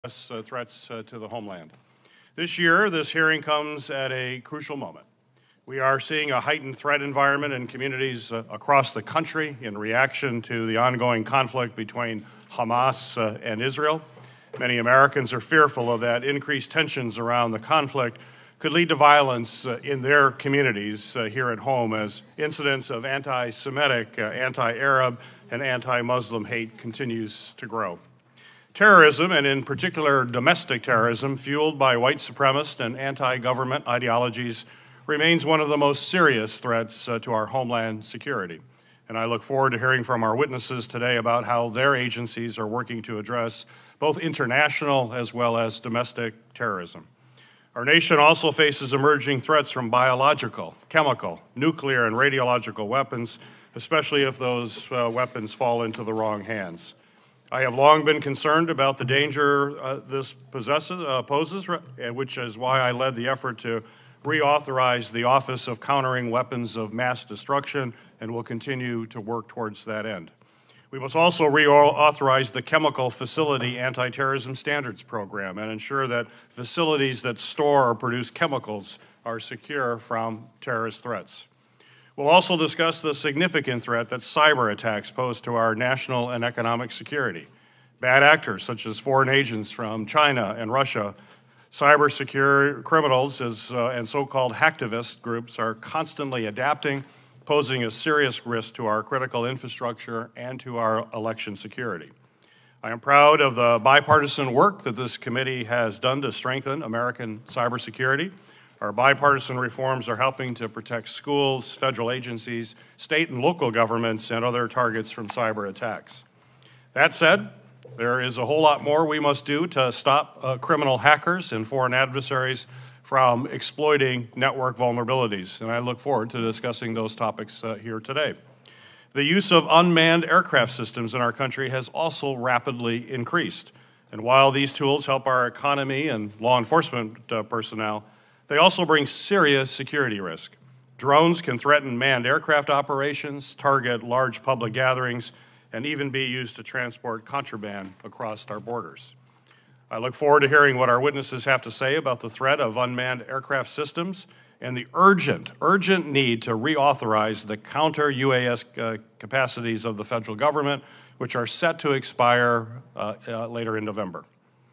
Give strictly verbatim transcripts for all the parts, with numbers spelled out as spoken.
Uh, threats uh, to the homeland. This year, this hearing comes at a crucial moment. We are seeing a heightened threat environment in communities uh, across the country in reaction to the ongoing conflict between Hamas uh, and Israel. Many Americans are fearful of that increased tensions around the conflict could lead to violence uh, in their communities uh, here at home as incidents of anti-Semitic, uh, anti-Arab, and anti-Muslim hate continues to grow. Terrorism, and in particular domestic terrorism, fueled by white supremacist and anti-government ideologies, remains one of the most serious threats uh, to our homeland security. And I look forward to hearing from our witnesses today about how their agencies are working to address both international as well as domestic terrorism. Our nation also faces emerging threats from biological, chemical, nuclear, and radiological weapons, especially if those uh, weapons fall into the wrong hands. I have long been concerned about the danger uh, this possesses, uh, poses, which is why I led the effort to reauthorize the Office of Countering Weapons of Mass Destruction and will continue to work towards that end. We must also reauthorize the Chemical Facility Anti-Terrorism Standards Program and ensure that facilities that store or produce chemicals are secure from terrorist threats. We'll also discuss the significant threat that cyber attacks pose to our national and economic security. Bad actors, such as foreign agents from China and Russia, cyber secure criminals as, uh, and so-called hacktivist groups are constantly adapting, posing a serious risk to our critical infrastructure and to our election security. I am proud of the bipartisan work that this committee has done to strengthen American cybersecurity. Our bipartisan reforms are helping to protect schools, federal agencies, state and local governments, and other targets from cyber attacks. That said, there is a whole lot more we must do to stop uh, criminal hackers and foreign adversaries from exploiting network vulnerabilities, and I look forward to discussing those topics uh, here today. The use of unmanned aircraft systems in our country has also rapidly increased, and while these tools help our economy and law enforcement uh, personnel, they also bring serious security risk. Drones can threaten manned aircraft operations, target large public gatherings, and even be used to transport contraband across our borders. I look forward to hearing what our witnesses have to say about the threat of unmanned aircraft systems and the urgent, urgent need to reauthorize the counter-U A S uh, capacities of the federal government, which are set to expire uh, uh, later in November.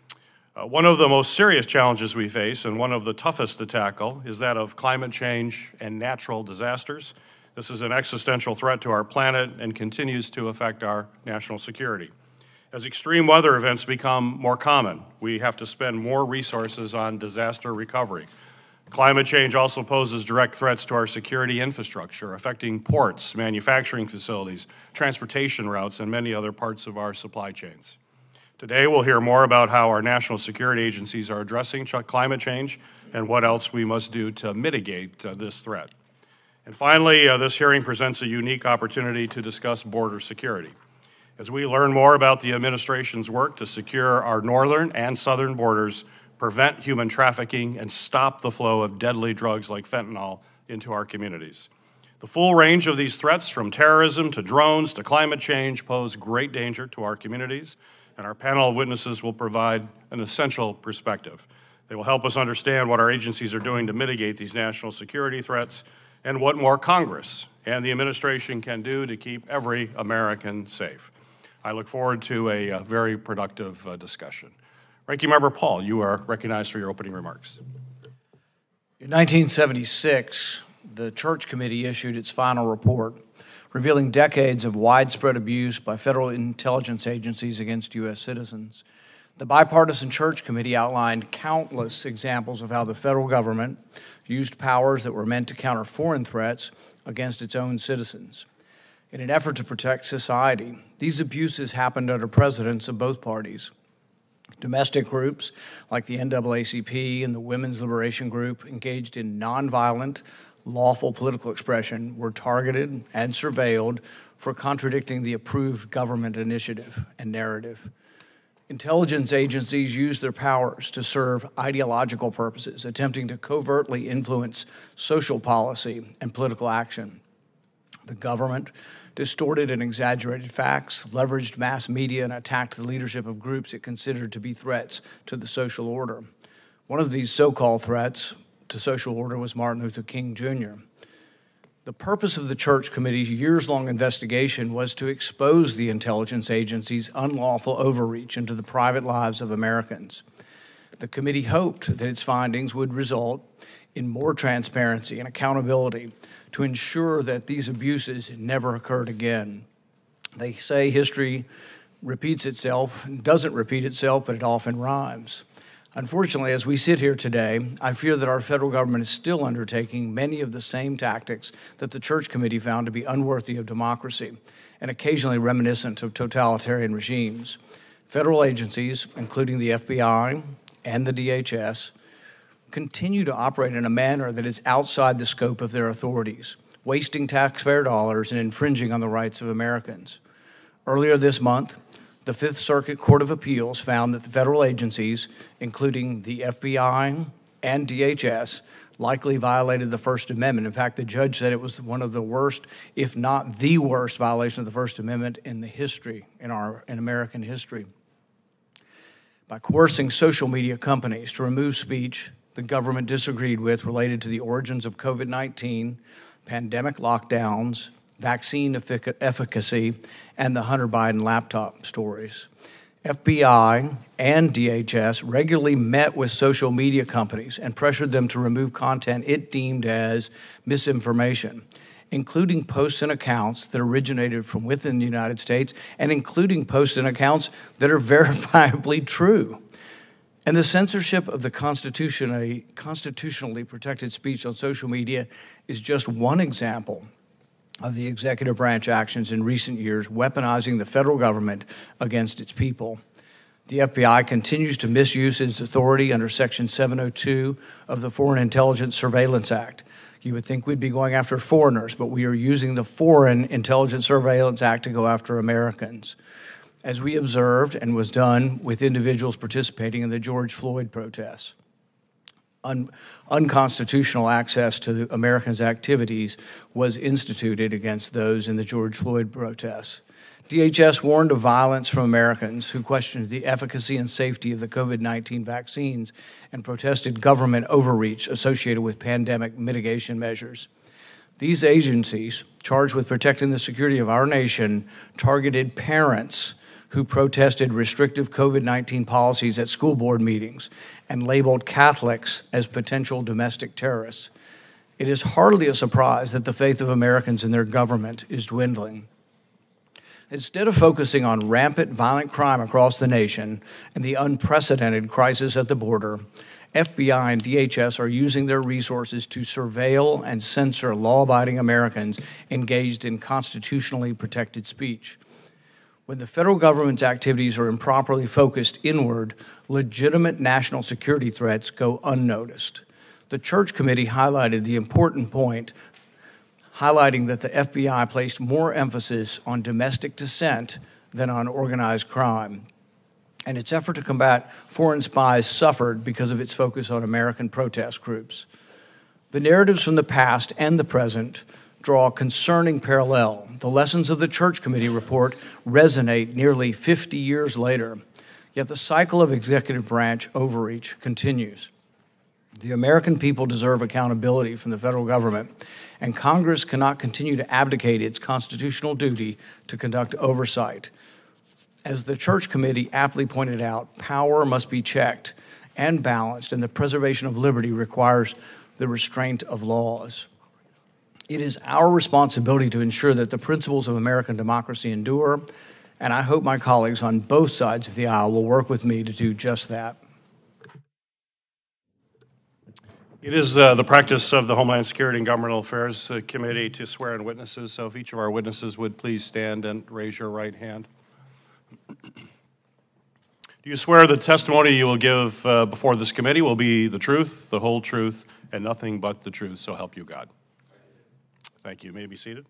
Uh, one of the most serious challenges we face, and one of the toughest to tackle, is that of climate change and natural disasters. This is an existential threat to our planet and continues to affect our national security. As extreme weather events become more common, we have to spend more resources on disaster recovery. Climate change also poses direct threats to our security infrastructure, affecting ports, manufacturing facilities, transportation routes, and many other parts of our supply chains. Today, we'll hear more about how our national security agencies are addressing climate change and what else we must do to mitigate uh, this threat. And finally, uh, this hearing presents a unique opportunity to discuss border security. As we learn more about the administration's work to secure our northern and southern borders, prevent human trafficking, and stop the flow of deadly drugs like fentanyl into our communities. The full range of these threats, from terrorism to drones to climate change, pose great danger to our communities, and our panel of witnesses will provide an essential perspective. They will help us understand what our agencies are doing to mitigate these national security threats and what more Congress and the administration can do to keep every American safe. I look forward to a, a very productive uh, discussion. Ranking Member Paul, you are recognized for your opening remarks. In nineteen seventy-six, the Church Committee issued its final report, revealing decades of widespread abuse by federal intelligence agencies against U S citizens. The Bipartisan Church Committee outlined countless examples of how the federal government used powers that were meant to counter foreign threats against its own citizens. In an effort to protect society, these abuses happened under presidents of both parties. Domestic groups like the N double A C P and the Women's Liberation Group engaged in nonviolent, lawful political expression were targeted and surveilled for contradicting the approved government initiative and narrative. Intelligence agencies use their powers to serve ideological purposes, attempting to covertly influence social policy and political action. The government distorted and exaggerated facts, leveraged mass media, and attacked the leadership of groups it considered to be threats to the social order. One of these so-called threats to social order was Martin Luther King, Junior The purpose of the Church Committee's years-long investigation was to expose the intelligence agency's unlawful overreach into the private lives of Americans. The committee hoped that its findings would result in more transparency and accountability to ensure that these abuses never occurred again. They say history repeats itself, doesn't repeat itself, but it often rhymes. Unfortunately, as we sit here today, I fear that our federal government is still undertaking many of the same tactics that the Church Committee found to be unworthy of democracy and occasionally reminiscent of totalitarian regimes. Federal agencies, including the F B I and the D H S, continue to operate in a manner that is outside the scope of their authorities, wasting taxpayer dollars and infringing on the rights of Americans. Earlier this month, the Fifth Circuit Court of Appeals found that the federal agencies, including the F B I and D H S, likely violated the First Amendment. In fact, the judge said it was one of the worst, if not the worst, violation of the First Amendment in the history, in our in American history. By coercing social media companies to remove speech the government disagreed with related to the origins of COVID nineteen, pandemic lockdowns, vaccine effic- efficacy, and the Hunter Biden laptop stories. F B I and D H S regularly met with social media companies and pressured them to remove content it deemed as misinformation, including posts and accounts that originated from within the United States and including posts and accounts that are verifiably true. And the censorship of the constitutionally, constitutionally protected speech on social media is just one example of the executive branch actions in recent years weaponizing the federal government against its people. The F B I continues to misuse its authority under Section seven oh two of the Foreign Intelligence Surveillance Act. You would think we'd be going after foreigners, but we are using the Foreign Intelligence Surveillance Act to go after Americans, as we observed and was done with individuals participating in the George Floyd protests. Un- unconstitutional access to Americans' activities was instituted against those in the George Floyd protests. D H S warned of violence from Americans who questioned the efficacy and safety of the COVID nineteen vaccines and protested government overreach associated with pandemic mitigation measures. These agencies, charged with protecting the security of our nation, targeted parents who protested restrictive COVID nineteen policies at school board meetings and labeled Catholics as potential domestic terrorists. It is hardly a surprise that the faith of Americans in their government is dwindling. Instead of focusing on rampant violent crime across the nation and the unprecedented crisis at the border, F B I and D H S are using their resources to surveil and censor law-abiding Americans engaged in constitutionally protected speech. When the federal government's activities are improperly focused inward, legitimate national security threats go unnoticed. The Church Committee highlighted the important point, highlighting that the F B I placed more emphasis on domestic dissent than on organized crime. And its effort to combat foreign spies suffered because of its focus on American protest groups. The narratives from the past and the present draw a concerning parallel. The lessons of the Church Committee report resonate nearly fifty years later, yet the cycle of executive branch overreach continues. The American people deserve accountability from the federal government, and Congress cannot continue to abdicate its constitutional duty to conduct oversight. As the Church Committee aptly pointed out, power must be checked and balanced, and the preservation of liberty requires the restraint of laws. It is our responsibility to ensure that the principles of American democracy endure, and I hope my colleagues on both sides of the aisle will work with me to do just that. It is uh, the practice of the Homeland Security and Governmental Affairs uh, Committee to swear in witnesses, so if each of our witnesses would please stand and raise your right hand. Do you swear the testimony you will give uh, before this committee will be the truth, the whole truth, and nothing but the truth, so help you God? Thank you. You may be seated.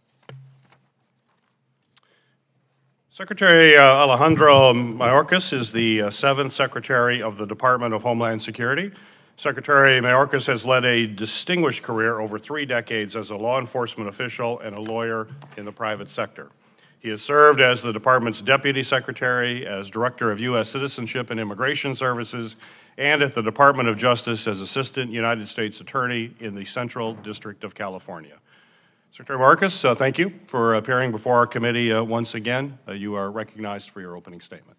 Secretary uh, Alejandro Mayorkas is the uh, seventh Secretary of the Department of Homeland Security. Secretary Mayorkas has led a distinguished career over three decades as a law enforcement official and a lawyer in the private sector. He has served as the Department's Deputy Secretary, as Director of U S Citizenship and Immigration Services, and at the Department of Justice as Assistant United States Attorney in the Central District of California. Secretary Mayorkas, uh, thank you for appearing before our committee uh, once again. Uh, you are recognized for your opening statement.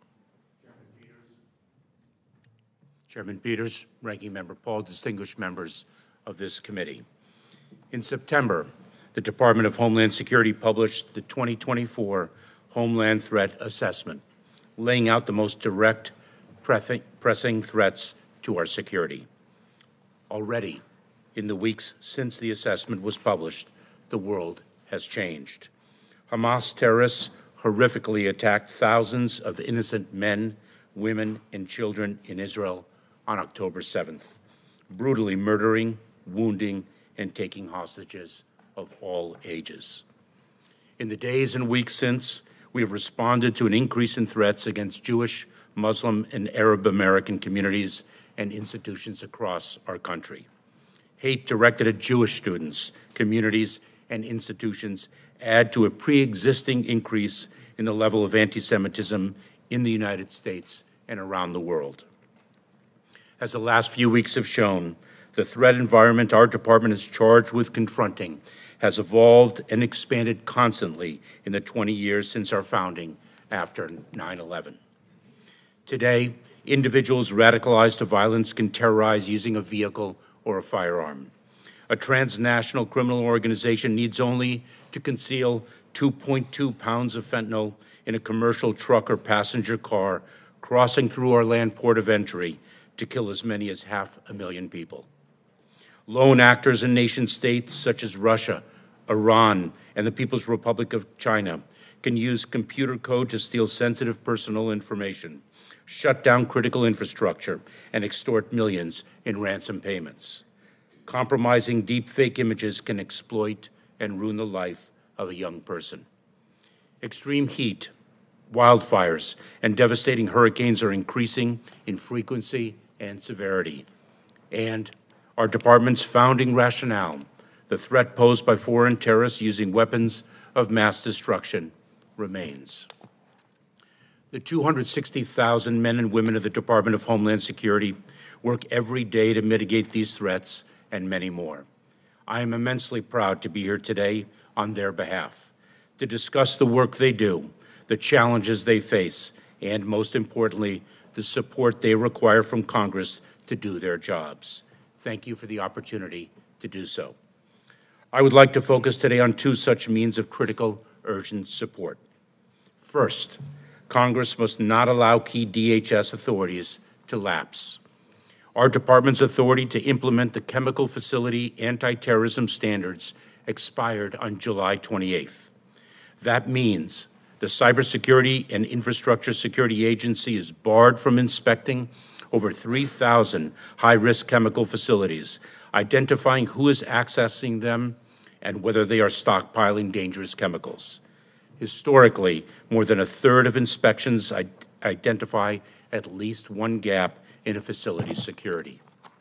Chairman Peters, Ranking Member Paul, distinguished members of this committee. In September, the Department of Homeland Security published the twenty twenty-four Homeland Threat Assessment, laying out the most direct, pressing threats to our security. Already, in the weeks since the assessment was published, the world has changed. Hamas terrorists horrifically attacked thousands of innocent men, women, and children in Israel on October seventh, brutally murdering, wounding, and taking hostages of all ages. In the days and weeks since, we have responded to an increase in threats against Jewish, Muslim, and Arab American communities and institutions across our country. Hate directed at Jewish students, communities, and institutions add to a pre-existing increase in the level of anti-Semitism in the United States and around the world. As the last few weeks have shown, the threat environment our department is charged with confronting has evolved and expanded constantly in the twenty years since our founding after nine eleven. Today, individuals radicalized to violence can terrorize using a vehicle or a firearm. A transnational criminal organization needs only to conceal two point two pounds of fentanyl in a commercial truck or passenger car crossing through our land port of entry to kill as many as half a million people. Lone actors in nation-states such as Russia, Iran, and the People's Republic of China can use computer code to steal sensitive personal information, shut down critical infrastructure, and extort millions in ransom payments. Compromising deepfake images can exploit and ruin the life of a young person. Extreme heat, wildfires, and devastating hurricanes are increasing in frequency and severity. And our department's founding rationale, the threat posed by foreign terrorists using weapons of mass destruction, remains. The two hundred sixty thousand men and women of the Department of Homeland Security work every day to mitigate these threats and many more. I am immensely proud to be here today on their behalf to discuss the work they do, the challenges they face, and most importantly, the support they require from Congress to do their jobs. Thank you for the opportunity to do so. I would like to focus today on two such means of critical, urgent support. First, Congress must not allow key D H S authorities to lapse. Our department's authority to implement the Chemical Facility Anti-Terrorism Standards expired on July twenty-eighth. That means the Cybersecurity and Infrastructure Security Agency is barred from inspecting over three thousand high-risk chemical facilities, identifying who is accessing them and whether they are stockpiling dangerous chemicals. Historically, more than a third of inspections identify at least one gap in a facility's security.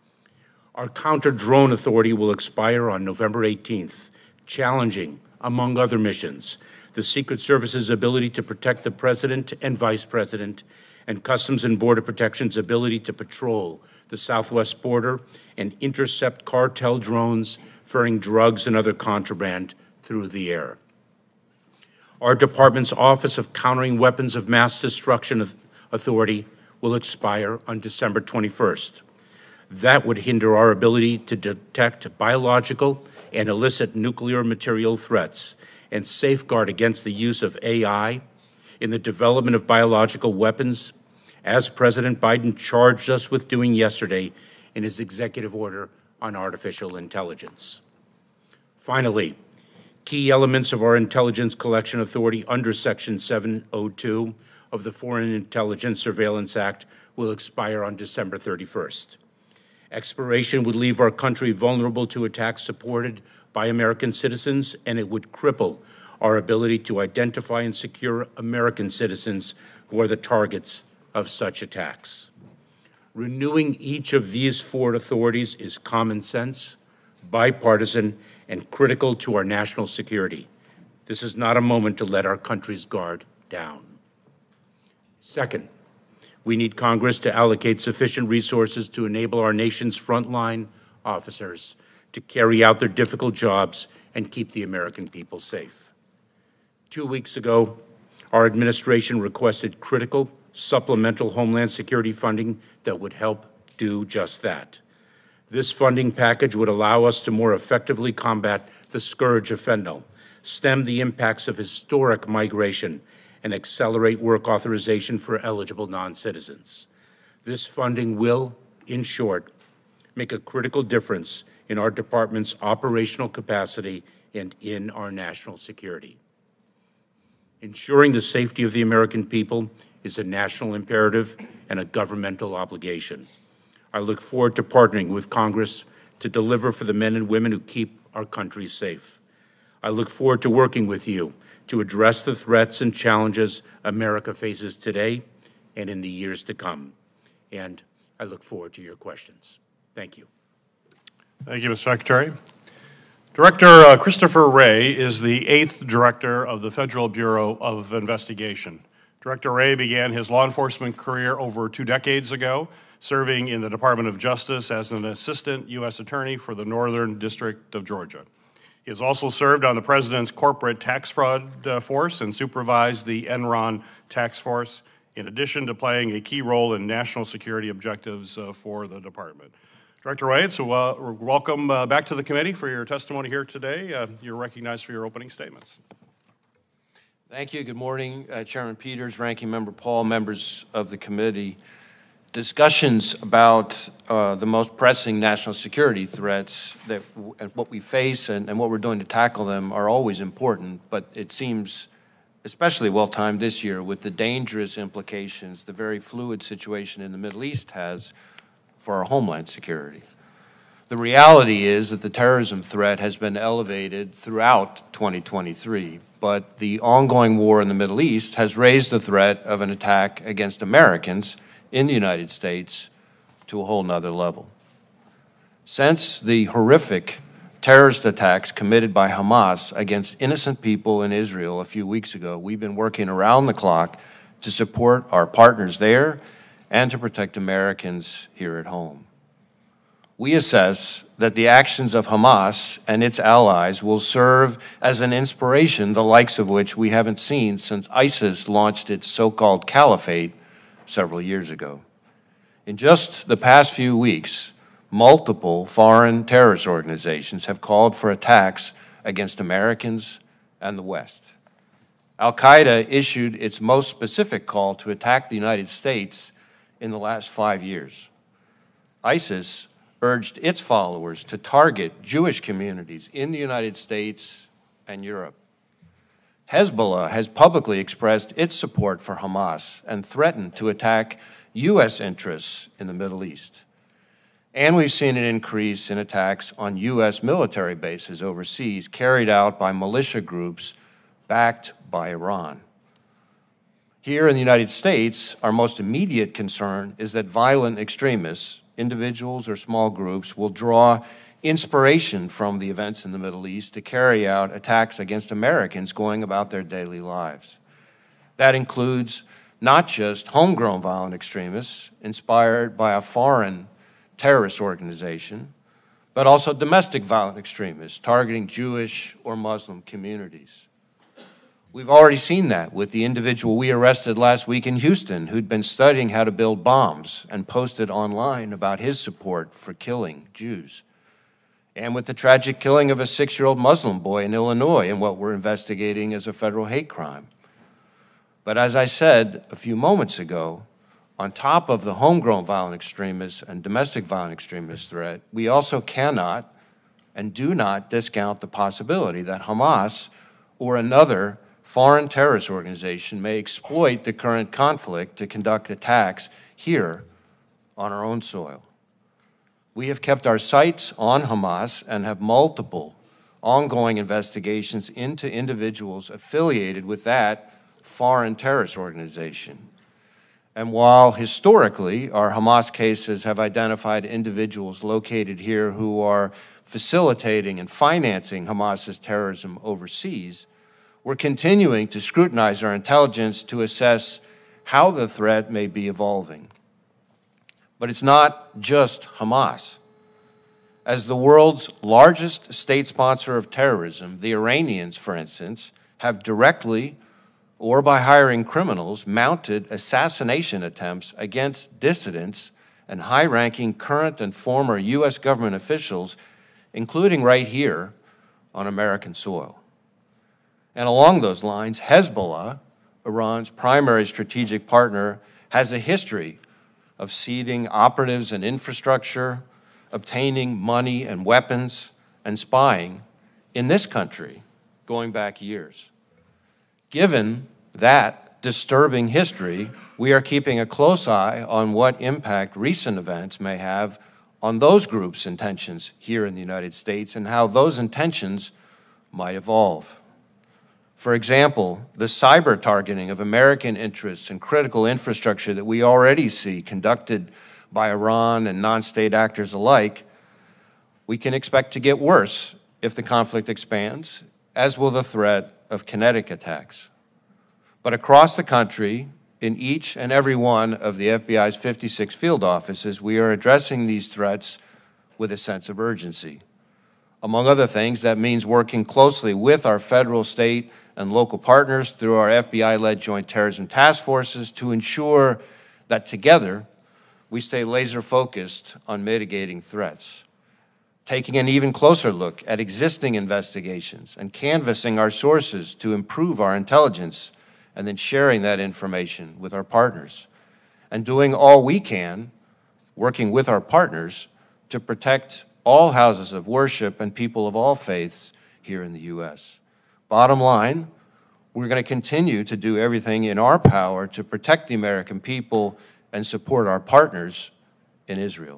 Our counter-drone authority will expire on November eighteenth, challenging, among other missions, the Secret Service's ability to protect the President and Vice President, and Customs and Border Protection's ability to patrol the southwest border and intercept cartel drones ferrying drugs and other contraband through the air. Our department's Office of Countering Weapons of Mass Destruction Authority will expire on December twenty-first. That would hinder our ability to detect biological and illicit nuclear material threats and safeguard against the use of A I in the development of biological weapons, as President Biden charged us with doing yesterday in his executive order on artificial intelligence. Finally, key elements of our intelligence collection authority under Section seven oh two of the Foreign Intelligence Surveillance Act will expire on December thirty-first. Expiration would leave our country vulnerable to attacks supported by American citizens, and it would cripple our ability to identify and secure American citizens who are the targets of such attacks. Renewing each of these four authorities is common sense, bipartisan, and critical to our national security. This is not a moment to let our country's guard down. Second, we need Congress to allocate sufficient resources to enable our nation's frontline officers to carry out their difficult jobs and keep the American people safe. Two weeks ago, our administration requested critical supplemental Homeland Security funding that would help do just that. This funding package would allow us to more effectively combat the scourge of fentanyl, stem the impacts of historic migration, and accelerate work authorization for eligible non-citizens. This funding will, in short, make a critical difference in our department's operational capacity and in our national security. Ensuring the safety of the American people is a national imperative and a governmental obligation. I look forward to partnering with Congress to deliver for the men and women who keep our country safe. I look forward to working with you to address the threats and challenges America faces today and in the years to come. And I look forward to your questions. Thank you. Thank you, Mister Secretary. Director uh, Christopher Wray is the eighth director of the Federal Bureau of Investigation. Director Wray began his law enforcement career over two decades ago, serving in the Department of Justice as an assistant U S attorney for the Northern District of Georgia. He has also served on the President's Corporate Tax Fraud uh, Force and supervised the Enron Tax Force, in addition to playing a key role in national security objectives uh, for the department. Director Wade, so uh, welcome uh, back to the committee for your testimony here today. Uh, you're recognized for your opening statements. Thank you. Good morning, uh, Chairman Peters, Ranking Member Paul, members of the committee. Discussions about uh, the most pressing national security threats that w and what we face and, and what we're doing to tackle them are always important, but it seems especially well-timed this year with the dangerous implications the very fluid situation in the Middle East has for our homeland security. The reality is that the terrorism threat has been elevated throughout twenty twenty-three, but the ongoing war in the Middle East has raised the threat of an attack against Americans in the United States to a whole nother level. Since the horrific terrorist attacks committed by Hamas against innocent people in Israel a few weeks ago, we've been working around the clock to support our partners there and to protect Americans here at home. We assess that the actions of Hamas and its allies will serve as an inspiration, the likes of which we haven't seen since ISIS launched its so-called caliphate several years ago. In just the past few weeks, multiple foreign terrorist organizations have called for attacks against Americans and the West. Al-Qaeda issued its most specific call to attack the United States in the last five years. ISIS urged its followers to target Jewish communities in the United States and Europe. Hezbollah has publicly expressed its support for Hamas and threatened to attack U S interests in the Middle East. And we've seen an increase in attacks on U S military bases overseas carried out by militia groups backed by Iran. Here in the United States, our most immediate concern is that violent extremists, individuals or small groups, will draw inspiration from the events in the Middle East to carry out attacks against Americans going about their daily lives. That includes not just homegrown violent extremists inspired by a foreign terrorist organization, but also domestic violent extremists targeting Jewish or Muslim communities. We've already seen that with the individual we arrested last week in Houston who'd been studying how to build bombs and posted online about his support for killing Jews. And with the tragic killing of a six-year-old Muslim boy in Illinois in what we're investigating as a federal hate crime. But as I said a few moments ago, on top of the homegrown violent extremists and domestic violent extremist threat, we also cannot and do not discount the possibility that Hamas or another foreign terrorist organization may exploit the current conflict to conduct attacks here on our own soil. We have kept our sights on Hamas and have multiple ongoing investigations into individuals affiliated with that foreign terrorist organization. And while historically our Hamas cases have identified individuals located here who are facilitating and financing Hamas's terrorism overseas, we're continuing to scrutinize our intelligence to assess how the threat may be evolving. But it's not just Hamas. As the world's largest state sponsor of terrorism, the Iranians, for instance, have directly or by hiring criminals mounted assassination attempts against dissidents and high-ranking current and former U S government officials, including right here on American soil. And along those lines, Hezbollah, Iran's primary strategic partner, has a history of seeding operatives and infrastructure, obtaining money and weapons, and spying in this country going back years. Given that disturbing history, we are keeping a close eye on what impact recent events may have on those groups' intentions here in the United States and how those intentions might evolve. For example, the cyber targeting of American interests and critical infrastructure that we already see conducted by Iran and non-state actors alike, we can expect to get worse if the conflict expands, as will the threat of kinetic attacks. But across the country, in each and every one of the F B I's fifty-six field offices, we are addressing these threats with a sense of urgency. Among other things, that means working closely with our federal, state, and local partners through our F B I-led Joint Terrorism Task Forces to ensure that together we stay laser-focused on mitigating threats, taking an even closer look at existing investigations and canvassing our sources to improve our intelligence, and then sharing that information with our partners, and doing all we can, working with our partners, to protect all houses of worship and people of all faiths here in the U S. Bottom line, we're going to continue to do everything in our power to protect the American people and support our partners in Israel.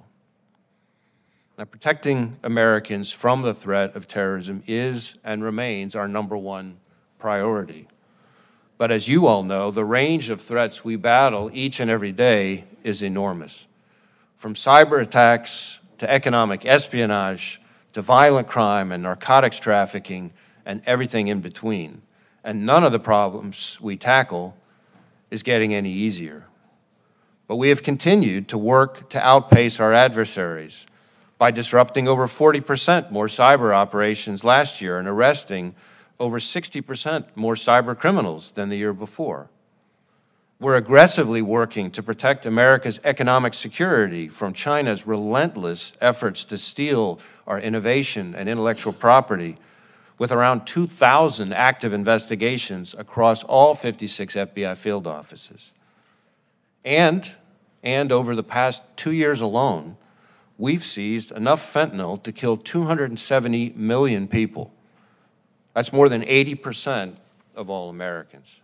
Now, protecting Americans from the threat of terrorism is and remains our number one priority. But as you all know, the range of threats we battle each and every day is enormous. From cyber attacks to economic espionage to violent crime and narcotics trafficking and everything in between. And none of the problems we tackle is getting any easier. But we have continued to work to outpace our adversaries by disrupting over forty percent more cyber operations last year and arresting over sixty percent more cyber criminals than the year before. We're aggressively working to protect America's economic security from China's relentless efforts to steal our innovation and intellectual property, with around two thousand active investigations across all fifty-six F B I field offices. And, and over the past two years alone, we've seized enough fentanyl to kill two hundred seventy million people. That's more than eighty percent of all Americans.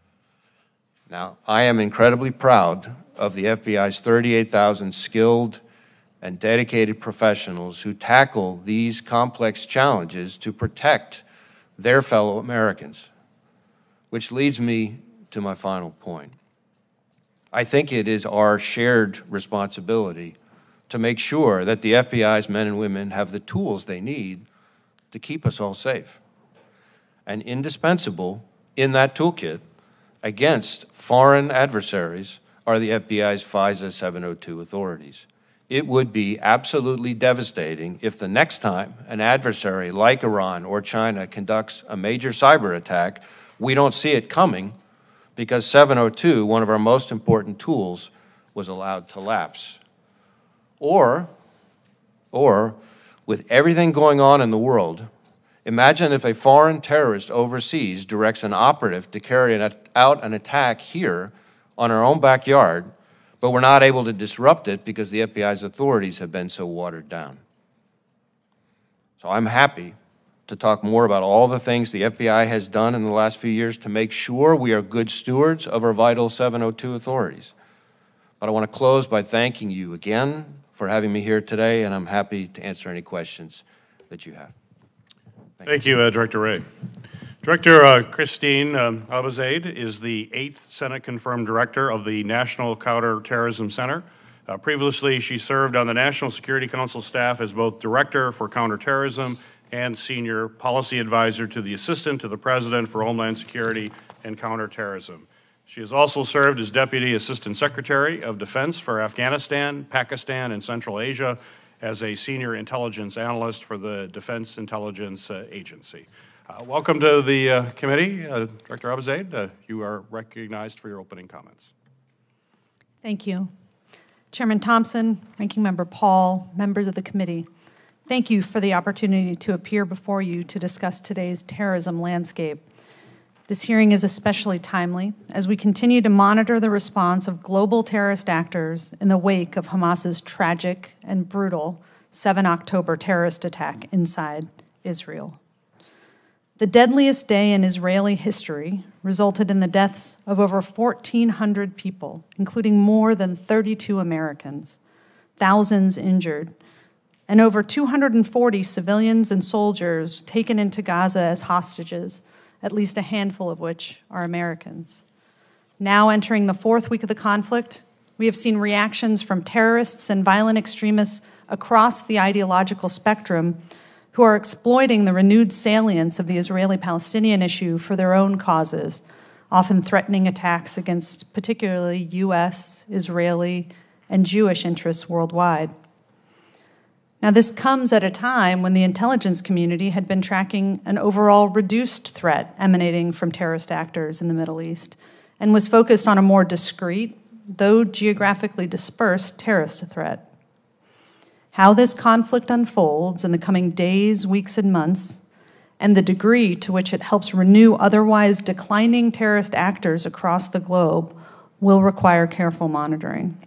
Now, I am incredibly proud of the F B I's thirty-eight thousand skilled and dedicated professionals who tackle these complex challenges to protect their fellow Americans, which leads me to my final point. I think it is our shared responsibility to make sure that the F B I's men and women have the tools they need to keep us all safe. And indispensable in that toolkit against foreign adversaries are the F B I's FISA seven oh two authorities. It would be absolutely devastating if the next time an adversary like Iran or China conducts a major cyber attack, we don't see it coming because seven oh two, one of our most important tools, was allowed to lapse. Or, or, with everything going on in the world, imagine if a foreign terrorist overseas directs an operative to carry an, out an attack here on our own backyard, but we're not able to disrupt it because the F B I's authorities have been so watered down. So I'm happy to talk more about all the things the F B I has done in the last few years to make sure we are good stewards of our vital seven oh two authorities. But I want to close by thanking you again for having me here today, and I'm happy to answer any questions that you have. Thank, Thank you, uh, Director Wray. Director uh, Christine um, Abizaid is the eighth Senate-confirmed director of the National Counterterrorism Center. Uh, previously, she served on the National Security Council staff as both Director for Counterterrorism and Senior Policy Advisor to the Assistant to the President for Homeland Security and Counterterrorism. She has also served as Deputy Assistant Secretary of Defense for Afghanistan, Pakistan, and Central Asia as a Senior Intelligence Analyst for the Defense Intelligence uh, Agency. Uh, welcome to the uh, committee. Uh, Director Abizaid, uh, you are recognized for your opening comments. Thank you. Chairman Thompson, Ranking Member Paul, members of the committee, thank you for the opportunity to appear before you to discuss today's terrorism landscape. This hearing is especially timely as we continue to monitor the response of global terrorist actors in the wake of Hamas's tragic and brutal seven October terrorist attack inside Israel. The deadliest day in Israeli history resulted in the deaths of over fourteen hundred people, including more than thirty-two Americans, thousands injured, and over two hundred forty civilians and soldiers taken into Gaza as hostages, at least a handful of which are Americans. Now entering the fourth week of the conflict, we have seen reactions from terrorists and violent extremists across the ideological spectrum who are exploiting the renewed salience of the Israeli-Palestinian issue for their own causes, often threatening attacks against particularly U S, Israeli, and Jewish interests worldwide. Now, this comes at a time when the intelligence community had been tracking an overall reduced threat emanating from terrorist actors in the Middle East and was focused on a more discrete, though geographically dispersed, terrorist threat. How this conflict unfolds in the coming days, weeks, and months, and the degree to which it helps renew otherwise declining terrorist actors across the globe will require careful monitoring.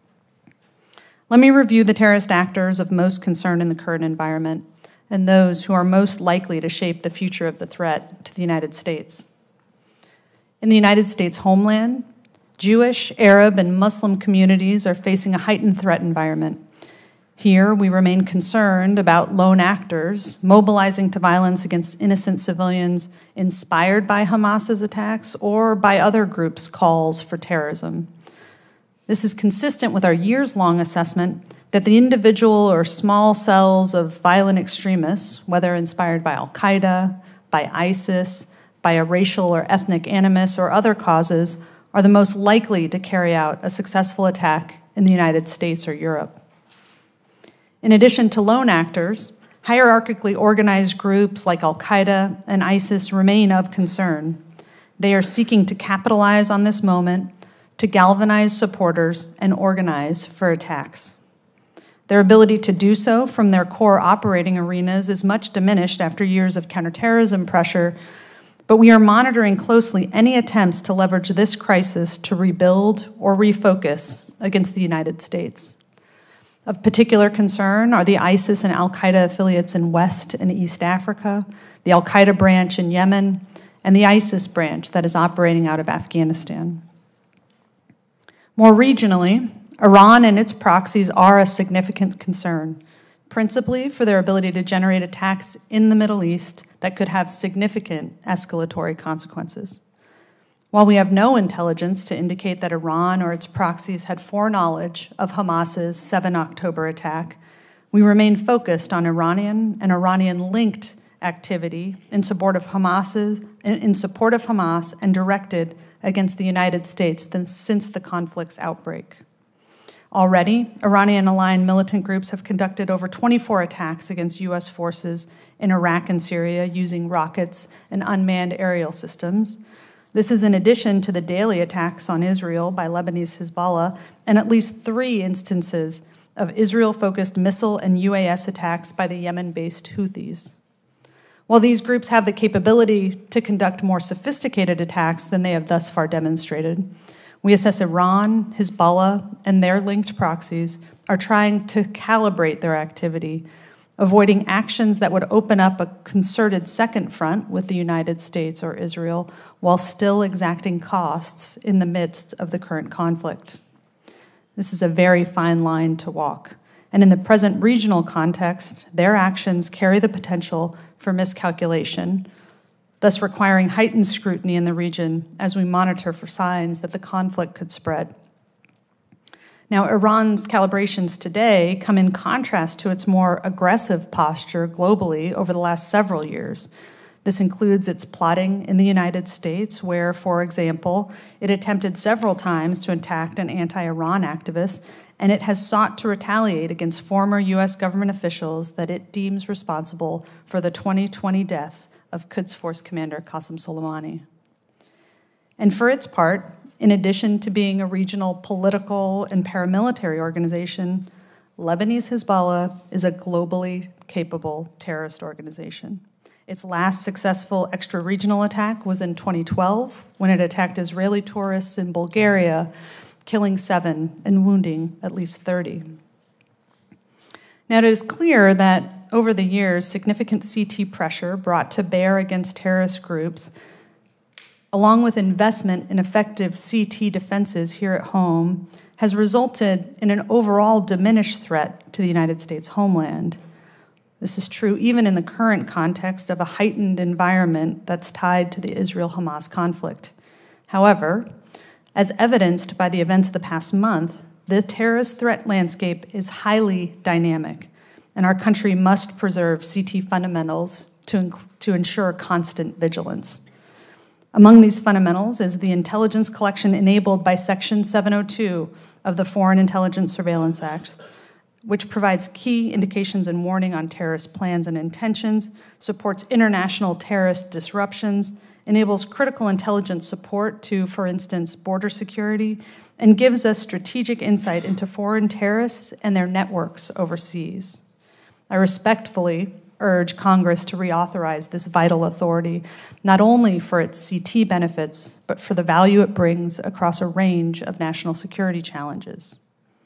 Let me review the terrorist actors of most concern in the current environment and those who are most likely to shape the future of the threat to the United States. In the United States homeland, Jewish, Arab, and Muslim communities are facing a heightened threat environment. Here, we remain concerned about lone actors mobilizing to violence against innocent civilians inspired by Hamas's attacks or by other groups' calls for terrorism. This is consistent with our years-long assessment that the individual or small cells of violent extremists, whether inspired by al-Qaeda, by ISIS, by a racial or ethnic animus, or other causes, are the most likely to carry out a successful attack in the United States or Europe. In addition to lone actors, hierarchically organized groups like al-Qaeda and ISIS remain of concern. They are seeking to capitalize on this moment to galvanize supporters and organize for attacks. Their ability to do so from their core operating arenas is much diminished after years of counterterrorism pressure, but we are monitoring closely any attempts to leverage this crisis to rebuild or refocus against the United States. Of particular concern are the ISIS and al-Qaeda affiliates in West and East Africa, the al-Qaeda branch in Yemen, and the ISIS branch that is operating out of Afghanistan. More regionally, Iran and its proxies are a significant concern, principally for their ability to generate attacks in the Middle East that could have significant escalatory consequences. While we have no intelligence to indicate that Iran or its proxies had foreknowledge of Hamas's seven October attack, we remain focused on Iranian and Iranian-linked activity in support of Hamas's, in support of Hamas and directed against the United States since the conflict's outbreak. Already, Iranian-aligned militant groups have conducted over twenty-four attacks against U S forces in Iraq and Syria using rockets and unmanned aerial systems. This is in addition to the daily attacks on Israel by Lebanese Hezbollah and at least three instances of Israel-focused missile and U A S attacks by the Yemen-based Houthis. While these groups have the capability to conduct more sophisticated attacks than they have thus far demonstrated, we assess Iran, Hezbollah, and their linked proxies are trying to calibrate their activity, avoiding actions that would open up a concerted second front with the United States or Israel while still exacting costs in the midst of the current conflict. This is a very fine line to walk, and in the present regional context, their actions carry the potential for miscalculation, thus requiring heightened scrutiny in the region as we monitor for signs that the conflict could spread. Now, Iran's calibrations today come in contrast to its more aggressive posture globally over the last several years. This includes its plotting in the United States, where, for example, it attempted several times to attack an anti-Iran activist, and it has sought to retaliate against former U S government officials that it deems responsible for the twenty twenty death of Quds Force Commander Qasem Soleimani. And for its part, in addition to being a regional political and paramilitary organization, Lebanese Hezbollah is a globally capable terrorist organization. Its last successful extra-regional attack was in twenty twelve, when it attacked Israeli tourists in Bulgaria, killing seven and wounding at least thirty. Now, it is clear that over the years, significant C T pressure brought to bear against terrorist groups, along with investment in effective C T defenses here at home, has resulted in an overall diminished threat to the United States homeland. This is true even in the current context of a heightened environment that's tied to the Israel-Hamas conflict. However, as evidenced by the events of the past month, the terrorist threat landscape is highly dynamic, and our country must preserve C T fundamentals to, to ensure constant vigilance. Among these fundamentals is the intelligence collection enabled by Section seven oh two of the Foreign Intelligence Surveillance Act, which provides key indications and warning on terrorist plans and intentions, supports international terrorist disruptions, enables critical intelligence support to, for instance, border security, and gives us strategic insight into foreign terrorists and their networks overseas. I respectfully urge Congress to reauthorize this vital authority, not only for its C T benefits, but for the value it brings across a range of national security challenges.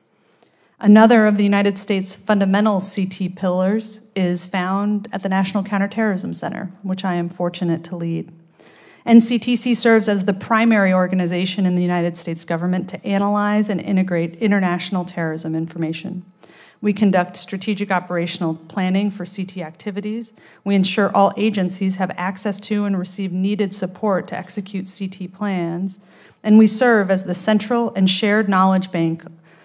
Another of the United States' fundamental C T pillars is found at the National Counterterrorism Center, which I am fortunate to lead. N C T C serves as the primary organization in the United States government to analyze and integrate international terrorism information. We conduct strategic operational planning for C T activities. We ensure all agencies have access to and receive needed support to execute C T plans. And we serve as the central and shared knowledge bank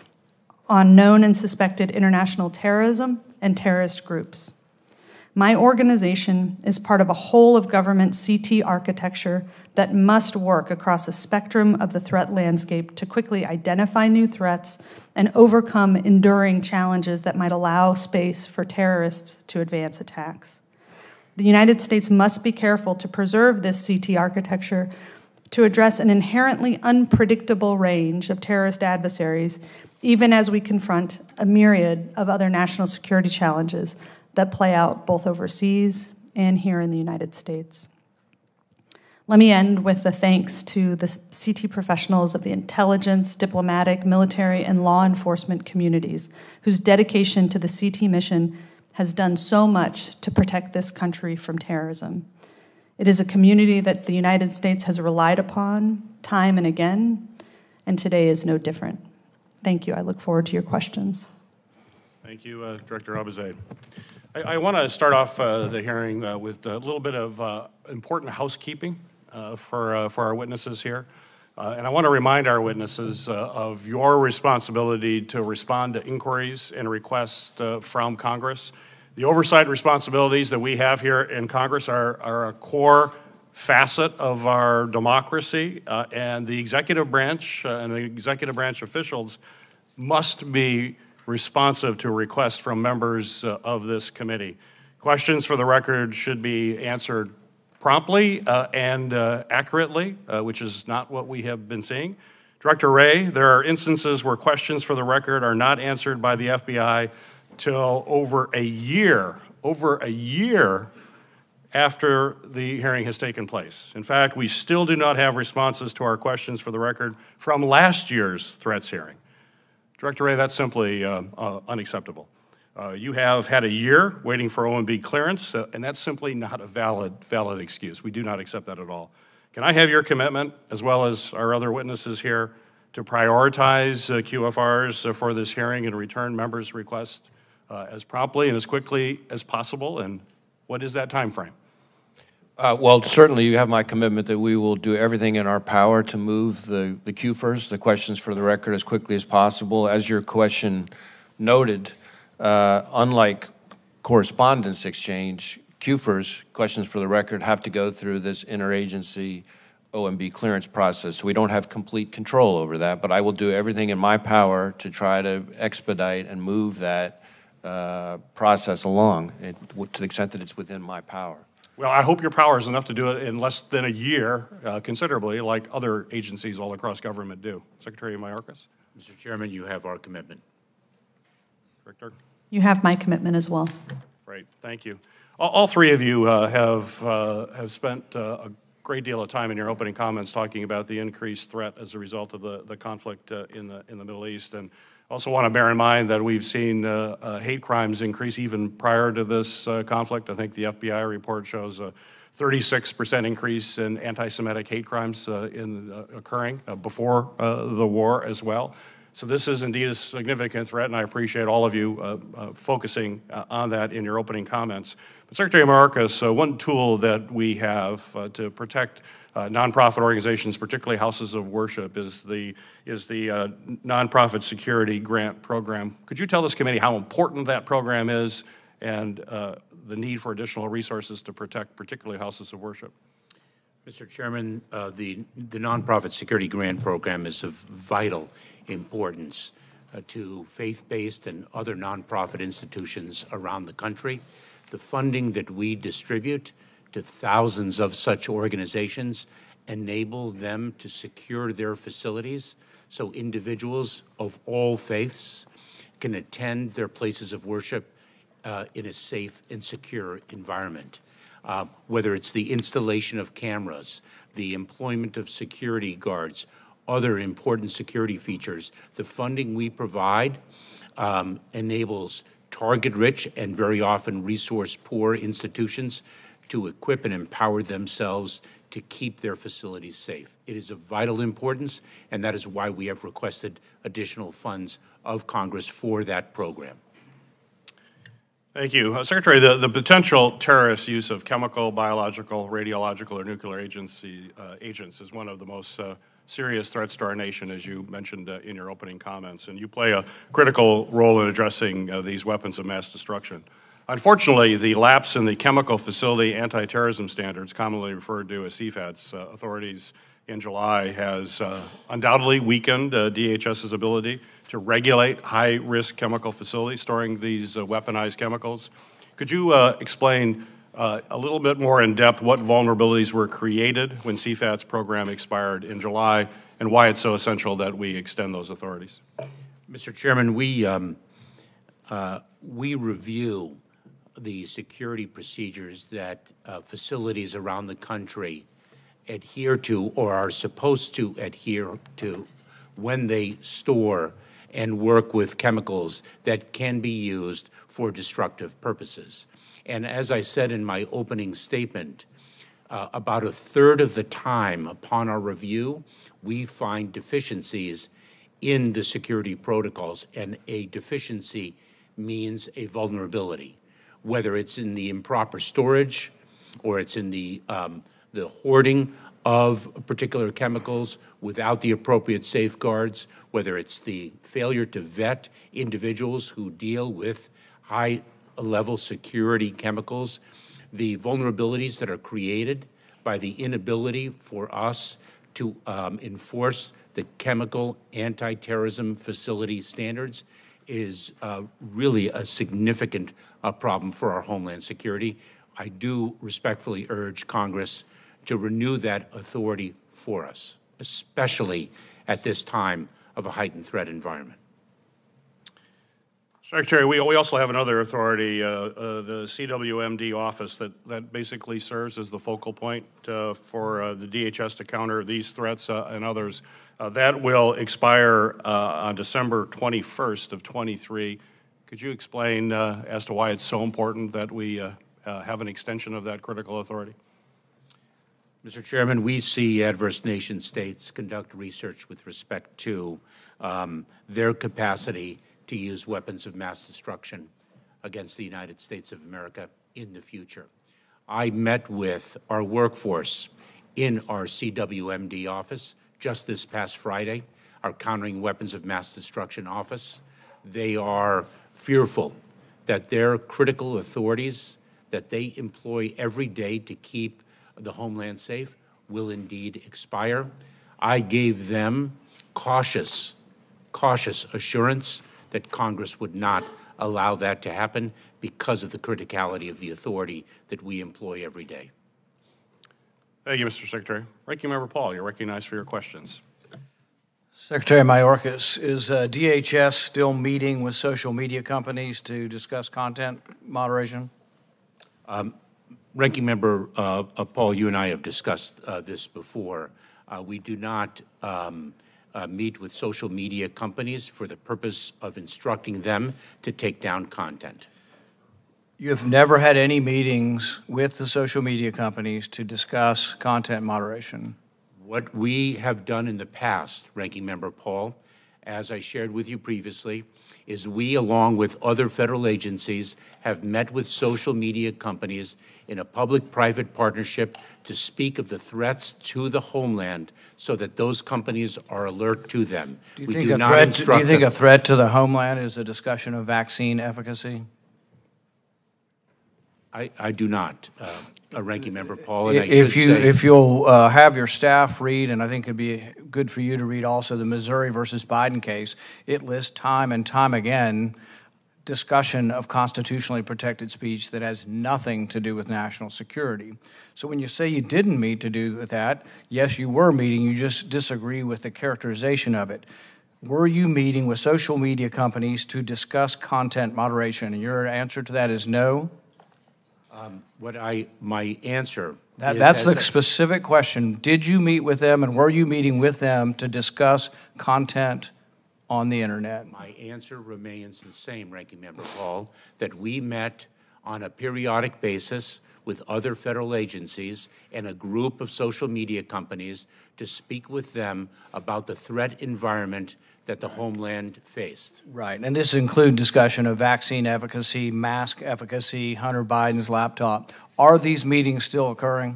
on known and suspected international terrorism and terrorist groups. My organization is part of a whole-of-government C T architecture that must work across a spectrum of the threat landscape to quickly identify new threats and overcome enduring challenges that might allow space for terrorists to advance attacks. The United States must be careful to preserve this C T architecture to address an inherently unpredictable range of terrorist adversaries, even as we confront a myriad of other national security challenges that play out both overseas and here in the United States. Let me end with a thanks to the C T professionals of the intelligence, diplomatic, military, and law enforcement communities whose dedication to the C T mission has done so much to protect this country from terrorism. It is a community that the United States has relied upon time and again, and today is no different. Thank you. I look forward to your questions. Thank you, uh, Director Abizaid. I, I want to start off uh, the hearing uh, with a little bit of uh, important housekeeping uh, for, uh, for our witnesses here. Uh, and I want to remind our witnesses uh, of your responsibility to respond to inquiries and requests uh, from Congress. The oversight responsibilities that we have here in Congress are, are a core facet of our democracy, uh, and the executive branch uh, and the executive branch officials must be responsive to requests from members uh, of this committee. Questions for the record should be answered promptly uh, and uh, accurately, uh, which is not what we have been seeing. Director Wray, there are instances where questions for the record are not answered by the F B I till over a year, over a year after the hearing has taken place. In fact, we still do not have responses to our questions for the record from last year's threats hearing. Director Wray, that's simply uh, uh, unacceptable. Uh, you have had a year waiting for O M B clearance, uh, and that's simply not a valid, valid excuse. We do not accept that at all. Can I have your commitment, as well as our other witnesses here, to prioritize uh, Q F Rs uh, for this hearing and return members' requests uh, as promptly and as quickly as possible? And what is that time frame? Uh, Well, certainly you have my commitment that we will do everything in our power to move the, the Q F E Rs, the questions for the record, as quickly as possible. As your question noted, uh, unlike correspondence exchange, Q F E Rs, questions for the record, have to go through this interagency O M B clearance process. So we don't have complete control over that, but I will do everything in my power to try to expedite and move that uh, process along, it- to the extent that it's within my power. Well, I hope your power is enough to do it in less than a year, uh, considerably, like other agencies all across government do. Secretary Mayorkas? Mister Chairman, you have our commitment. Director? You have my commitment as well. Great, thank you. All, all three of you uh, have, uh, have spent uh, a great deal of time in your opening comments talking about the increased threat as a result of the, the conflict uh, in, the, in the Middle East. And also want to bear in mind that we've seen uh, uh, hate crimes increase even prior to this uh, conflict. I think the F B I report shows a thirty-six percent increase in anti-Semitic hate crimes uh, in, uh, occurring uh, before uh, the war as well. So this is indeed a significant threat, and I appreciate all of you uh, uh, focusing uh, on that in your opening comments. But Secretary Mayorkas, uh, one tool that we have uh, to protect uh, nonprofit organizations, particularly houses of worship, is the is the uh, nonprofit security grant program. Could you tell this committee how important that program is and uh, the need for additional resources to protect, particularly houses of worship? Mister Chairman, uh, the, the Nonprofit Security Grant Program is of vital importance uh, to faith-based and other nonprofit institutions around the country. The funding that we distribute to thousands of such organizations enable them to secure their facilities so individuals of all faiths can attend their places of worship uh, in a safe and secure environment. Uh, whether it's the installation of cameras, the employment of security guards, other important security features, the funding we provide um, enables target-rich and very often resource-poor institutions to equip and empower themselves to keep their facilities safe. It is of vital importance, and that is why we have requested additional funds of Congress for that program. Thank you. Uh, Secretary, the, the potential terrorist use of chemical, biological, radiological, or nuclear agency, uh, agents is one of the most uh, serious threats to our nation, as you mentioned uh, in your opening comments, and you play a critical role in addressing uh, these weapons of mass destruction. Unfortunately, the lapse in the Chemical Facility Anti-Terrorism Standards, commonly referred to as C FATS, uh, authorities in July has uh, undoubtedly weakened uh, DHS's ability to regulate high-risk chemical facilities storing these uh, weaponized chemicals. Could you uh, explain uh, a little bit more in depth what vulnerabilities were created when C FATS program expired in July and why it's so essential that we extend those authorities? Mister Chairman, we, um, uh, we review the security procedures that uh, facilities around the country adhere to or are supposed to adhere to when they store and work with chemicals that can be used for destructive purposes. And as I said in my opening statement, uh, about a third of the time upon our review, we find deficiencies in the security protocols, and a deficiency means a vulnerability, whether it's in the improper storage or it's in the, um, the hoarding of particular chemicals without the appropriate safeguards, whether it's the failure to vet individuals who deal with high-level security chemicals, the vulnerabilities that are created by the inability for us to um, enforce the chemical anti-terrorism facility standards is uh, really a significant uh, problem for our homeland security. I do respectfully urge Congress to renew that authority for us, especially at this time of a heightened threat environment. Secretary, we, we also have another authority, uh, uh, the C W M D office, that, that basically serves as the focal point uh, for uh, the D H S to counter these threats uh, and others. Uh, that will expire uh, on December twenty-first of twenty-three. Could you explain uh, as to why it's so important that we uh, uh, have an extension of that critical authority? Mister Chairman, we see adverse nation states conduct research with respect to um, their capacity to use weapons of mass destruction against the United States of America in the future. I met with our workforce in our C W M D office just this past Friday, our Countering Weapons of Mass Destruction office. They are fearful that their critical authorities that they employ every day to keep the homeland safe will indeed expire. I gave them cautious, cautious assurance that Congress would not allow that to happen because of the criticality of the authority that we employ every day. Thank you, Mister Secretary. Ranking Member Paul, you're recognized for your questions. Secretary Mayorkas, is uh, D H S still meeting with social media companies to discuss content moderation? Um, Ranking Member uh, uh, Paul, you and I have discussed uh, this before. Uh, we do not um, uh, meet with social media companies for the purpose of instructing them to take down content. You have never had any meetings with the social media companies to discuss content moderation? What we have done in the past, Ranking Member Paul, as I shared with you previously, is we, along with other federal agencies, have met with social media companies in a public-private partnership to speak of the threats to the homeland so that those companies are alert to them. Do you We think do a not threat? Do instruct you think them. a threat to the homeland is a discussion of vaccine efficacy? I, I do not, uh, uh, Ranking Member Paul, and I should If you, say, if you'll uh, have your staff read, and I think it'd be good for you to read also the Missouri versus Biden case, it lists time and time again discussion of constitutionally protected speech that has nothing to do with national security. So when you say you didn't meet to do with that, yes, you were meeting, you just disagree with the characterization of it. Were you meeting with social media companies to discuss content moderation? And your answer to that is no? what I, my answer That, is that's as the a- specific question. Did you meet with them, and were you meeting with them to discuss content on the internet? My answer remains the same, Ranking Member Paul, that we met on a periodic basis with other federal agencies and a group of social media companies to speak with them about the threat environment that the homeland faced. Right, and this include discussion of vaccine efficacy, mask efficacy, Hunter Biden's laptop. Are these meetings still occurring?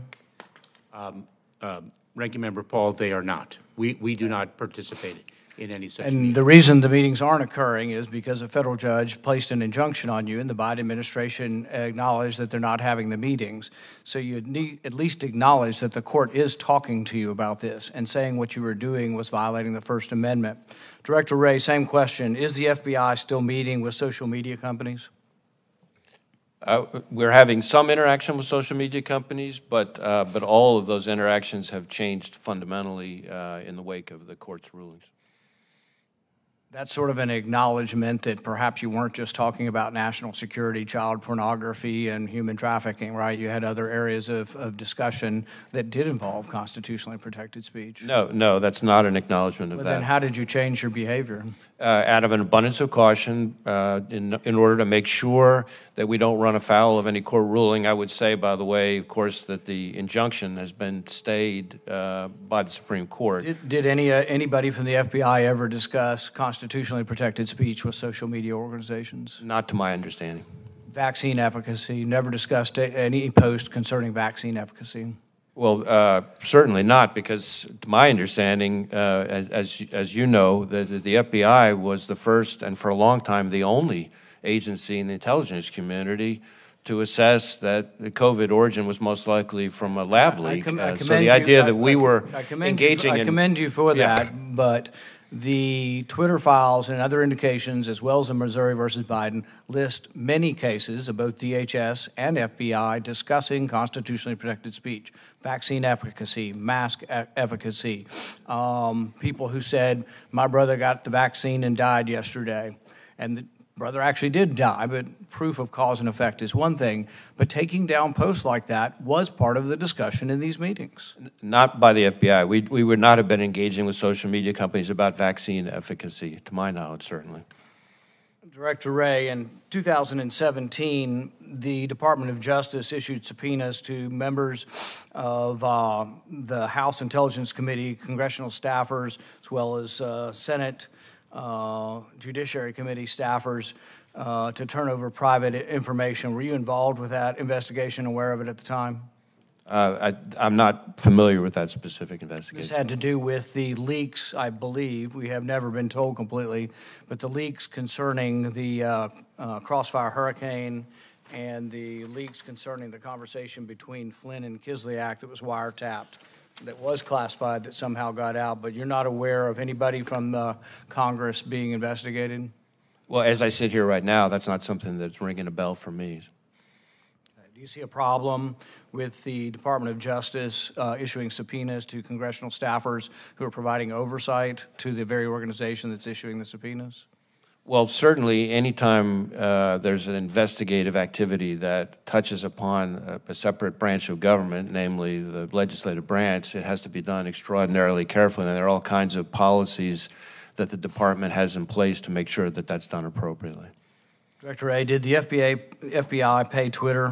Ranking Member Paul, they are not. We, we do not participate in any such And meeting. the reason the meetings aren't occurring is because a federal judge placed an injunction on you, and the Biden administration acknowledged that they're not having the meetings. So you need at least acknowledge that the court is talking to you about this and saying what you were doing was violating the First Amendment. Director Wray, same question. Is the F B I still meeting with social media companies? Uh, We're having some interaction with social media companies, but, uh, but all of those interactions have changed fundamentally uh, in the wake of the court's rulings. That's sort of an acknowledgement that perhaps you weren't just talking about national security, child pornography, and human trafficking, right? You had other areas of, of discussion that did involve constitutionally protected speech. No, no, that's not an acknowledgement of But that. then how did you change your behavior? Uh, out of an abundance of caution, uh, in, in order to make sure that we don't run afoul of any court ruling. I would say, by the way, of course, that the injunction has been stayed uh, by the Supreme Court. Did, did any, uh, anybody from the F B I ever discuss constitutionally protected speech with social media organizations? Not to my understanding. Vaccine efficacy, never discussed a- any post concerning vaccine efficacy? Well, uh, certainly not, because to my understanding, uh, as, as, as you know, the, the F B I was the first and for a long time the only agency in the intelligence community to assess that the COVID origin was most likely from a lab I leak. com- I Uh, So commend the you- idea I- that we I- were I commend you for- engaging I in. commend you for Yeah. that, but the Twitter files and other indications, as well as the Missouri versus Biden, list many cases of both D H S and F B I discussing constitutionally protected speech, vaccine efficacy, mask e- efficacy, um, people who said, my brother got the vaccine and died yesterday. And the brother actually did die, but proof of cause and effect is one thing. But taking down posts like that was part of the discussion in these meetings. Not by the F B I. We, we would not have been engaging with social media companies about vaccine efficacy, to my knowledge, certainly. Director Wray, in two thousand seventeen, the Department of Justice issued subpoenas to members of uh, the House Intelligence Committee, congressional staffers, as well as uh, Senate uh, Judiciary Committee staffers uh, to turn over private i- information. Were you involved with that investigation, aware of it at the time? Uh, I, I'm not familiar with that specific This investigation. had to do with the leaks, I believe, we have never been told completely, but the leaks concerning the uh, uh, Crossfire Hurricane and the leaks concerning the conversation between Flynn and Kislyak that was wiretapped, that was classified, that somehow got out, but you're not aware of anybody from uh, Congress being investigated? Well, as I sit here right now, that's not something that's ringing a bell for me. Do you see a problem with the Department of Justice uh, issuing subpoenas to congressional staffers who are providing oversight to the very organization that's issuing the subpoenas? Well, certainly, anytime uh, there's an investigative activity that touches upon a, a separate branch of government, namely the legislative branch, it has to be done extraordinarily carefully, and there are all kinds of policies that the department has in place to make sure that that's done appropriately. Director Wray, did the F B I, F B I pay Twitter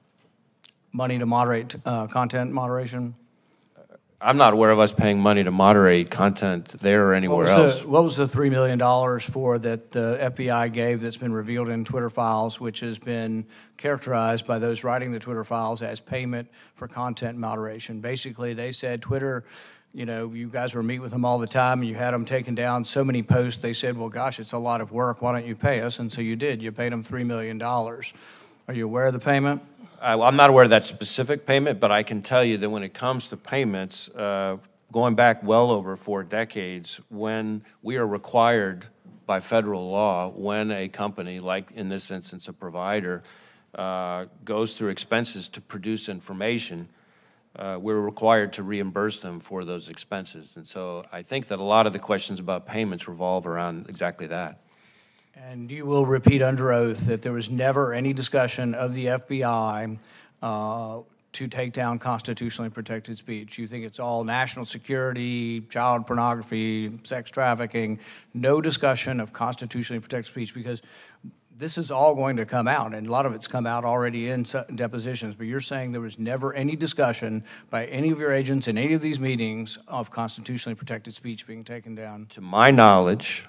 money to moderate uh, content moderation? I'm not aware of us paying money to moderate content there or What anywhere was else. the, what was the three million dollars for that the F B I gave that's been revealed in Twitter files, which has been characterized by those writing the Twitter files as payment for content moderation? Basically, they said Twitter, you know, you guys were meet with them all the time, and you had them taking down so many posts, they said, well, gosh, it's a lot of work, why don't you pay us? And so you did, you paid them three million dollars. Are you aware of the payment? I- I'm not aware of that specific payment, but I can tell you that when it comes to payments, uh, going back well over four decades, when we are required by federal law, when a company, like in this instance a provider, uh, goes through expenses to produce information, uh, we're required to reimburse them for those expenses. And so I think that a lot of the questions about payments revolve around exactly that. And you will repeat under oath that there was never any discussion of the F B I uh, to take down constitutionally protected speech. You think it's all national security, child pornography, sex trafficking, no discussion of constitutionally protected speech, because this is all going to come out, and a lot of it's come out already in su- depositions, but you're saying there was never any discussion by any of your agents in any of these meetings of constitutionally protected speech being taken down? To my knowledge,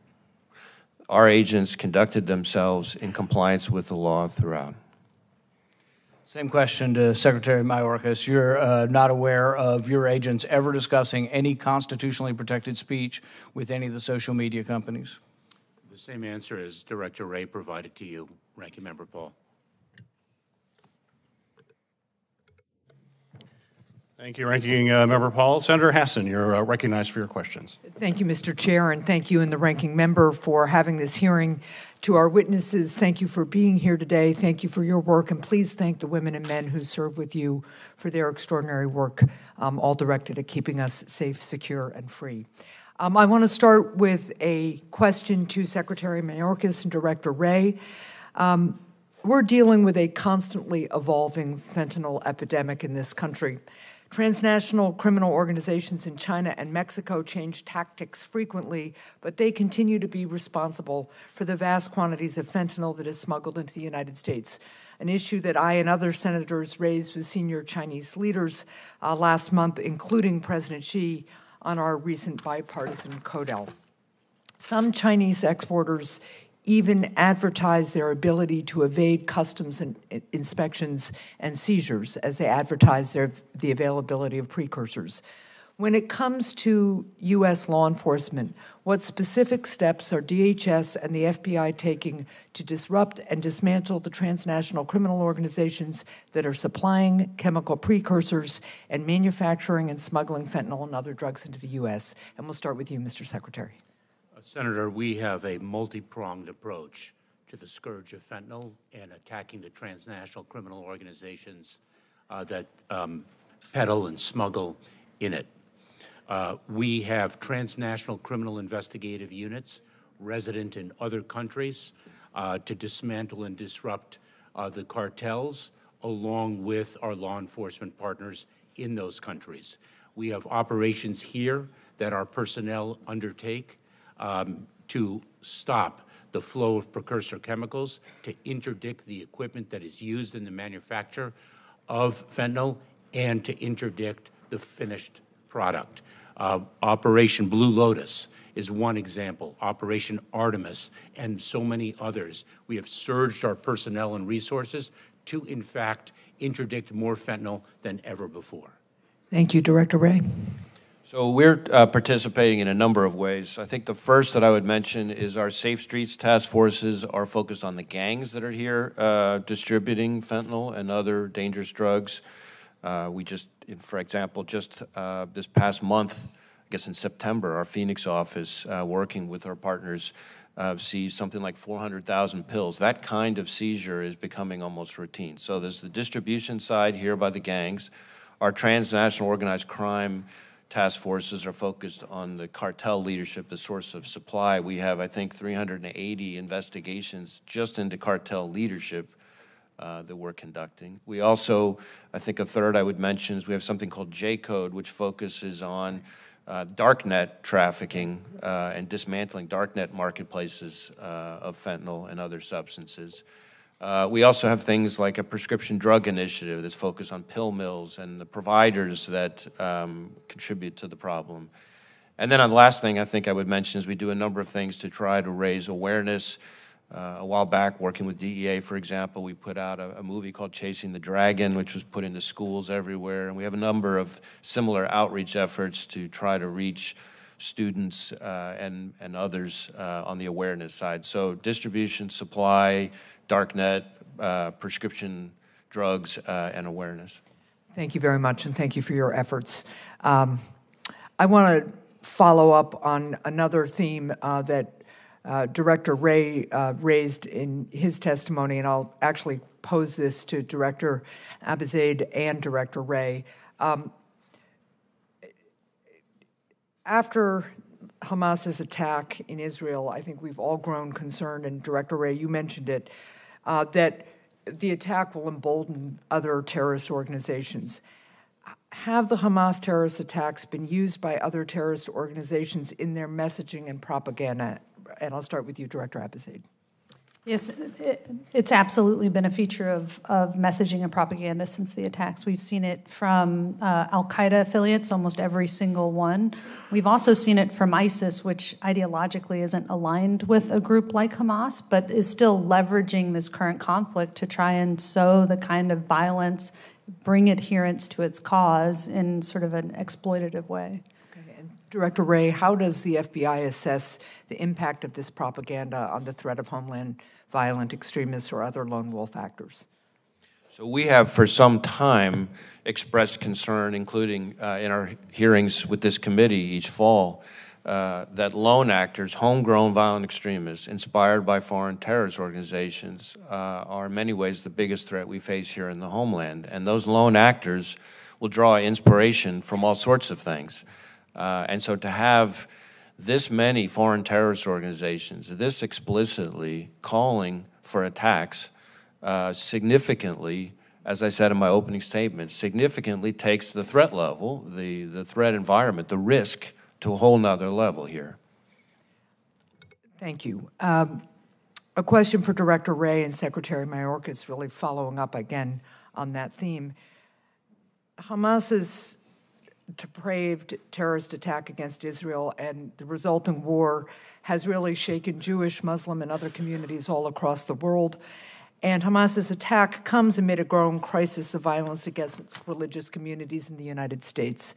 our agents conducted themselves in compliance with the law throughout. Same question to Secretary Mayorkas. You're uh, not aware of your agents ever discussing any constitutionally protected speech with any of the social media companies? The same answer as Director Wray provided to you, Ranking Member Paul. Thank you, Ranking uh, Member Paul. Senator Hassan, you're uh, recognized for your questions. Thank you, Mister Chair, and thank you and the ranking member for having this hearing. To our witnesses, thank you for being here today. Thank you for your work, and please thank the women and men who serve with you for their extraordinary work, um, all directed at keeping us safe, secure, and free. Um, I want to start with a question to Secretary Mayorkas and Director Wray. Um, we're dealing with a constantly evolving fentanyl epidemic in this country. Transnational criminal organizations in China and Mexico change tactics frequently, but they continue to be responsible for the vast quantities of fentanyl that is smuggled into the United States, an issue that I and other senators raised with senior Chinese leaders uh, last month, including President Xi, on our recent bipartisan CODEL. Some Chinese exporters even advertise their ability to evade customs and inspections and seizures as they advertise their, the availability of precursors. When it comes to U S law enforcement, what specific steps are D H S and the F B I taking to disrupt and dismantle the transnational criminal organizations that are supplying chemical precursors and manufacturing and smuggling fentanyl and other drugs into the U S? And we'll start with you, Mister Secretary. Senator, we have a multi-pronged approach to the scourge of fentanyl and attacking the transnational criminal organizations uh, that um, peddle and smuggle in it. Uh, we have transnational criminal investigative units resident in other countries uh, to dismantle and disrupt uh, the cartels, along with our law enforcement partners in those countries. We have operations here that our personnel undertake Um, to stop the flow of precursor chemicals, to interdict the equipment that is used in the manufacture of fentanyl, and to interdict the finished product. Uh, Operation Blue Lotus is one example, Operation Artemis, and so many others. We have surged our personnel and resources to, in fact, interdict more fentanyl than ever before. Thank you, Director Wray. So we're uh, participating in a number of ways. I think the first that I would mention is our Safe Streets task forces are focused on the gangs that are here uh, distributing fentanyl and other dangerous drugs. Uh, we just, for example, just uh, this past month, I guess in September, our Phoenix office, uh, working with our partners, uh, seized something like four hundred thousand pills. That kind of seizure is becoming almost routine. So there's the distribution side here by the gangs. Our transnational organized crime task forces are focused on the cartel leadership, the source of supply. We have, I think, three hundred eighty investigations just into cartel leadership uh, that we're conducting. We also, I think a third I would mention is we have something called J-Code, which focuses on uh, darknet trafficking uh, and dismantling darknet marketplaces uh, of fentanyl and other substances. Uh, we also have things like a prescription drug initiative that's focused on pill mills and the providers that um, contribute to the problem. And then on the last thing I think I would mention is we do a number of things to try to raise awareness. Uh, a while back, working with D E A, for example, we put out a, a movie called Chasing the Dragon, which was put into schools everywhere. And we have a number of similar outreach efforts to try to reach students uh, and, and others uh, on the awareness side. So distribution, supply, darknet, uh, prescription drugs, uh, and awareness. Thank you very much, and thank you for your efforts. Um, I want to follow up on another theme uh, that uh, Director Wray uh, raised in his testimony, and I'll actually pose this to Director Abizaid and Director Wray. Um, after Hamas's attack in Israel, I think we've all grown concerned, and Director Wray, you mentioned it, Uh, that the attack will embolden other terrorist organizations. Have the Hamas terrorist attacks been used by other terrorist organizations in their messaging and propaganda? And I'll start with you, Director Abizaid. Yes, it, it's absolutely been a feature of, of messaging and propaganda since the attacks. We've seen it from uh, Al-Qaeda affiliates, almost every single one. We've also seen it from ISIS, which ideologically isn't aligned with a group like Hamas, but is still leveraging this current conflict to try and sow the kind of violence, bring adherents to its cause in sort of an exploitative way. Director Wray, how does the F B I assess the impact of this propaganda on the threat of homeland violent extremists or other lone wolf actors? So we have for some time expressed concern, including uh, in our hearings with this committee each fall, uh, that lone actors, homegrown violent extremists, inspired by foreign terrorist organizations, uh, are in many ways the biggest threat we face here in the homeland. And those lone actors will draw inspiration from all sorts of things. Uh, and so to have this many foreign terrorist organizations, this explicitly calling for attacks, uh, significantly, as I said in my opening statement, significantly takes the threat level, the, the threat environment, the risk to a whole nother level here. Thank you. Um, a question for Director Wray and Secretary Mayorkas, really following up again on that theme. Hamas's depraved terrorist attack against Israel and the resulting war has really shaken Jewish, Muslim, and other communities all across the world. And Hamas's attack comes amid a growing crisis of violence against religious communities in the United States.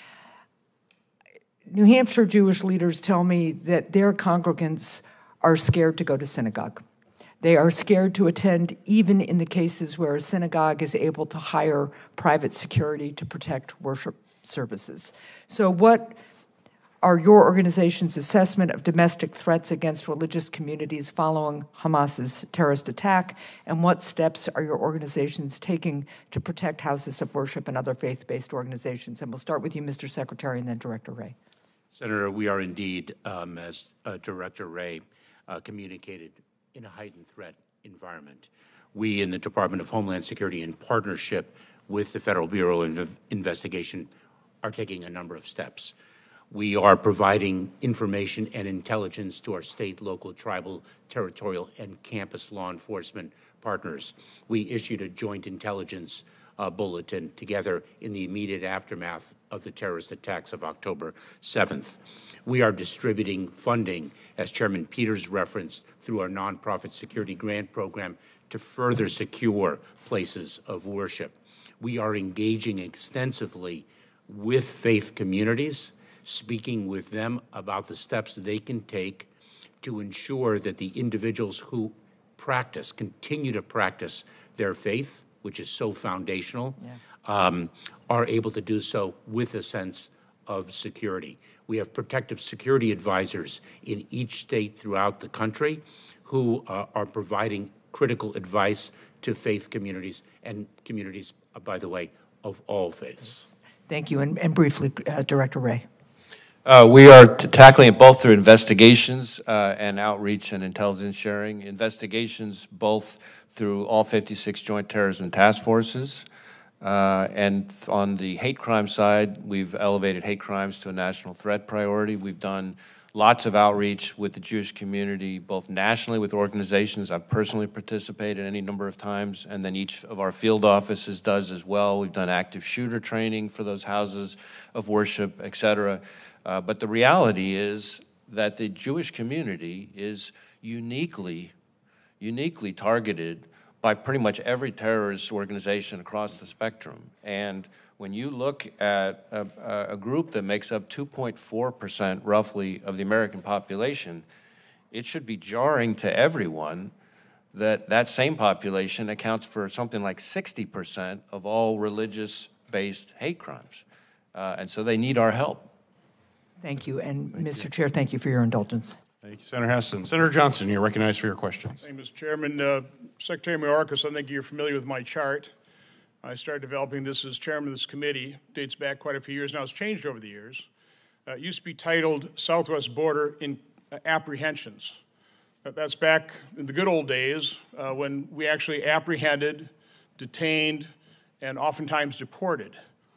New Hampshire Jewish leaders tell me that their congregants are scared to go to synagogue. They are scared to attend even in the cases where a synagogue is able to hire private security to protect worship services. So what are your organization's assessment of domestic threats against religious communities following Hamas's terrorist attack, and what steps are your organizations taking to protect houses of worship and other faith-based organizations? And we'll start with you, Mister Secretary, and then Director Wray. Senator, we are indeed, um, as uh, Director Wray uh, communicated, in a heightened threat environment. We in the Department of Homeland Security, in partnership with the Federal Bureau of Investigation, are taking a number of steps. We are providing information and intelligence to our state, local, tribal, territorial, and campus law enforcement partners. We issued a joint intelligence uh, bulletin together in the immediate aftermath of the terrorist attacks of October seventh. We are distributing funding, as Chairman Peters referenced, through our nonprofit security grant program to further secure places of worship. We are engaging extensively with faith communities, speaking with them about the steps they can take to ensure that the individuals who practice, continue to practice their faith, which is so foundational, yeah. um, are able to do so with a sense of security. We have protective security advisors in each state throughout the country who uh, are providing critical advice to faith communities and communities, uh, by the way, of all faiths. Thank you. And, and briefly, uh, Director Wray. Uh, we are t tackling it both through investigations uh, and outreach and intelligence sharing. Investigations both through all fifty-six Joint Terrorism Task Forces. Uh, and on the hate crime side, we've elevated hate crimes to a national threat priority. We've done lots of outreach with the Jewish community, both nationally with organizations I've personally participated any number of times, and then each of our field offices does as well. We've done active shooter training for those houses of worship, et cetera. Uh, but the reality is that the Jewish community is uniquely, uniquely targeted by pretty much every terrorist organization across the spectrum. And when you look at a, a group that makes up two point four percent roughly of the American population, it should be jarring to everyone that that same population accounts for something like sixty percent of all religious-based hate crimes. Uh, and so they need our help. Thank you. And thank Mister You. Chair, thank you for your indulgence. Thank you, Senator Heston. Senator Johnson, you're recognized for your questions. Thank you, Mister Chairman. Uh, Secretary Mayorkas, I think you're familiar with my chart. I started developing this as chairman of this committee. Dates back quite a few years now. It's changed over the years. Uh, it used to be titled Southwest Border in uh, Apprehensions. Uh, that's back in the good old days uh, when we actually apprehended, detained, and oftentimes deported.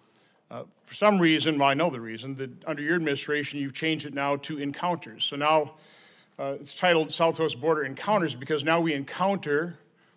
Uh, for some reason, well, I know the reason, that under your administration, you've changed it now to encounters. So now uh, it's titled Southwest Border Encounters because now we encounter,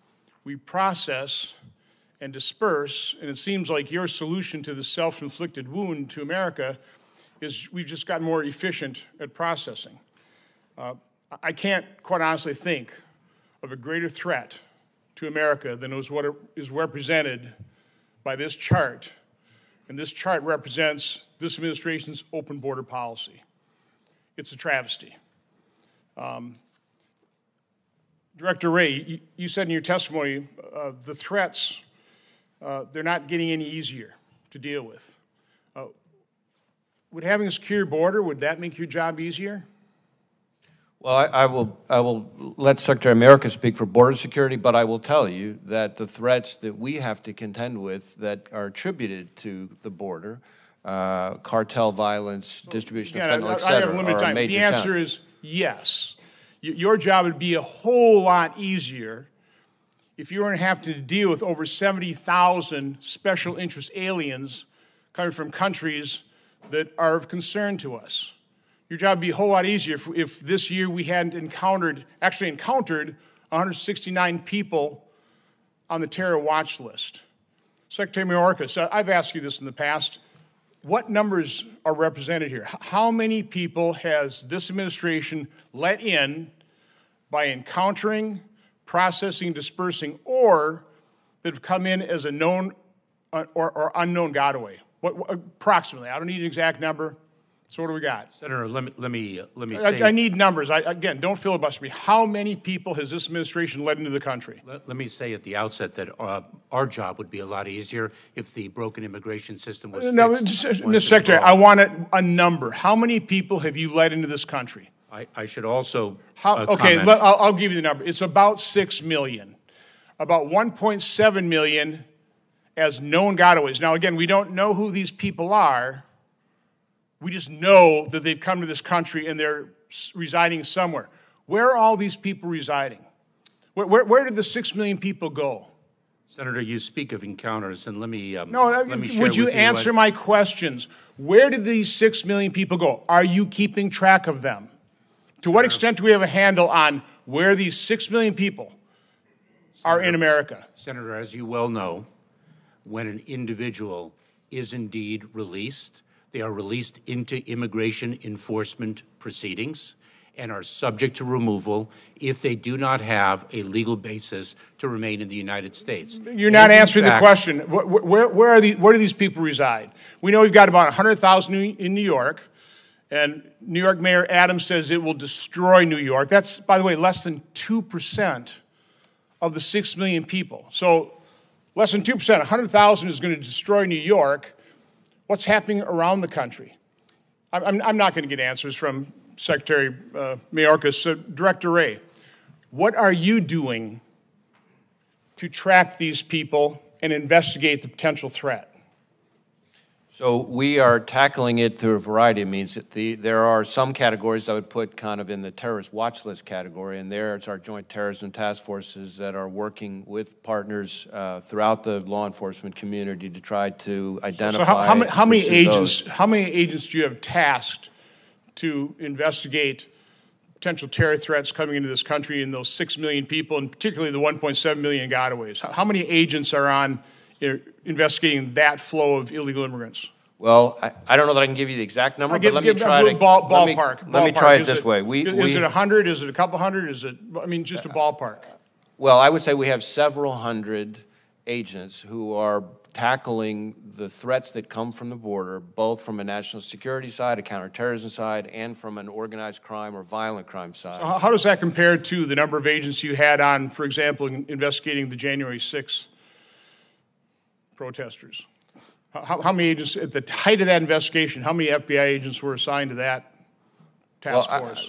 we process, and disperse, and it seems like your solution to the self-inflicted wound to America is we've just gotten more efficient at processing. Uh, I can't quite honestly think of a greater threat to America than is what is represented by this chart. And this chart represents this administration's open border policy. It's a travesty. Um, Director Wray, you, you said in your testimony uh, the threats, uh, they're not getting any easier to deal with. Uh, would having a secure border, would that make your job easier? Well, I, I will I will let Secretary Mayorkas speak for border security, but I will tell you that the threats that we have to contend with that are attributed to the border, uh, cartel violence, distribution Again, of fentanyl, I, et cetera, I have limited are a time. major The answer challenge. is yes. Y your job would be a whole lot easier if you were going to have to deal with over seventy thousand special interest aliens coming from countries that are of concern to us. Your job would be a whole lot easier if, if this year we hadn't encountered, actually encountered one hundred sixty-nine people on the terror watch list. Secretary Mayorkas, I've asked you this in the past. What numbers are represented here? How many people has this administration let in by encountering, processing, dispersing, or that have come in as a known or, or unknown gotaway? What, what, approximately, I don't need an exact number. So what do we got? Senator, let me let me uh, let me I, say. I need numbers. I, again, don't filibuster me. How many people has this administration led into the country? Let, let me say at the outset that uh, our job would be a lot easier if the broken immigration system was No, fixed. just, once Mister Secretary, and for I all. want a, a number. How many people have you led into this country? I, I should also How, uh, okay, comment. let, I'll, I'll give you the number. It's about six million. About one point seven million as known gotaways. Now, again, we don't know who these people are. We just know that they've come to this country and they're residing somewhere. Where are all these people residing? Where, where, where did the six million people go? Senator, you speak of encounters, and let me um, No, let me share would you with answer what, my questions? Where did these six million people go? Are you keeping track of them? To what extent do we have a handle on where these six million people are in America? Senator, as you well know, when an individual is indeed released. They are released into immigration enforcement proceedings and are subject to removal if they do not have a legal basis to remain in the United States. You're not And in answering the fact- question. Where, where, where are the, where do these people reside? We know we've got about one hundred thousand in New York, and New York Mayor Adams says it will destroy New York. That's, by the way, less than two percent of the six million people. So less than two percent, one hundred thousand is going to destroy New York. What's happening around the country? I'm, I'm, I'm not going to get answers from Secretary uh, Mayorkas. Uh, Director Wray, what are you doing to track these people and investigate the potential threat? So we are tackling it through a variety of means. The, there are some categories I would put kind of in the terrorist watch list category, and there it's our joint terrorism task forces that are working with partners uh, throughout the law enforcement community to try to identify. So how, how, many, how many pursue agents? those. How many agents do you have tasked to investigate potential terror threats coming into this country and those six million people, and particularly the one point seven million gotaways? How, how many agents are on uh, investigating that flow of illegal immigrants? Well, I, I don't know that I can give you the exact number, I'll give- but let give- me try I'll to do ball, let me- ballpark. Let me ballpark. try it Is this way. We, is we, it a hundred? Is it a couple hundred? Is it? I mean, just a ballpark. Well, I would say we have several hundred agents who are tackling the threats that come from the border, both from a national security side, a counterterrorism side, and from an organized crime or violent crime side. How how does that compare to the number of agents you had on, for example, in investigating the January sixth protesters? How, how many agents, at the height of that investigation, how many F B I agents were assigned to that task Well, I- force?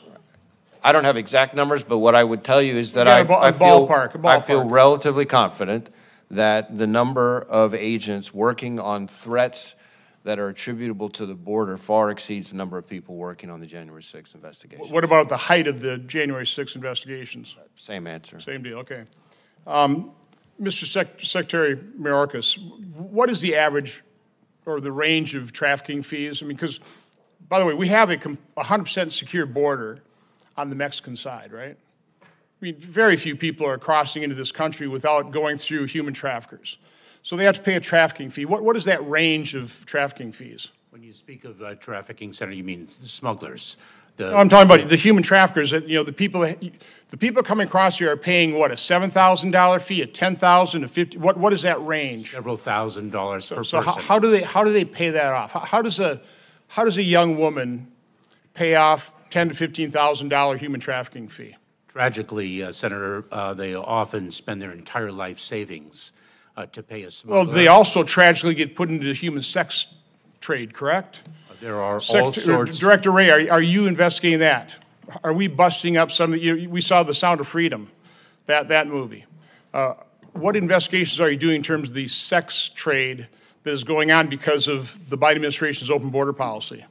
I don't have exact numbers, but what I would tell you is that got I, a ba- a I feel, ballpark, a I feel ballpark. relatively confident that the number of agents working on threats that are attributable to the border far exceeds the number of people working on the January sixth investigation. What about the height of the January sixth investigations? Same answer. Same deal, okay. Um, Mister Sec- Secretary Mayorkas, what is the average or the range of trafficking fees? I mean, because, by the way, we have a com- one hundred percent secure border on the Mexican side, right? I mean, very few people are crossing into this country without going through human traffickers. So they have to pay a trafficking fee. What, what is that range of trafficking fees? When you speak of uh, trafficking, Senator, you mean smugglers? The, No, I'm talking about the human traffickers. That, you know, the people, that, the people coming across here are paying what, a seven thousand dollar fee, a ten thousand, a fifty. What what is that range? several thousand dollars per So person. how, how do they how do they pay that off? How, how does a how does a young woman pay off ten to fifteen thousand dollar human trafficking fee? Tragically, uh, Senator, uh, they often spend their entire life savings uh, to pay a Well, smuggler. they also tragically get put into the human sex trade, correct? There are all Secretary- sorts. Director Wray, are, are you investigating that? Are we busting up some of the, you, we saw The Sound of Freedom, that, that movie. Uh, what investigations are you doing in terms of the sex trade that is going on because of the Biden administration's open border policy?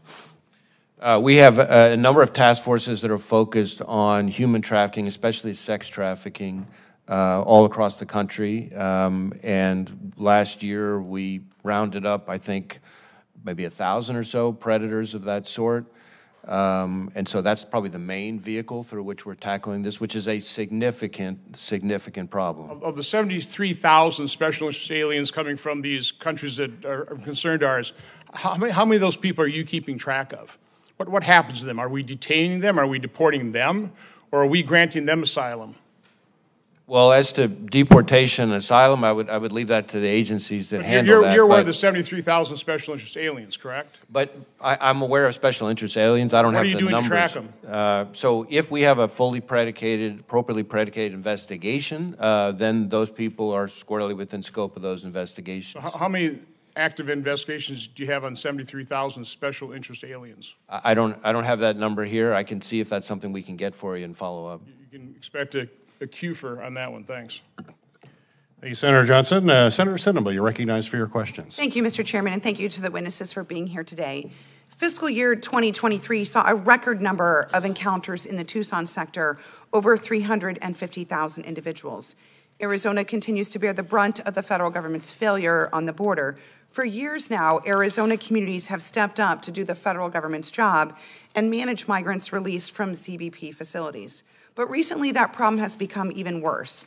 Uh, we have a, a number of task forces that are focused on human trafficking, especially sex trafficking, uh, all across the country. Um, and last year, we rounded up, I think, maybe a thousand or so predators of that sort. Um, and so that's probably the main vehicle through which we're tackling this, which is a significant, significant problem. Of the seventy-three thousand special interest aliens coming from these countries that are of concern to ours, how many, how many of those people are you keeping track of? What, what happens to them? Are we detaining them? Are we deporting them? Or are we granting them asylum? Well, as to deportation and asylum, I would, I would leave that to the agencies that You're, handle you're, that. you're aware but- of the seventy-three thousand special interest aliens, correct? But I, I'm aware of special interest aliens. I don't What have are you the doing to numbers. track 'em? Uh, so if we have a fully predicated, appropriately predicated investigation, uh, then those people are squarely within scope of those investigations. How, how many active investigations do you have on seventy-three thousand special interest aliens? I I don't, I don't have that number here. I can see if that's something we can get for you and follow up. You can expect a, a Q for on that one. Thanks. Thank you, Senator Johnson. Uh, Senator Sittenable, you're recognized for your questions. Thank you, Mister Chairman, and thank you to the witnesses for being here today. Fiscal year twenty twenty-three saw a record number of encounters in the Tucson sector, over three hundred fifty thousand individuals. Arizona continues to bear the brunt of the federal government's failure on the border. For years now, Arizona communities have stepped up to do the federal government's job and manage migrants released from C B P facilities. But recently, that problem has become even worse.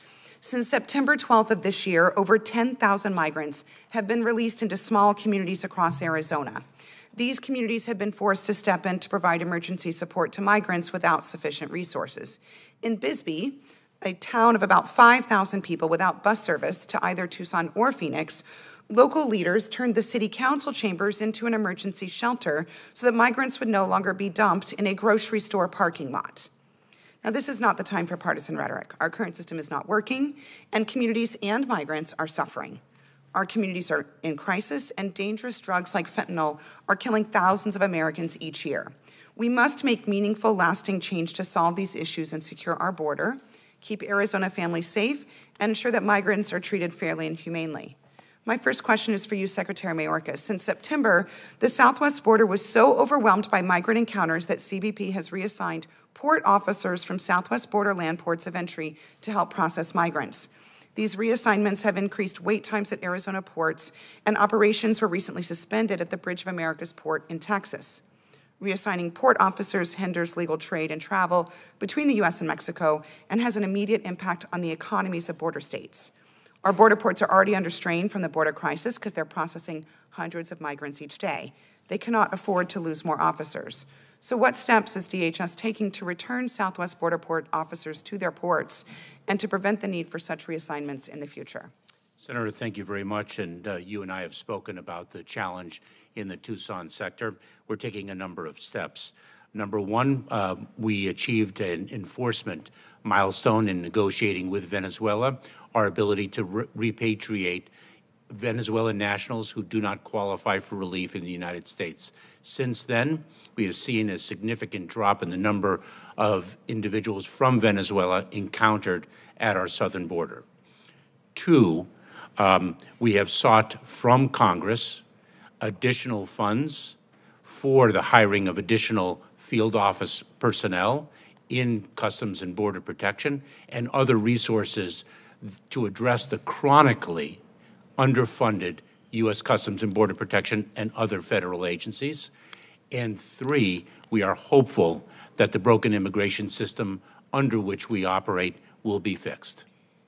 Since September twelfth of this year, over ten thousand migrants have been released into small communities across Arizona. These communities have been forced to step in to provide emergency support to migrants without sufficient resources. In Bisbee, a town of about five thousand people without bus service to either Tucson or Phoenix, local leaders turned the city council chambers into an emergency shelter so that migrants would no longer be dumped in a grocery store parking lot. Now, this is not the time for partisan rhetoric. Our current system is not working, and communities and migrants are suffering. Our communities are in crisis, and dangerous drugs like fentanyl are killing thousands of Americans each year. We must make meaningful, lasting change to solve these issues and secure our border, keep Arizona families safe, and ensure that migrants are treated fairly and humanely. My first question is for you, Secretary Mayorkas. Since September, the southwest border was so overwhelmed by migrant encounters that C B P has reassigned port officers from southwest border land ports of entry to help process migrants. These reassignments have increased wait times at Arizona ports, and operations were recently suspended at the Bridge of Americas port in Texas. Reassigning port officers hinders legal trade and travel between the U S and Mexico and has an immediate impact on the economies of border states. Our border ports are already under strain from the border crisis because they're processing hundreds of migrants each day. They cannot afford to lose more officers. So what steps is D H S taking to return Southwest Border Port officers to their ports and to prevent the need for such reassignments in the future? Senator, thank you very much. And uh, you and I have spoken about the challenge in the Tucson sector. We're taking a number of steps. Number one, uh, we achieved an enforcement milestone in negotiating with Venezuela, our ability to re repatriate Venezuelan nationals who do not qualify for relief in the United States. Since then, we have seen a significant drop in the number of individuals from Venezuela encountered at our southern border. Two, um, we have sought from Congress additional funds for the hiring of additional field office personnel in Customs and Border Protection and other resources to address the chronically underfunded U S Customs and Border Protection and other federal agencies. And three, we are hopeful that the broken immigration system under which we operate will be fixed.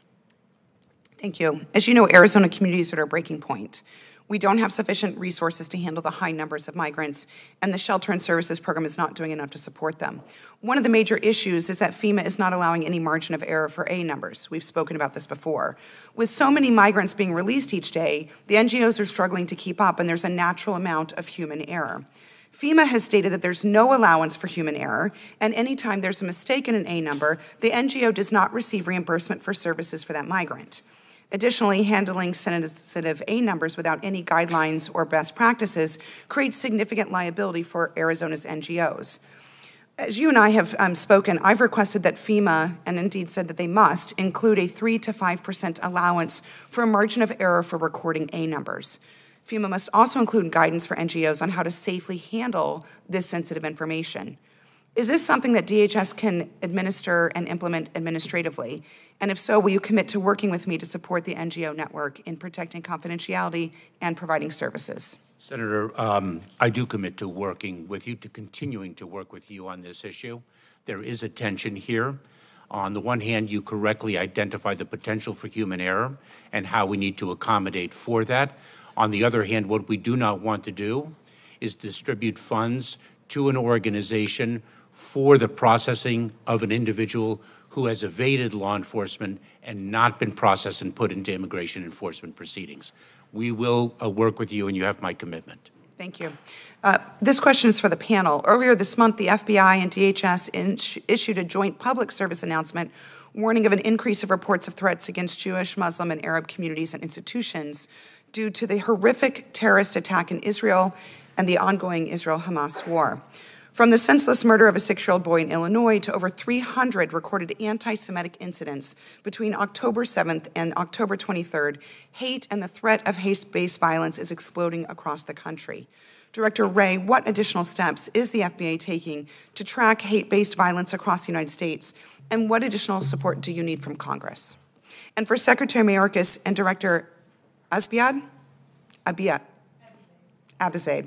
Thank you. As you know, Arizona communities are at a breaking point. We don't have sufficient resources to handle the high numbers of migrants, and the Shelter and Services Program is not doing enough to support them. One of the major issues is that FEMA is not allowing any margin of error for A numbers. We've spoken about this before. With so many migrants being released each day, the N G Os are struggling to keep up, and there's a natural amount of human error. FEMA has stated that there's no allowance for human error, and anytime there's a mistake in an A number, the N G O does not receive reimbursement for services for that migrant. Additionally, handling sensitive A numbers without any guidelines or best practices creates significant liability for Arizona's N G Os. As you and I have um, spoken, I've requested that FEMA, and indeed said that they must, include a three to five percent allowance for a margin of error for recording A numbers. FEMA must also include guidance for N G Os on how to safely handle this sensitive information. Is this something that D H S can administer and implement administratively? And if so, will you commit to working with me to support the N G O network in protecting confidentiality and providing services? Senator, um, I do commit to working with you, to continuing to work with you on this issue. There is a tension here. On the one hand, you correctly identify the potential for human error and how we need to accommodate for that. On the other hand, what we do not want to do is distribute funds to an organization for the processing of an individual who has evaded law enforcement and not been processed and put into immigration enforcement proceedings. We will uh, work with you, and you have my commitment. Thank you. Uh, this question is for the panel. Earlier this month, the F B I and D H S in issued a joint public service announcement warning of an increase of reports of threats against Jewish, Muslim, and Arab communities and institutions due to the horrific terrorist attack in Israel and the ongoing Israel-Hamas war. From the senseless murder of a six-year-old boy in Illinois to over three hundred recorded anti-Semitic incidents between October seventh and October twenty-third, hate and the threat of hate-based violence is exploding across the country. Director Wray, what additional steps is the F B I taking to track hate-based violence across the United States, and what additional support do you need from Congress? And for Secretary Mayorkas and Director Abizaid, Abizaid,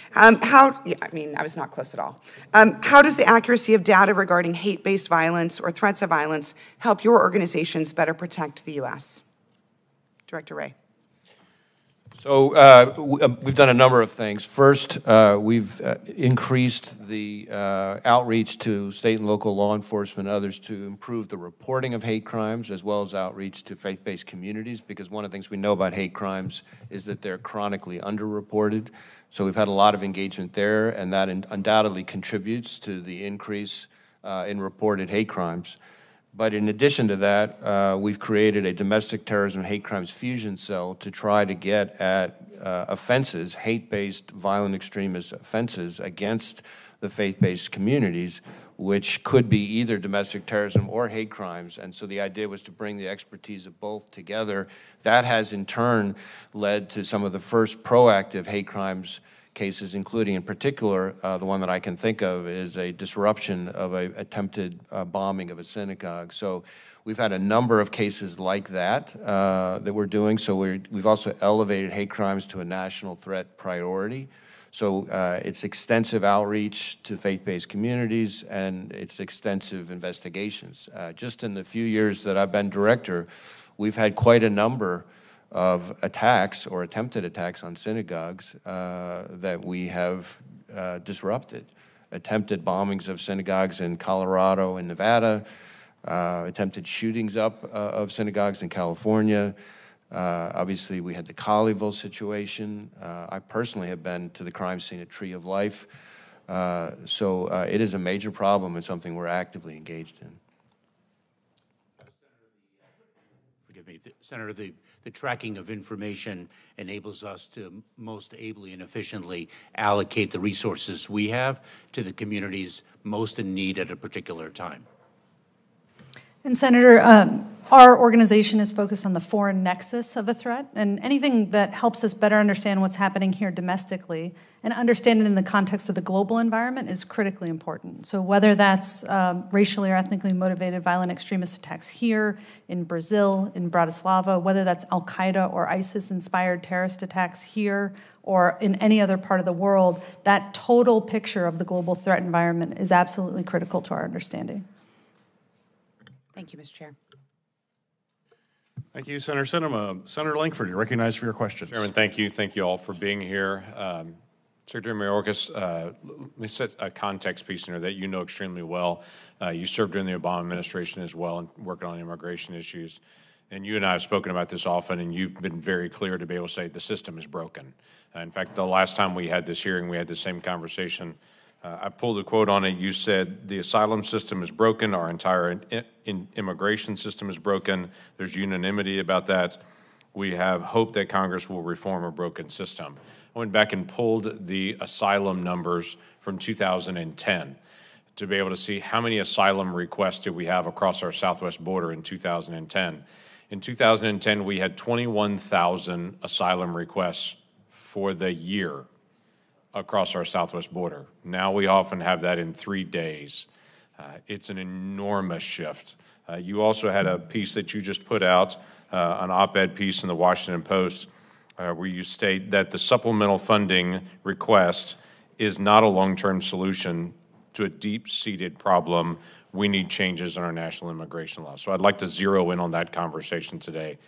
Um, how, yeah, I mean, I was not close at all. Um, how does the accuracy of data regarding hate-based violence or threats of violence help your organizations better protect the U S? Director Wray. So uh, w- uh, we've done a number of things. First, uh, we've uh, increased the uh, outreach to state and local law enforcement and others to improve the reporting of hate crimes, as well as outreach to faith-based communities, because one of the things we know about hate crimes is that they're chronically underreported. So we've had a lot of engagement there, and that in- undoubtedly contributes to the increase uh, in reported hate crimes. But in addition to that, uh, we've created a domestic terrorism hate crimes fusion cell to try to get at uh, offenses, hate-based violent extremist offenses against the faith-based communities, which could be either domestic terrorism or hate crimes. And so the idea was to bring the expertise of both together. That has in turn led to some of the first proactive hate crimes cases, including in particular, uh, the one that I can think of is a disruption of a attempted uh, bombing of a synagogue. So we've had a number of cases like that uh, that we're doing. So we're, we've also elevated hate crimes to a national threat priority. So uh, it's extensive outreach to faith-based communities, and it's extensive investigations. Uh, just in the few years that I've been director, we've had quite a number of attacks or attempted attacks on synagogues uh, that we have uh, disrupted. Attempted bombings of synagogues in Colorado and Nevada, uh, attempted shootings up uh, of synagogues in California. Uh, obviously, we had the Colleyville situation. Uh, I personally have been to the crime scene at Tree of Life. Uh, so uh, it is a major problem and something we're actively engaged in. Forgive me, the, Senator, the, the tracking of information enables us to most ably and efficiently allocate the resources we have to the communities most in need at a particular time. And Senator, um, our organization is focused on the foreign nexus of a threat, and anything that helps us better understand what's happening here domestically and understand it in the context of the global environment is critically important. So whether that's um, racially or ethnically motivated violent extremist attacks here, in Brazil, in Bratislava, whether that's Al-Qaeda or ISIS-inspired terrorist attacks here or in any other part of the world, that total picture of the global threat environment is absolutely critical to our understanding. Thank you, Mister Chair. Thank you, Senator Sinema. Senator Lankford, you're recognized for your questions. Chairman, thank you. Thank you all for being here. Um, Secretary Mayorkas, uh, let me set a context piece in here that you know extremely well. Uh, you served during the Obama administration as well and working on immigration issues. And you and I have spoken about this often, and you've been very clear to be able to say the system is broken. Uh, in fact, the last time we had this hearing, we had the same conversation. Uh, I pulled a quote on it. You said, the asylum system is broken. Our entire in, in immigration system is broken. There's unanimity about that. We have hope that Congress will reform a broken system. I went back and pulled the asylum numbers from two thousand ten to be able to see how many asylum requests did we have across our southwest border in two thousand ten. In two thousand ten, we had twenty-one thousand asylum requests for the year across our southwest border. Now we often have that in three days. Uh, it's an enormous shift. Uh, you also had a piece that you just put out, uh, an op-ed piece in the Washington Post, uh, where you state that the supplemental funding request is not a long-term solution to a deep-seated problem. We need changes in our national immigration law. So I'd like to zero in on that conversation today.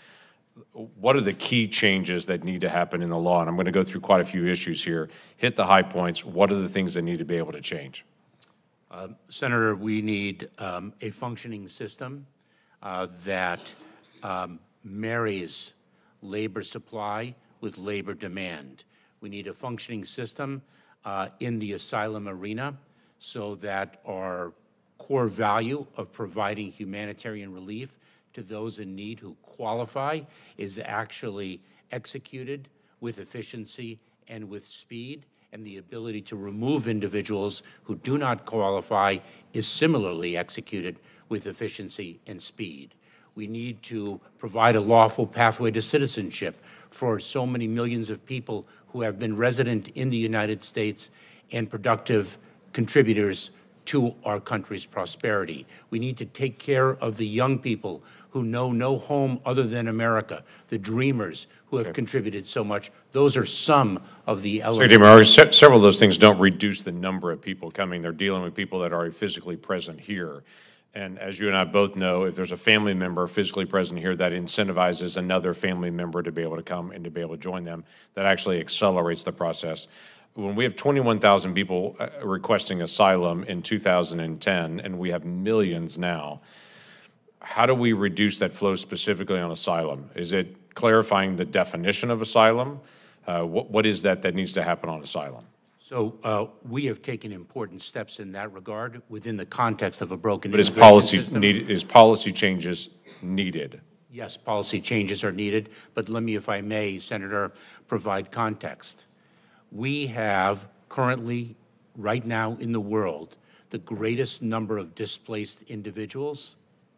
What are the key changes that need to happen in the law? And I'm going to go through quite a few issues here. Hit the high points. What are the things that need to be able to change? Uh, Senator, we need um, a functioning system uh, that um, marries labor supply with labor demand. We need a functioning system uh, in the asylum arena so that our core value of providing humanitarian relief to those in need who qualify is actually executed with efficiency and with speed, and the ability to remove individuals who do not qualify is similarly executed with efficiency and speed. We need to provide a lawful pathway to citizenship for so many millions of people who have been resident in the United States and productive contributors to our country's prosperity. We need to take care of the young people who know no home other than America, the dreamers who have okay. contributed so much. Those are some of the elements. Secretary Mayorkas, se several of those things don't reduce the number of people coming. They're dealing with people that are physically present here. And as you and I both know, if there's a family member physically present here, that incentivizes another family member to be able to come and to be able to join them. That actually accelerates the process. When we have twenty-one thousand people requesting asylum in two thousand ten, and we have millions now, how do we reduce that flow specifically on asylum? Is it clarifying the definition of asylum? Uh, what, what is that that needs to happen on asylum? So uh, we have taken important steps in that regard within the context of a broken but is immigration policy system. Need, is policy changes needed? Yes, policy changes are needed, but let me, if I may, Senator, provide context. We have currently, right now in the world, the greatest number of displaced individuals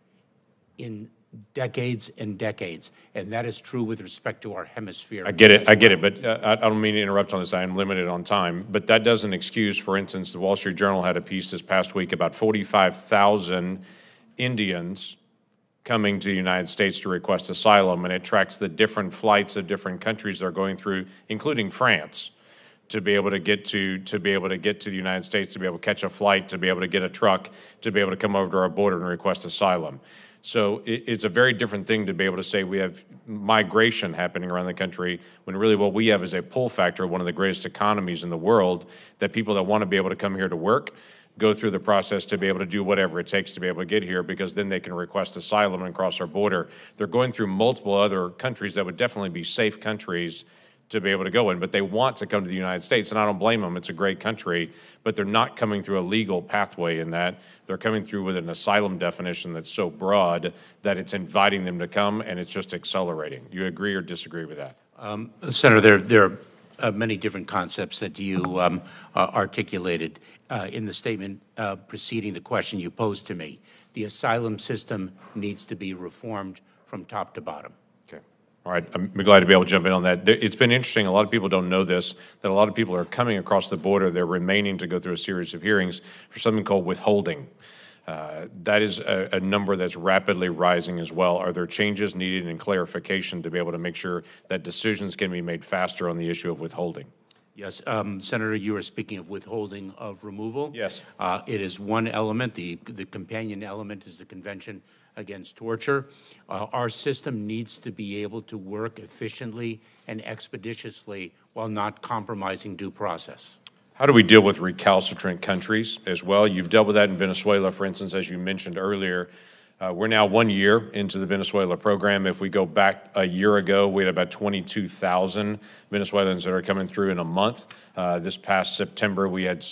in decades and decades, and that is true with respect to our hemisphere. I get it, I get it, but uh, I don't mean to interrupt on this. I am limited on time, but that doesn't excuse, for instance, the Wall Street Journal had a piece this past week about forty-five thousand Indians coming to the United States to request asylum, and it tracks the different flights of different countries they're going through, including France, to be able to get to to be able to get to the United States, to be able to catch a flight, to be able to get a truck, to be able to come over to our border and request asylum. So it, it's a very different thing to be able to say we have migration happening around the country when really what we have is a pull factor, one of the greatest economies in the world, that people that want to be able to come here to work go through the process to be able to do whatever it takes to be able to get here, because then they can request asylum and cross our border. They're going through multiple other countries that would definitely be safe countries to be able to go in, but they want to come to the United States, and I don't blame them. It's a great country, but they're not coming through a legal pathway in that. They're coming through with an asylum definition that's so broad that it's inviting them to come, and it's just accelerating. You agree or disagree with that? Um, Senator, there, there are uh, many different concepts that you um, uh, articulated uh, in the statement uh, preceding the question you posed to me. The asylum system needs to be reformed from top to bottom. All right, I'm glad to be able to jump in on that. It's been interesting. A lot of people don't know this, that a lot of people are coming across the border. They're remaining to go through a series of hearings for something called withholding. Uh, that is a, a number that's rapidly rising as well. Are there changes needed in clarification to be able to make sure that decisions can be made faster on the issue of withholding? Yes, um, Senator, you are speaking of withholding of removal. Yes. Uh, it is one element. The, the companion element is the Convention Against Torture. Uh, our system needs to be able to work efficiently and expeditiously while not compromising due process. How do we deal with recalcitrant countries as well? You've dealt with that in Venezuela, for instance, as you mentioned earlier. Uh, we're now one year into the Venezuela program. If we go back a year ago, we had about twenty-two thousand Venezuelans that are coming through in a month. Uh, this past September, we had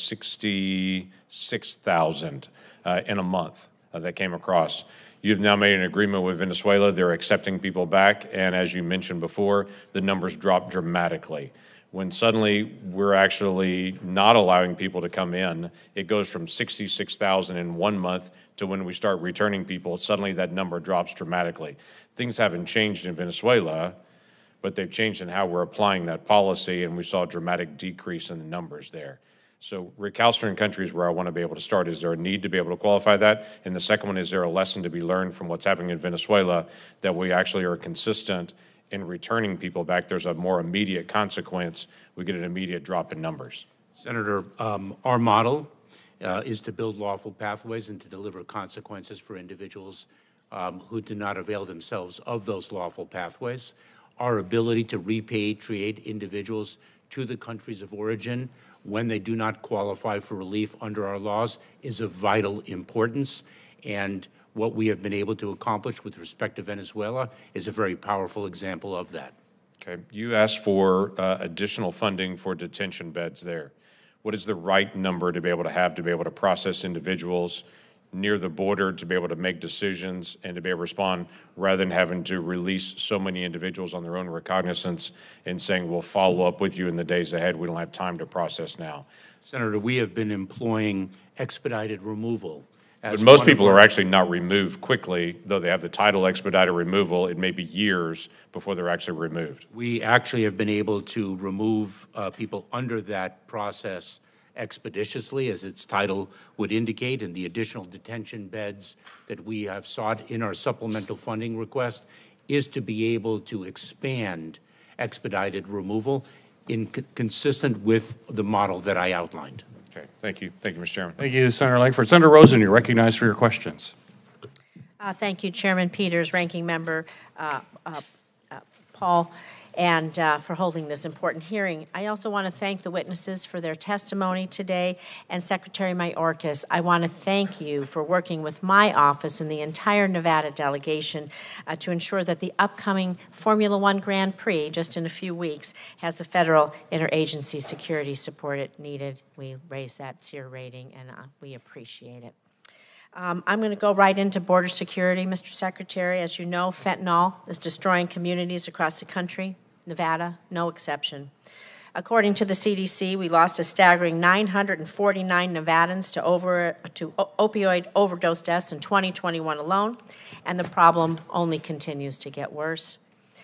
sixty-six thousand uh, in a month uh, that came across. You've now made an agreement with Venezuela. They're accepting people back, and as you mentioned before, the numbers dropped dramatically. When suddenly we're actually not allowing people to come in, it goes from sixty-six thousand in one month to when we start returning people, suddenly that number drops dramatically. Things haven't changed in Venezuela, but they've changed in how we're applying that policy, and we saw a dramatic decrease in the numbers there. So recalcitrant countries where I want to be able to start, is there a need to be able to qualify that? And the second one, is there a lesson to be learned from what's happening in Venezuela that we actually are consistent in returning people back? There's a more immediate consequence. We get an immediate drop in numbers. Senator, um, our model uh, is to build lawful pathways and to deliver consequences for individuals um, who do not avail themselves of those lawful pathways. Our ability to repatriate individuals to the countries of origin when they do not qualify for relief under our laws is of vital importance. And what we have been able to accomplish with respect to Venezuela is a very powerful example of that. Okay, you asked for uh, additional funding for detention beds there. What is the right number to be able to have to be able to process individuals near the border, to be able to make decisions and to be able to respond, rather than having to release so many individuals on their own recognizance and saying, we'll follow up with you in the days ahead, we don't have time to process now? Senator, we have been employing expedited removal. But most people are actually not removed quickly, though they have the title expedited removal. It may be years before they're actually removed. We actually have been able to remove uh, people under that process expeditiously, as its title would indicate, and the additional detention beds that we have sought in our supplemental funding request is to be able to expand expedited removal in consistent with the model that I outlined. Okay, thank you. Thank you, Mister Chairman. Thank you, Senator Langford. Senator Rosen, you're recognized for your questions. Uh, thank you, Chairman Peters, Ranking Member uh, uh, uh, Paul, and uh, for holding this important hearing. I also want to thank the witnesses for their testimony today, and Secretary Mayorkas, I want to thank you for working with my office and the entire Nevada delegation uh, to ensure that the upcoming Formula One Grand Prix, just in a few weeks, has the federal interagency security support it needed. We raised that tier rating, and uh, we appreciate it. Um, I'm going to go right into border security, Mister Secretary. As you know, fentanyl is destroying communities across the country, Nevada, no exception. According to the C D C, we lost a staggering nine hundred forty-nine Nevadans to, over, to opioid overdose deaths in twenty twenty-one alone, and the problem only continues to get worse.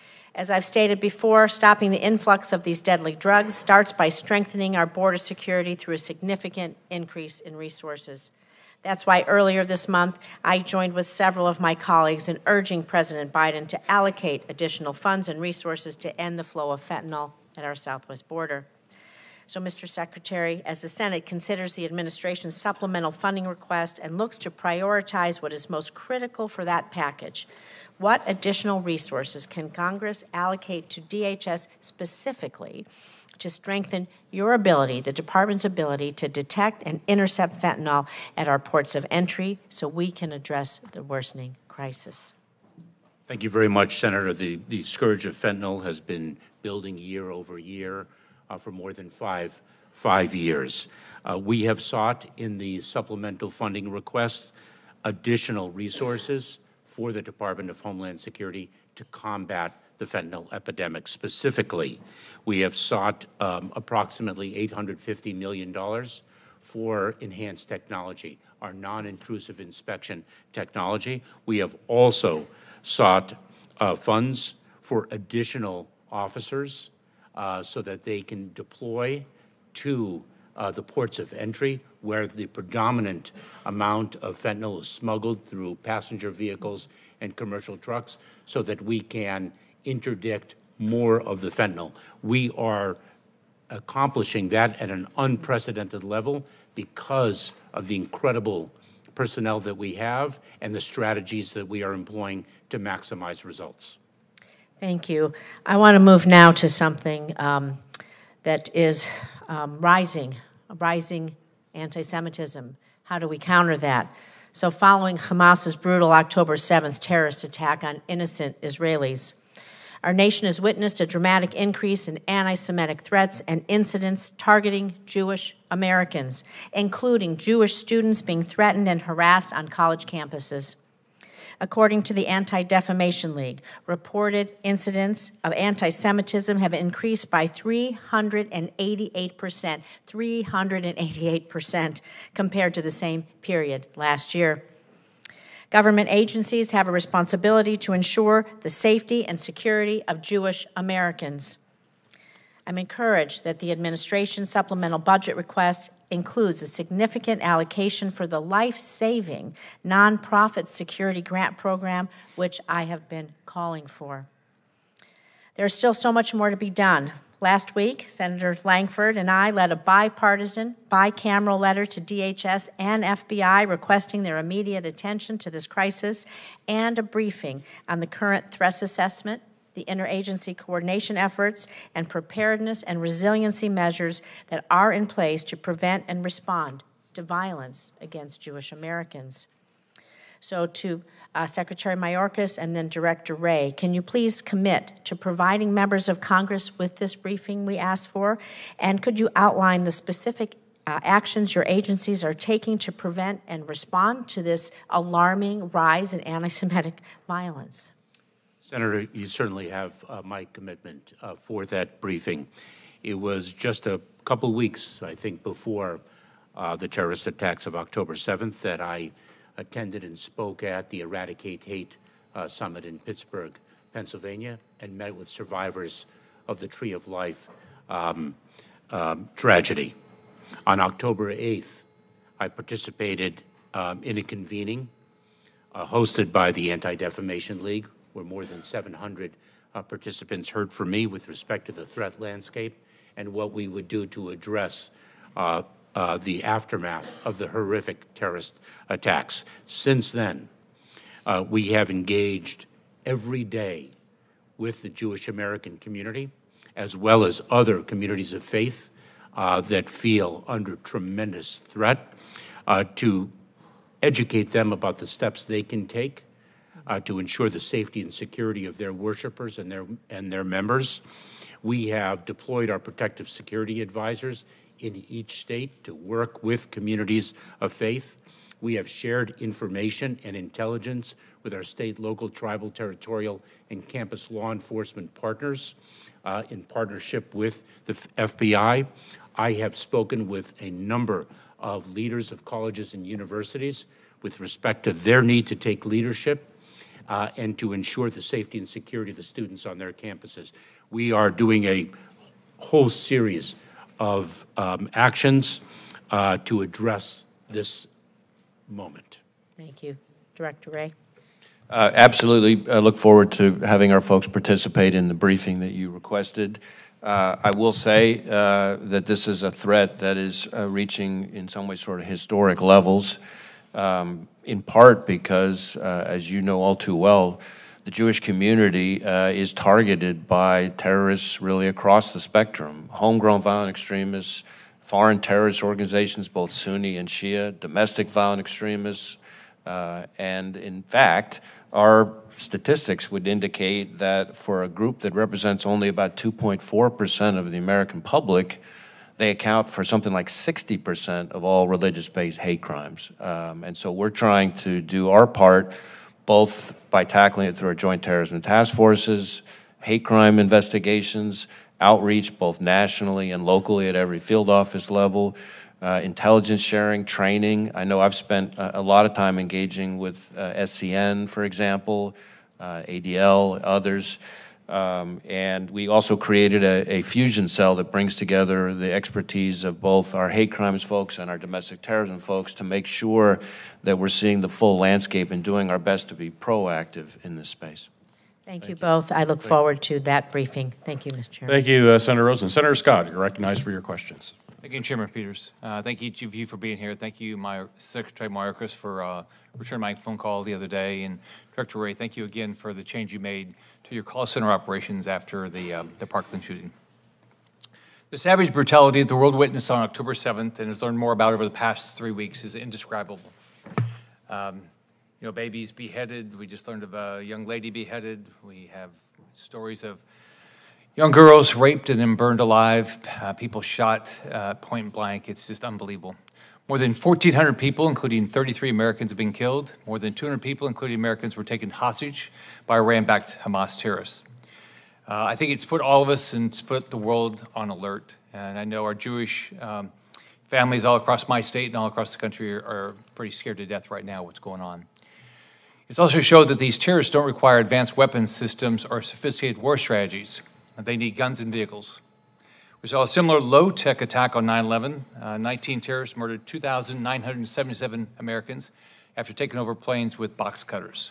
As I've stated before, stopping the influx of these deadly drugs starts by strengthening our border security through a significant increase in resources. That's why earlier this month, I joined with several of my colleagues in urging President Biden to allocate additional funds and resources to end the flow of fentanyl at our southwest border. So, Mister Secretary, as the Senate considers the administration's supplemental funding request and looks to prioritize what is most critical for that package, what additional resources can Congress allocate to D H S specifically to strengthen your ability, the Department's ability, to detect and intercept fentanyl at our ports of entry so we can address the worsening crisis? Thank you very much, Senator. The, the scourge of fentanyl has been building year over year uh, for more than five, five years. Uh, we have sought in the supplemental funding request additional resources for the Department of Homeland Security to combat the fentanyl epidemic. Specifically, we have sought um, approximately eight hundred fifty million dollars for enhanced technology, our non-intrusive inspection technology. We have also sought uh, funds for additional officers uh, so that they can deploy to uh, the ports of entry where the predominant amount of fentanyl is smuggled through passenger vehicles and commercial trucks, so that we can interdict more of the fentanyl. We are accomplishing that at an unprecedented level because of the incredible personnel that we have and the strategies that we are employing to maximize results. Thank you. I want to move now to something um, that is um, rising, rising anti-Semitism. How do we counter that? So following Hamas's brutal October seventh terrorist attack on innocent Israelis, our nation has witnessed a dramatic increase in anti-Semitic threats and incidents targeting Jewish Americans, including Jewish students being threatened and harassed on college campuses. According to the Anti-Defamation League, reported incidents of anti-Semitism have increased by three hundred eighty-eight percent, three hundred eighty-eight percent compared to the same period last year. Government agencies have a responsibility to ensure the safety and security of Jewish Americans. I'm encouraged that the administration's supplemental budget request includes a significant allocation for the life-saving nonprofit security grant program, which I have been calling for. There's still so much more to be done. Last week, Senator Langford and I led a bipartisan, bicameral letter to D H S and F B I requesting their immediate attention to this crisis and a briefing on the current threat assessment, the interagency coordination efforts, and preparedness and resiliency measures that are in place to prevent and respond to violence against Jewish Americans. So to uh, Secretary Mayorkas and then Director Wray, can you please commit to providing members of Congress with this briefing we asked for? And could you outline the specific uh, actions your agencies are taking to prevent and respond to this alarming rise in anti-Semitic violence? Senator, you certainly have uh, my commitment uh, for that briefing. It was just a couple weeks, I think, before uh, the terrorist attacks of October seventh that I attended and spoke at the Eradicate Hate uh, Summit in Pittsburgh, Pennsylvania, and met with survivors of the Tree of Life um, um, tragedy. On October eighth, I participated um, in a convening uh, hosted by the Anti-Defamation League, where more than seven hundred uh, participants heard from me with respect to the threat landscape and what we would do to address uh, uh, the aftermath of the horrific terrorist attacks. Since then, uh, we have engaged every day with the Jewish American community, as well as other communities of faith uh, that feel under tremendous threat, uh, to educate them about the steps they can take uh, to ensure the safety and security of their worshipers and their, and their members. We have deployed our protective security advisors in each state to work with communities of faith. We have shared information and intelligence with our state, local, tribal, territorial, and campus law enforcement partners uh, in partnership with the F B I. I have spoken with a number of leaders of colleges and universities with respect to their need to take leadership uh, and to ensure the safety and security of the students on their campuses. We are doing a whole series of um, actions uh, to address this moment. Thank you. Director Wray. Uh, Absolutely. I look forward to having our folks participate in the briefing that you requested. Uh, I will say uh, that this is a threat that is uh, reaching, in some ways, sort of historic levels, um, in part because, uh, as you know all too well, the Jewish community uh, is targeted by terrorists really across the spectrum. Homegrown violent extremists, foreign terrorist organizations, both Sunni and Shia, domestic violent extremists, uh, and in fact, our statistics would indicate that for a group that represents only about two point four percent of the American public, they account for something like sixty percent of all religious-based hate crimes. Um, and so we're trying to do our part, both by tackling it through our joint terrorism task forces, hate crime investigations, outreach both nationally and locally at every field office level, uh, intelligence sharing, training. I know I've spent a, a lot of time engaging with uh, S C N, for example, uh, A D L, others. Um, and we also created a, a fusion cell that brings together the expertise of both our hate crimes folks and our domestic terrorism folks to make sure that we're seeing the full landscape and doing our best to be proactive in this space. Thank, Thank you both. I look forward to that briefing. Thank you, Mister Chairman. Thank you, uh, Senator Rosen. Senator Scott, you're recognized for your questions. Thank you, Chairman Peters. Uh, thank each of you for being here. Thank you, my Secretary Mayorkas, for uh, returning my phone call the other day. And Director Wray, thank you again for the change you made to your call center operations after the, uh, the Parkland shooting. The savage brutality that the world witnessed on October seventh and has learned more about over the past three weeks is indescribable. Um, you know, babies beheaded. We just learned of a young lady beheaded. We have stories of young girls raped and then burned alive, uh, people shot uh, point blank. It's just unbelievable. More than fourteen hundred people, including thirty-three Americans, have been killed. More than two hundred people, including Americans, were taken hostage by Iran-backed Hamas terrorists. Uh, I think it's put all of us and it's put the world on alert. And I know our Jewish um, families all across my state and all across the country are, are pretty scared to death right now what's going on. It's also showed that these terrorists don't require advanced weapons systems or sophisticated war strategies. They need guns and vehicles. We saw a similar low-tech attack on nine eleven. Uh, nineteen terrorists murdered two thousand nine hundred seventy-seven Americans after taking over planes with box cutters.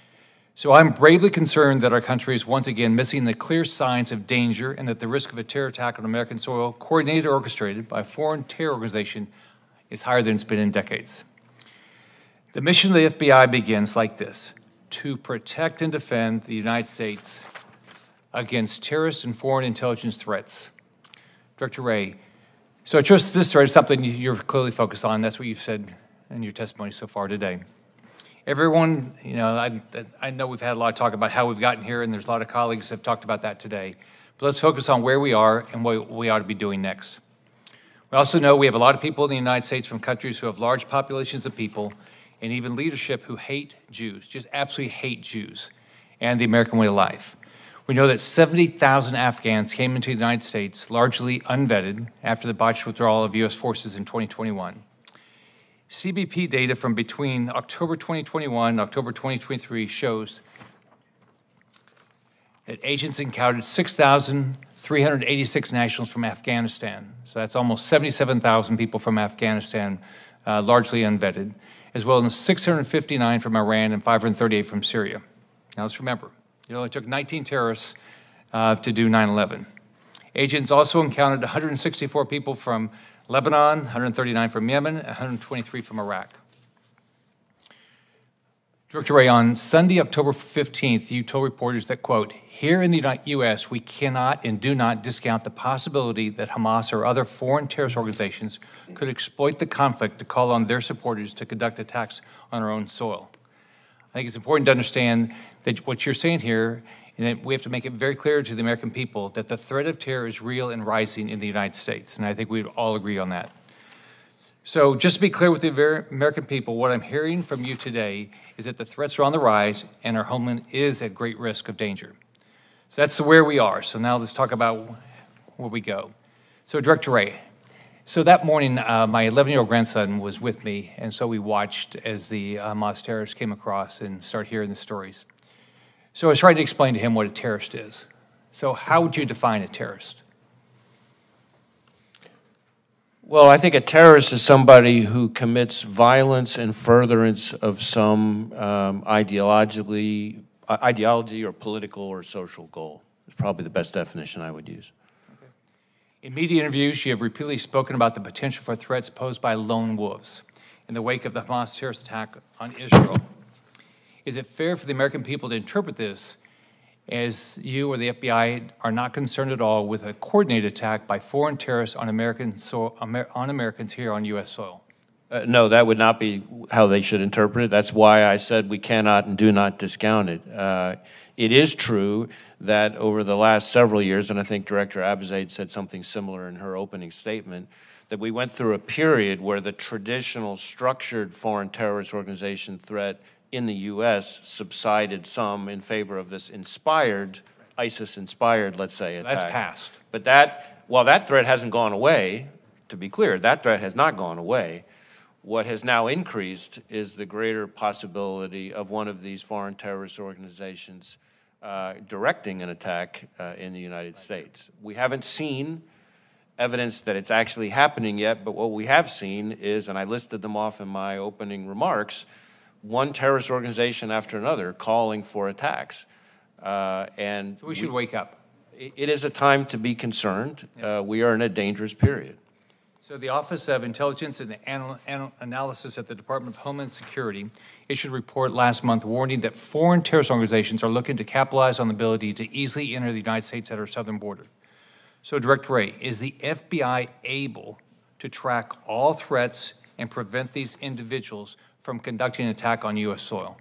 So I'm bravely concerned that our country is once again missing the clear signs of danger and that the risk of a terror attack on American soil, coordinated or orchestrated by a foreign terror organization, is higher than it's been in decades. The mission of the F B I begins like this: to protect and defend the United States against terrorist and foreign intelligence threats. Director Wray, so I trust this threat is something you're clearly focused on. That's what you've said in your testimony so far today. Everyone, you know, I, I know we've had a lot of talk about how we've gotten here, and there's a lot of colleagues that have talked about that today. But let's focus on where we are and what we ought to be doing next. We also know we have a lot of people in the United States from countries who have large populations of people and even leadership who hate Jews, just absolutely hate Jews and the American way of life. We know that seventy thousand Afghans came into the United States, largely unvetted, after the botched withdrawal of U S forces in twenty twenty-one. C B P data from between October twenty twenty-one and October twenty twenty-three shows that agents encountered six thousand three hundred eighty-six nationals from Afghanistan. So that's almost seventy-seven thousand people from Afghanistan, uh, largely unvetted, as well as six hundred fifty-nine from Iran and five hundred thirty-eight from Syria. Now let's remember, it only took nineteen terrorists uh, to do nine eleven. Agents also encountered one hundred sixty-four people from Lebanon, one hundred thirty-nine from Yemen, and one hundred twenty-three from Iraq. Director Wray, on Sunday, October fifteenth, you told reporters that, quote, here in the U S, we cannot and do not discount the possibility that Hamas or other foreign terrorist organizations could exploit the conflict to call on their supporters to conduct attacks on our own soil. I think it's important to understand that what you're saying here, and that we have to make it very clear to the American people that the threat of terror is real and rising in the United States, and I think we all agree on that. So just to be clear with the American people, what I'm hearing from you today is that the threats are on the rise and our homeland is at great risk of danger. So that's where we are. So now let's talk about where we go. So Director Wray, so that morning uh, my eleven-year-old grandson was with me, and so we watched as the Hamas terrorists came across and started hearing the stories. So I was trying to explain to him what a terrorist is. So how would you define a terrorist? Well, I think a terrorist is somebody who commits violence in furtherance of some um, ideologically, uh, ideology or political or social goal. It's probably the best definition I would use. Okay. In media interviews, you have repeatedly spoken about the potential for threats posed by lone wolves in the wake of the Hamas terrorist attack on Israel. Is it fair for the American people to interpret this as you or the F B I are not concerned at all with a coordinated attack by foreign terrorists on American soil, Amer on Americans here on U S soil? Uh, no, that would not be how they should interpret it. That's why I said we cannot and do not discount it. Uh, it is true that over the last several years, and I think Director Abizaid said something similar in her opening statement, that we went through a period where the traditional structured foreign terrorist organization threat in the U S subsided some in favor of this inspired, ISIS-inspired, let's say, attack. That's passed. But that, while that threat hasn't gone away, to be clear, that threat has not gone away. What has now increased is the greater possibility of one of these foreign terrorist organizations uh, directing an attack uh, in the United States. We haven't seen evidence that it's actually happening yet, but what we have seen is, and I listed them off in my opening remarks, one terrorist organization after another calling for attacks. Uh, and so we should we, wake up. It is a time to be concerned. Yeah. Uh, we are in a dangerous period. So the Office of Intelligence and Anal Anal Analysis at the Department of Homeland Security issued a report last month warning that foreign terrorist organizations are looking to capitalize on the ability to easily enter the United States at our southern border. So Director Wray, is the F B I able to track all threats and prevent these individuals from conducting an attack on U S soil?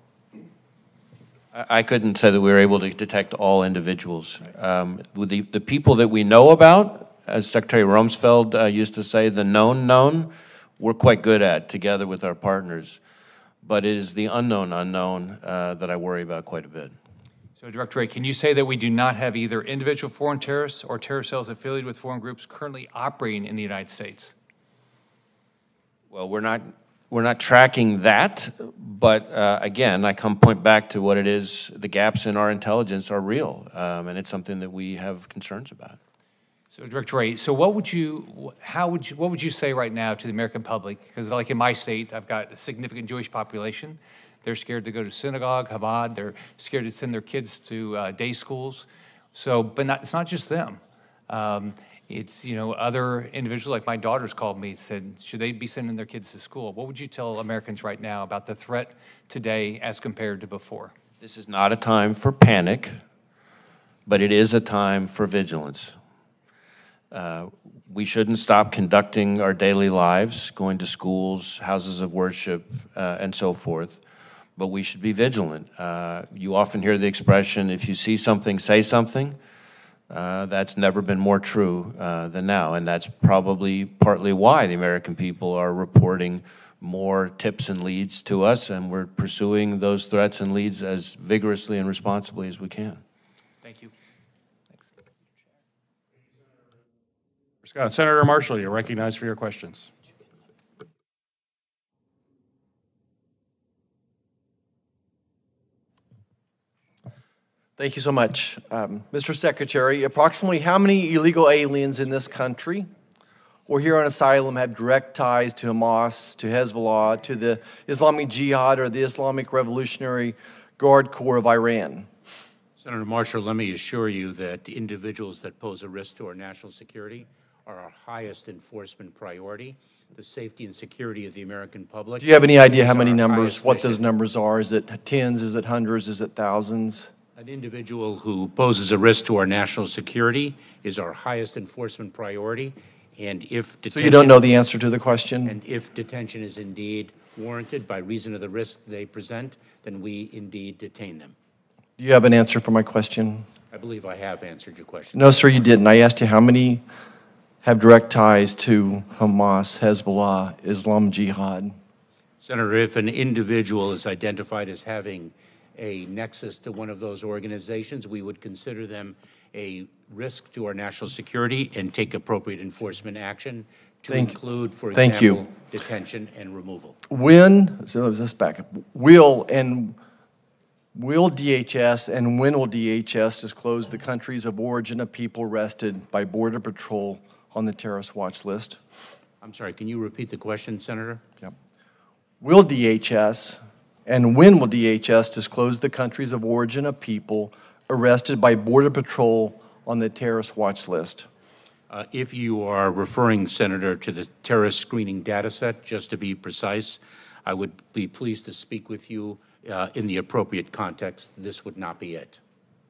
I couldn't say that we were able to detect all individuals. Um, the, the people that we know about, as Secretary Rumsfeld uh, used to say, the known known, we're quite good at together with our partners. But it is the unknown unknown uh, that I worry about quite a bit. So Director Wray, can you say that we do not have either individual foreign terrorists or terror cells affiliated with foreign groups currently operating in the United States? Well, we're not... We're not tracking that, but uh, again, I come point back to what it is, the gaps in our intelligence are real, um, and it's something that we have concerns about. So Director Wray, so what would you, how would you, what would you say right now to the American public? Because like in my state, I've got a significant Jewish population. They're scared to go to synagogue, Chabad, they're scared to send their kids to uh, day schools. So, but not, it's not just them. Um, It's, you know, other individuals, like my daughters called me and said, should they be sending their kids to school? What would you tell Americans right now about the threat today as compared to before? This is not a time for panic, but it is a time for vigilance. Uh, we shouldn't stop conducting our daily lives, going to schools, houses of worship, uh, and so forth, but we should be vigilant. Uh, you often hear the expression, if you see something, say something. Uh, that's never been more true uh, than now, and that's probably partly why the American people are reporting more tips and leads to us, and we're pursuing those threats and leads as vigorously and responsibly as we can. Thank you. Thanks. Scott, Senator Marshall, you're recognized for your questions. Thank you so much. Um, Mister Secretary, approximately how many illegal aliens in this country or here on asylum have direct ties to Hamas, to Hezbollah, to the Islamic Jihad or the Islamic Revolutionary Guard Corps of Iran? Senator Marshall, let me assure you that individuals that pose a risk to our national security are our highest enforcement priority. The safety and security of the American public. Do you have any idea how many is our numbers, highest what those mission. numbers are? Is it tens, is it hundreds, is it thousands? An individual who poses a risk to our national security is our highest enforcement priority, and if detention... So you don't know the answer to the question? And if detention is indeed warranted by reason of the risk they present, then we indeed detain them. Do you have an answer for my question? I believe I have answered your question. No, sir, you didn't. I asked you how many have direct ties to Hamas, Hezbollah, Islam Jihad. Senator, if an individual is identified as having a nexus to one of those organizations, we would consider them a risk to our national security and take appropriate enforcement action to Thank- include, for thank you. example, detention and removal. When, so let's just back up. Will and will D H S and when will D H S disclose the countries of origin of people arrested by Border Patrol on the terrorist watch list? I'm sorry, can you repeat the question, Senator? Yep. Will D H S and when will D H S disclose the countries of origin of people arrested by Border Patrol on the terrorist watch list? Uh, if you are referring, Senator, to the terrorist screening data set, just to be precise, I would be pleased to speak with you uh, in the appropriate context. This would not be it.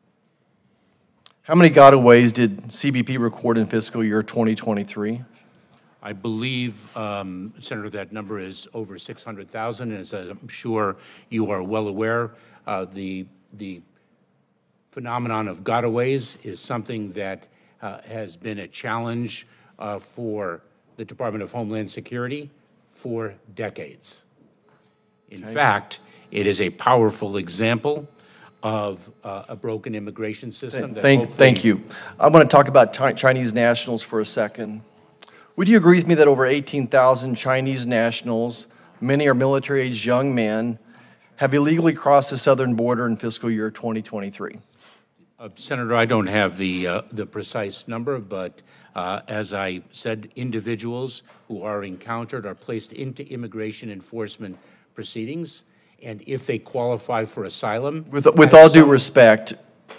How many gotaways did C B P record in fiscal year twenty twenty-three? I believe, um, Senator, that number is over six hundred thousand, and as I'm sure you are well aware, uh, the, the phenomenon of gotaways is something that uh, has been a challenge uh, for the Department of Homeland Security for decades. In Okay. fact, it is a powerful example of uh, a broken immigration system. that Thank, hopefully- thank you. I want to talk about Chi- Chinese nationals for a second. Would you agree with me that over eighteen thousand Chinese nationals, many are military-aged young men, have illegally crossed the southern border in fiscal year twenty twenty-three? Uh, Senator, I don't have the, uh, the precise number, but uh, as I said, individuals who are encountered are placed into immigration enforcement proceedings, and if they qualify for asylum... With, with at all due some- respect,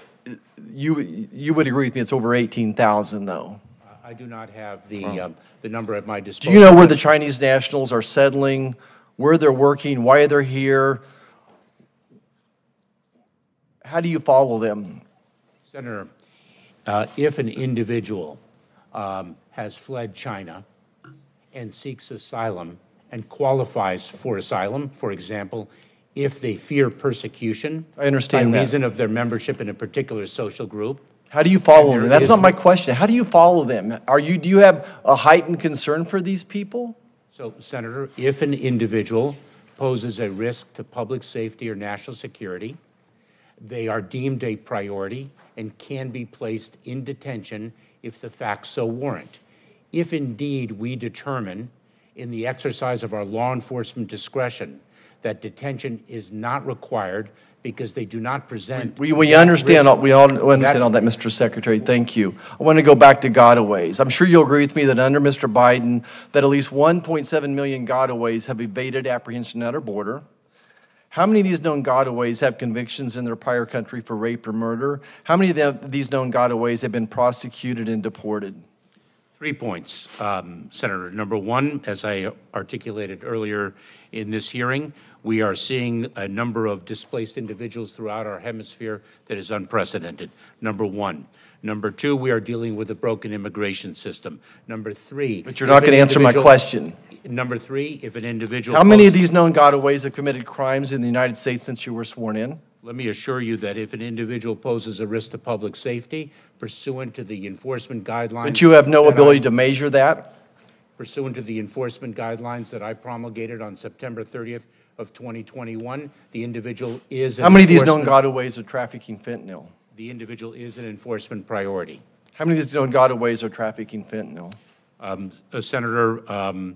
you, you would agree with me it's over eighteen thousand, though? I do not have the, um, the number at my Do disposal. you know where the Chinese nationals are settling, where they're working, why they're here? How do you follow them? Senator, uh, if an individual um, has fled China and seeks asylum and qualifies for asylum, for example, if they fear persecution I understand by that. reason of their membership in a particular social group, How do you follow There them? That's is- not my question. How do you follow them? Are you, do you have a heightened concern for these people? so, Senator, if an individual poses a risk to public safety or national security, they are deemed a priority and can be placed in detention if the facts so warrant. If indeed we determine, in the exercise of our law enforcement discretion, that detention is not required because they do not present... We, we that understand, all- risk- we all understand that- all that, Mister Secretary. Thank you. I want to go back to gotaways. I'm sure you'll agree with me that under Mister Biden, that at least one point seven million gotaways have evaded apprehension at our border. How many of these known gotaways have convictions in their prior country for rape or murder? How many of them, these known gotaways have been prosecuted and deported? Three points, um, Senator. Number one, as I articulated earlier in this hearing, we are seeing a number of displaced individuals throughout our hemisphere that is unprecedented, number one. Number two, we are dealing with a broken immigration system. Number three... But you're not if going an to answer my individual- question. Number three, if an individual... How many of poses- these known gotaways have committed crimes in the United States since you were sworn in? Let me assure you that if an individual poses a risk to public safety pursuant to the enforcement guidelines... But you have no that I- ability to measure that? Pursuant to the enforcement guidelines that I promulgated on September thirtieth of twenty twenty-one, the individual is an How many of these known enforcement- gotaways are trafficking fentanyl? The individual is an enforcement priority. How many of these known gotaways are trafficking fentanyl? Um, uh, Senator, um,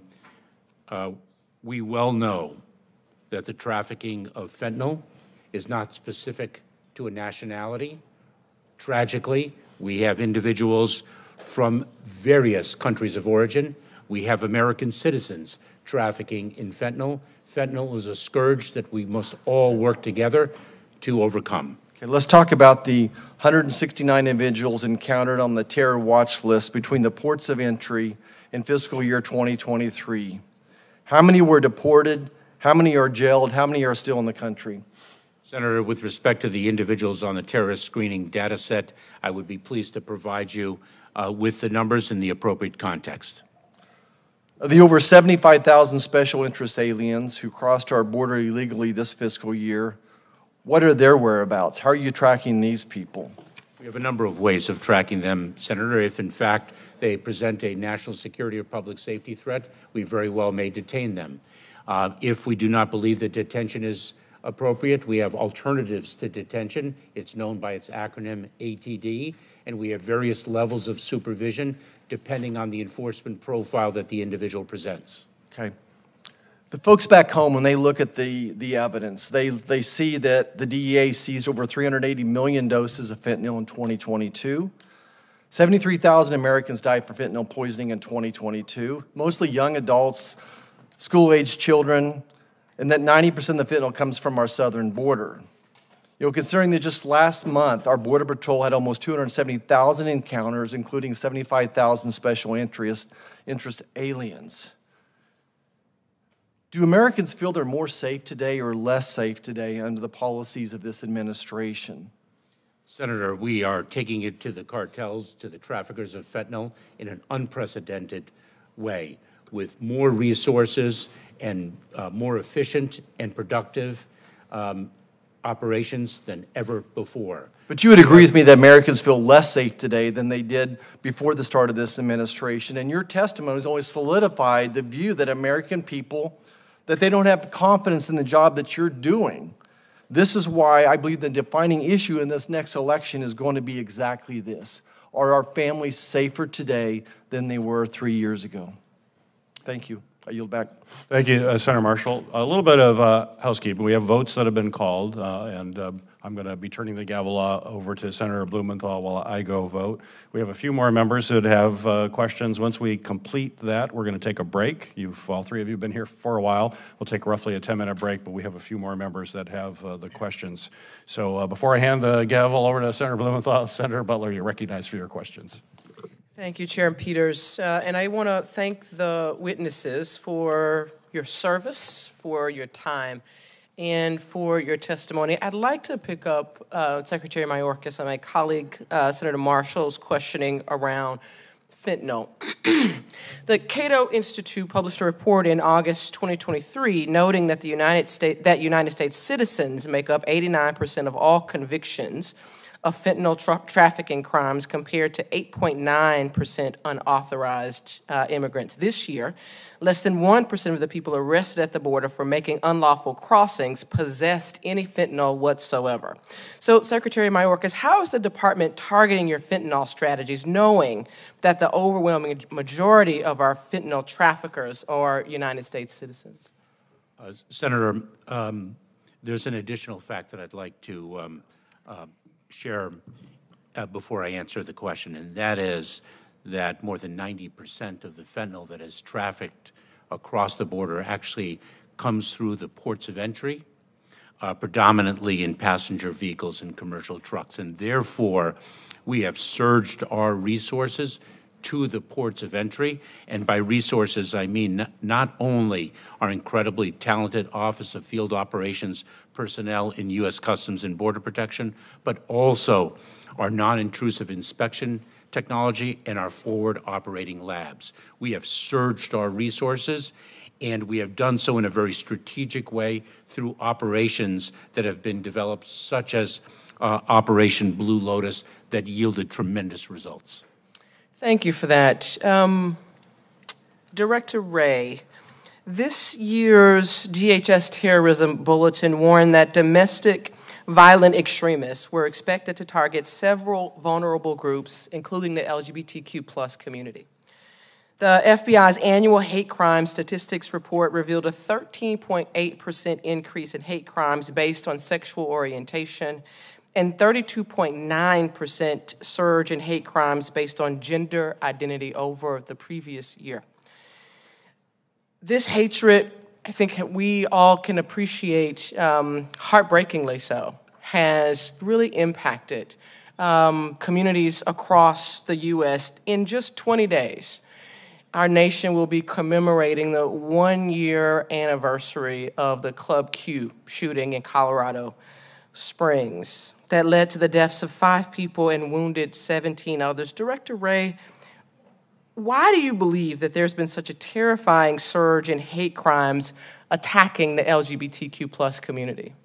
uh, we well know that the trafficking of fentanyl is not specific to a nationality. Tragically, we have individuals from various countries of origin. We have American citizens trafficking in fentanyl. Fentanyl is a scourge that we must all work together to overcome. Okay, let's talk about the one hundred sixty-nine individuals encountered on the terror watch list between the ports of entry in fiscal year twenty twenty-three. How many were deported? How many are jailed? How many are still in the country? Senator, with respect to the individuals on the terrorist screening data set, I would be pleased to provide you uh, with the numbers in the appropriate context. Of the over seventy-five thousand special interest aliens who crossed our border illegally this fiscal year, what are their whereabouts? How are you tracking these people? We have a number of ways of tracking them, Senator. If, in fact, they present a national security or public safety threat, we very well may detain them. Uh, if we do not believe that detention is appropriate, we have alternatives to detention. It's known by its acronym A T D, and we have various levels of supervision depending on the enforcement profile that the individual presents. Okay. The folks back home, when they look at the, the evidence, they, they see that the D E A seized over three hundred eighty million doses of fentanyl in twenty twenty-two. seventy-three thousand Americans died from fentanyl poisoning in twenty twenty-two, mostly young adults, school-aged children, and that ninety percent of the fentanyl comes from our southern border. You know, considering that just last month, our Border Patrol had almost two hundred seventy thousand encounters, including seventy-five thousand special interest, interest aliens. Do Americans feel they're more safe today or less safe today under the policies of this administration? Senator, we are taking it to the cartels, to the traffickers of fentanyl in an unprecedented way, with more resources and uh, more efficient and productive um, operations than ever before. But you would agree with me that Americans feel less safe today than they did before the start of this administration, and your testimony has only solidified the view that American people, that they don't have confidence in the job that you're doing. This is why I believe the defining issue in this next election is going to be exactly this. Are our families safer today than they were three years ago? Thank you. I yield back. Thank you, uh, Senator Marshall. A little bit of uh, housekeeping. We have votes that have been called, uh, and uh, I'm going to be turning the gavel uh, over to Senator Blumenthal while I go vote. We have a few more members that have uh, questions. Once we complete that, we're going to take a break. You've, all three of you have been here for a while. We'll take roughly a ten-minute break, but we have a few more members that have uh, the questions. So uh, before I hand the gavel over to Senator Blumenthal, Senator Butler, you're recognized for your questions. Thank you, Chairman Peters. Uh, and I want to thank the witnesses for your service, for your time, and for your testimony. I'd like to pick up uh, Secretary Mayorkas and my colleague, uh, Senator Marshall's questioning around fentanyl. The Cato Institute published a report in August twenty twenty-three noting that the United States, that United States citizens make up eighty-nine percent of all convictions of fentanyl tra trafficking crimes compared to eight point nine percent unauthorized uh, immigrants. This year, less than one percent of the people arrested at the border for making unlawful crossings possessed any fentanyl whatsoever. So, Secretary Mayorkas, how is the department targeting your fentanyl strategies, knowing that the overwhelming majority of our fentanyl traffickers are United States citizens? Uh, Senator, um, there's an additional fact that I'd like to um, uh, share uh, before I answer the question, and that is that more than ninety percent of the fentanyl that is trafficked across the border actually comes through the ports of entry, uh, predominantly in passenger vehicles and commercial trucks, and therefore we have surged our resources to the ports of entry, and by resources I mean not only our incredibly talented Office of Field Operations personnel in U S Customs and Border Protection, but also our non-intrusive inspection technology and our forward operating labs. We have surged our resources, and we have done so in a very strategic way through operations that have been developed, such as uh, Operation Blue Lotus, that yielded tremendous results. Thank you for that. Um, Director Wray, this year's D H S terrorism bulletin warned that domestic violent extremists were expected to target several vulnerable groups, including the L G B T Q plus community. The F B I's annual hate crime statistics report revealed a thirteen point eight percent increase in hate crimes based on sexual orientation and thirty-two point nine percent surge in hate crimes based on gender identity over the previous year. This hatred, I think we all can appreciate, um, heartbreakingly so, has really impacted um, communities across the U S In just twenty days, our nation will be commemorating the one-year anniversary of the Club Q shooting in Colorado Springs that led to the deaths of five people and wounded seventeen others. Director Wray, why do you believe that there's been such a terrifying surge in hate crimes attacking the L G B T Q plus community?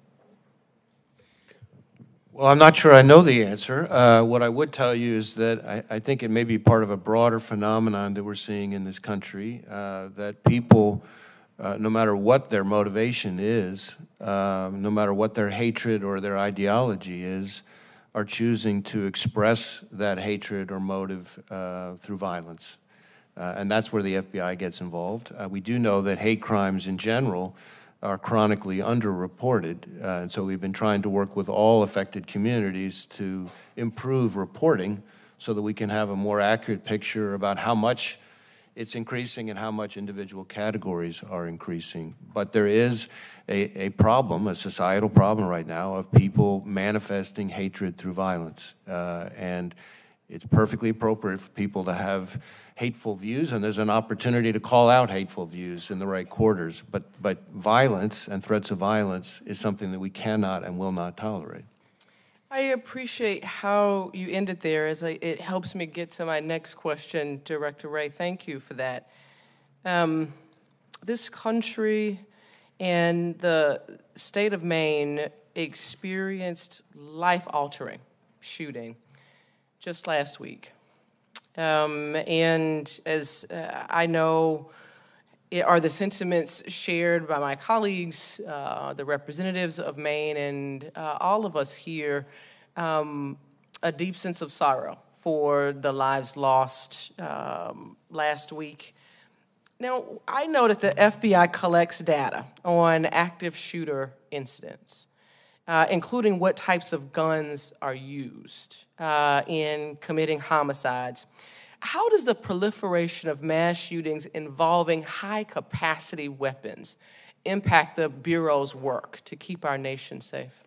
Well, I'm not sure I know the answer. Uh, what I would tell you is that I, I think it may be part of a broader phenomenon that we're seeing in this country, uh, that people, uh, no matter what their motivation is, uh, no matter what their hatred or their ideology is, are choosing to express that hatred or motive uh, through violence. Uh, and that's where the F B I gets involved. Uh, we do know that hate crimes in general are chronically underreported, uh, and so we've been trying to work with all affected communities to improve reporting so that we can have a more accurate picture about how much it's increasing and how much individual categories are increasing. But there is a, a problem, a societal problem right now of people manifesting hatred through violence. Uh, and it's perfectly appropriate for people to have hateful views, and there's an opportunity to call out hateful views in the right quarters. But, but violence and threats of violence is something that we cannot and will not tolerate. I appreciate how you ended there, as I, it helps me get to my next question, Director Wray. Thank you for that. Um, this country and the state of Maine experienced life-altering shooting just last week. Um, and as uh, I know, it are the sentiments shared by my colleagues, uh, the representatives of Maine, and uh, all of us here, um, a deep sense of sorrow for the lives lost um, last week. Now, I know that the F B I collects data on active shooter incidents, uh, including what types of guns are used uh, in committing homicides. How does the proliferation of mass shootings involving high-capacity weapons impact the Bureau's work to keep our nation safe?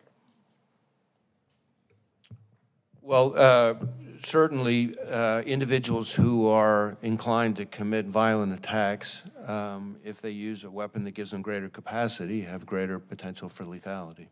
Well, uh, certainly uh, individuals who are inclined to commit violent attacks, um, if they use a weapon that gives them greater capacity, have greater potential for lethality.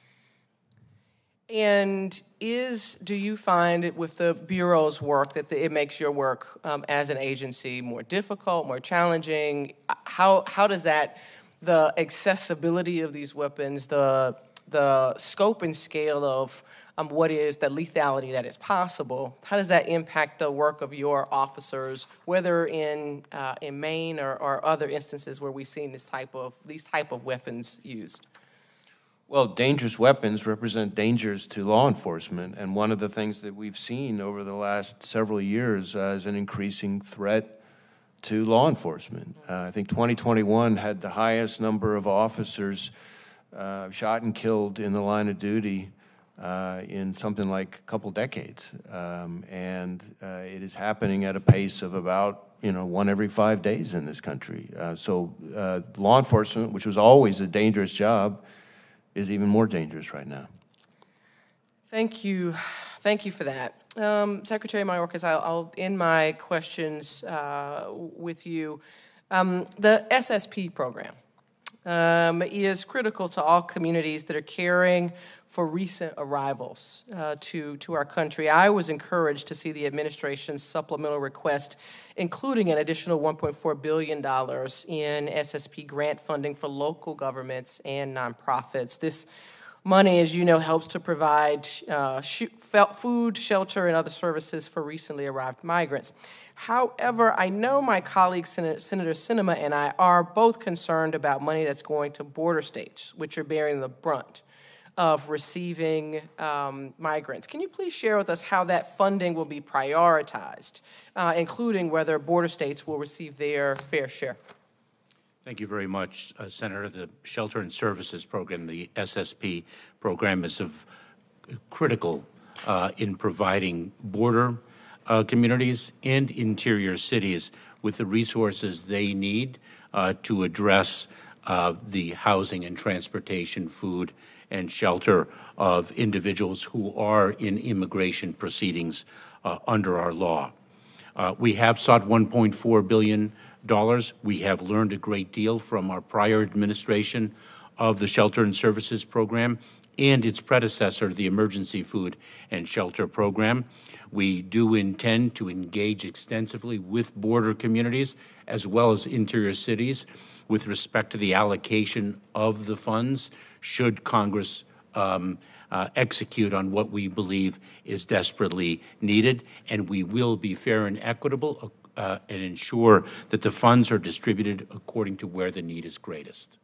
And is, do you find it with the Bureau's work that the, it makes your work um, as an agency more difficult, more challenging? How, how does that, the accessibility of these weapons, the, the scope and scale of um, what is the lethality that is possible, how does that impact the work of your officers, whether in, uh, in Maine or, or other instances where we've seen this type of, these type of weapons used? Well, dangerous weapons represent dangers to law enforcement, and one of the things that we've seen over the last several years uh, is an increasing threat to law enforcement. Uh, I think twenty twenty-one had the highest number of officers uh, shot and killed in the line of duty uh, in something like a couple decades, um, and uh, it is happening at a pace of about you know one every five days in this country. Uh, so uh, law enforcement, which was always a dangerous job, is even more dangerous right now. Thank you. Thank you for that. Um, Secretary Mayorkas, I'll, I'll end my questions uh, with you. Um, the S S P program um, is critical to all communities that are caring for recent arrivals uh, to, to our country. I was encouraged to see the administration's supplemental request, including an additional one point four billion dollars in S S P grant funding for local governments and nonprofits. This money, as you know, helps to provide uh, sh food, shelter, and other services for recently arrived migrants. However, I know my colleague, Sen Senator Sinema, and I are both concerned about money that's going to border states, which are bearing the brunt of receiving um, migrants. Can you please share with us how that funding will be prioritized, uh, including whether border states will receive their fair share? Thank you very much, uh, Senator. The Shelter and Services Program, the S S P program, is of critical uh, in providing border uh, communities and interior cities with the resources they need uh, to address uh, the housing and transportation, food and shelter of individuals who are in immigration proceedings uh, under our law. Uh, we have sought one point four billion dollars. We have learned a great deal from our prior administration of the Shelter and Services Program and its predecessor, the Emergency Food and Shelter Program. We do intend to engage extensively with border communities as well as interior cities with respect to the allocation of the funds should Congress um, uh, execute on what we believe is desperately needed. And we will be fair and equitable uh, and ensure that the funds are distributed according to where the need is greatest.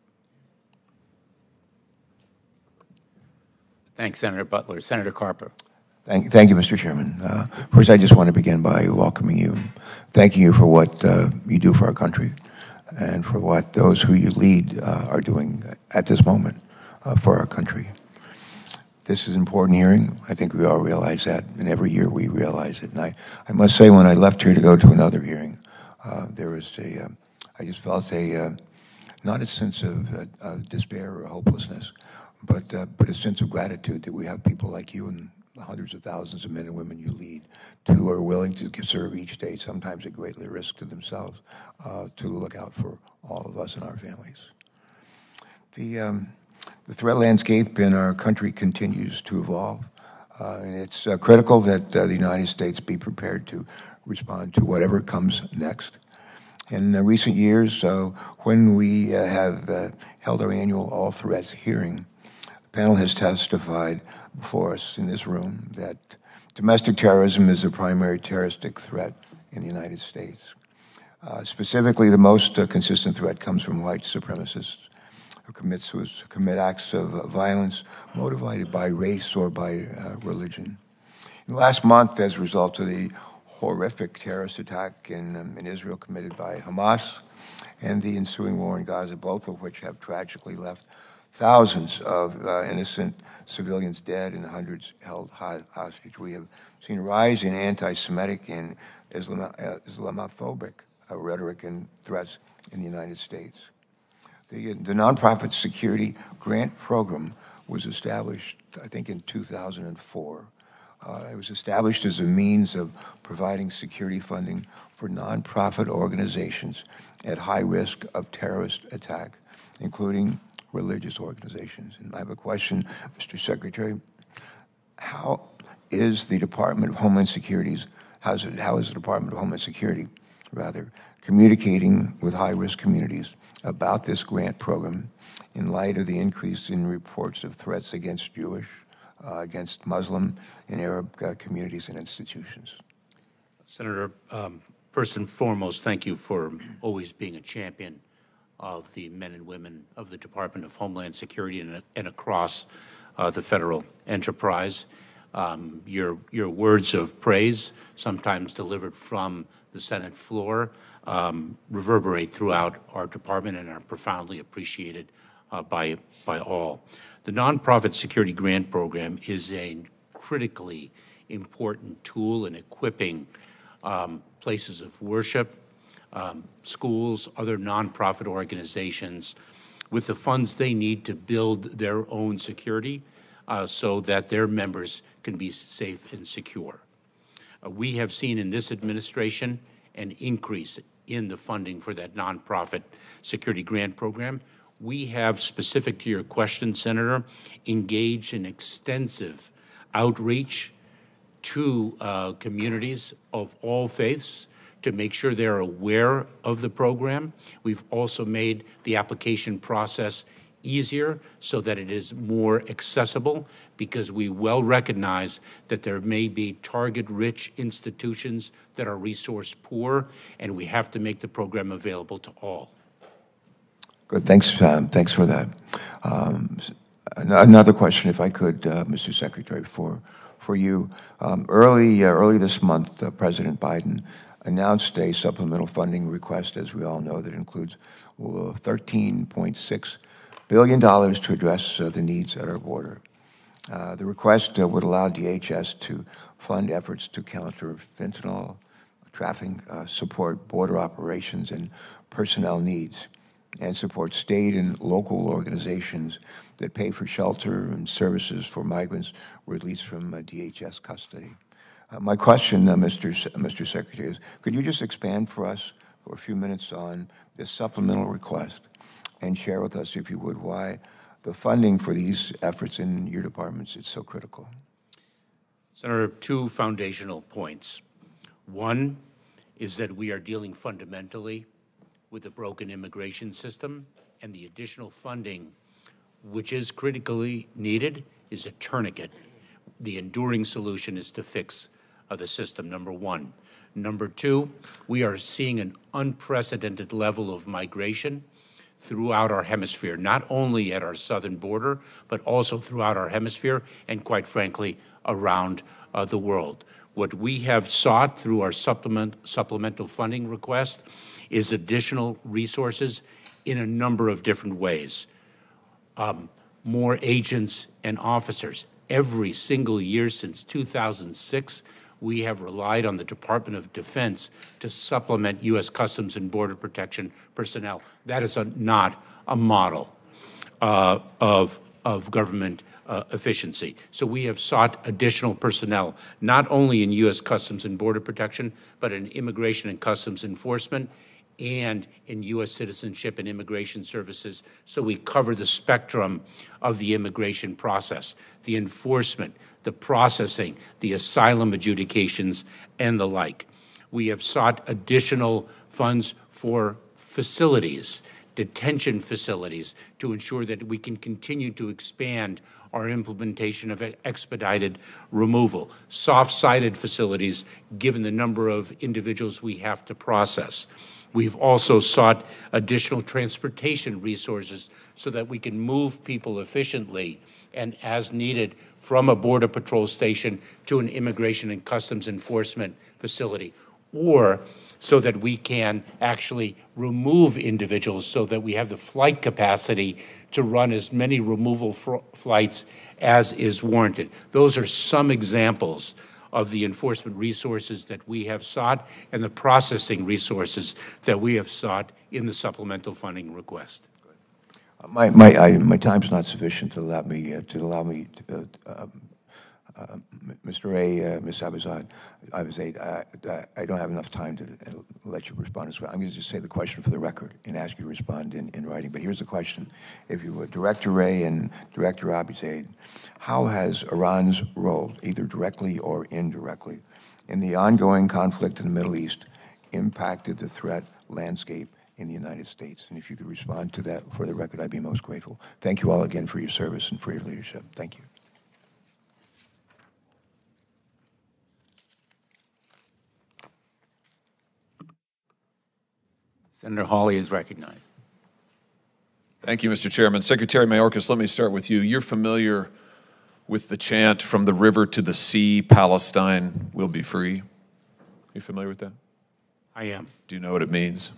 Thanks, Senator Butler. Senator Carper. Thank, thank you, Mister Chairman. Uh, first, I just want to begin by welcoming you, thanking you for what uh, you do for our country and for what those who you lead uh, are doing at this moment uh, for our country. This is an important hearing. I think we all realize that, and every year we realize it. And I, I must say, when I left here to go to another hearing, uh, there was a, uh, I just felt a, uh, not a sense of, uh, of despair or hopelessness, but, uh, but a sense of gratitude that we have people like you and the hundreds of thousands of men and women you lead who are willing to serve each day, sometimes at great risk to themselves, uh, to look out for all of us and our families. The, um, the threat landscape in our country continues to evolve, uh, and it's uh, critical that uh, the United States be prepared to respond to whatever comes next. In uh, recent years, uh, when we uh, have uh, held our annual All Threats hearing, the panel has testified before us in this room that domestic terrorism is the primary terroristic threat in the United States. Uh, specifically, the most uh, consistent threat comes from white supremacists who commit, who commit acts of uh, violence motivated by race or by uh, religion. And last month, as a result of the horrific terrorist attack in, um, in Israel committed by Hamas and the ensuing war in Gaza, both of which have tragically left thousands of uh, innocent civilians dead and hundreds held hostage. We have seen a rise in anti-Semitic and Islam, uh, Islamophobic uh, rhetoric and threats in the United States. The, the Nonprofit Security Grant Program was established, I think, in two thousand four. Uh, it was established as a means of providing security funding for nonprofit organizations at high risk of terrorist attack, including religious organizations. And I have a question, Mister Secretary. How is the Department of Homeland Security's, how's it, how is the Department of Homeland Security, rather, communicating with high-risk communities about this grant program in light of the increase in reports of threats against Jewish, uh, against Muslim and Arab uh, communities and institutions? Senator, um, first and foremost, thank you for always being a champion of the men and women of the Department of Homeland Security and, and across uh, the federal enterprise. Um, your, your words of praise, sometimes delivered from the Senate floor, um, reverberate throughout our department and are profoundly appreciated uh, by, by all. The Nonprofit Security Grant Program is a critically important tool in equipping um, places of worship, Um, schools, other nonprofit organizations with the funds they need to build their own security uh, so that their members can be safe and secure. Uh, we have seen in this administration an increase in the funding for that nonprofit security grant program. We have, specific to your question, Senator, engaged in extensive outreach to uh, communities of all faiths to make sure they're aware of the program. We've also made the application process easier so that it is more accessible, because we well recognize that there may be target-rich institutions that are resource poor, and we have to make the program available to all. Good, thanks, um, thanks for that. Um, another question, if I could, uh, Mister Secretary, for, for you. Um, early, uh, early this month, uh, President Biden announced a supplemental funding request, as we all know, that includes thirteen point six billion dollars to address uh, the needs at our border. Uh, the request uh, would allow D H S to fund efforts to counter fentanyl, trafficking, uh, support border operations and personnel needs, and support state and local organizations that pay for shelter and services for migrants released from uh, D H S custody. Uh, my question, uh, Mister S Mister Secretary, is could you just expand for us for a few minutes on this supplemental request and share with us, if you would, why the funding for these efforts in your departments is so critical? Senator, two foundational points. One is that we are dealing fundamentally with a broken immigration system, and the additional funding, which is critically needed, is a tourniquet. The enduring solution is to fix uh, the system, number one. Number two, we are seeing an unprecedented level of migration throughout our hemisphere, not only at our southern border, but also throughout our hemisphere and, quite frankly, around uh, the world. What we have sought through our supplement, supplemental funding request is additional resources in a number of different ways. Um, more agents and officers. Every single year since two thousand six, we have relied on the Department of Defense to supplement U S Customs and Border Protection personnel. That is a, not a model uh, of, of government uh, efficiency. So we have sought additional personnel, not only in U S Customs and Border Protection, but in Immigration and Customs Enforcement and in U S Citizenship and Immigration Services, so we cover the spectrum of the immigration process, the enforcement, the processing, the asylum adjudications, and the like. We have sought additional funds for facilities, detention facilities, to ensure that we can continue to expand our implementation of expedited removal, soft-sided facilities, given the number of individuals we have to process. We've also sought additional transportation resources so that we can move people efficiently and as needed from a Border Patrol station to an Immigration and Customs Enforcement facility, or so that we can actually remove individuals so that we have the flight capacity to run as many removal flights as is warranted. Those are some examples of the enforcement resources that we have sought and the processing resources that we have sought in the supplemental funding request. My, my, I, my time's not sufficient to allow me, uh, to allow me, to, uh, um, uh, Mister Ray, uh, Miz Abizad, Abizad, I, I don't have enough time to uh, let you respond as well. I'm going to just say the question for the record and ask you to respond in, in writing. But here's the question. If you would, Director Ray and Director Abizad, how has Iran's role, either directly or indirectly, in the ongoing conflict in the Middle East impacted the threat landscape in the United States? And if you could respond to that for the record, I'd be most grateful. Thank you all again for your service and for your leadership. Thank you. Senator Hawley is recognized. Thank you, Mister Chairman. Secretary Mayorkas, let me start with you. You're familiar with the chant, "From the river to the sea, Palestine will be free." Are you familiar with that? I am. Do you know what it means?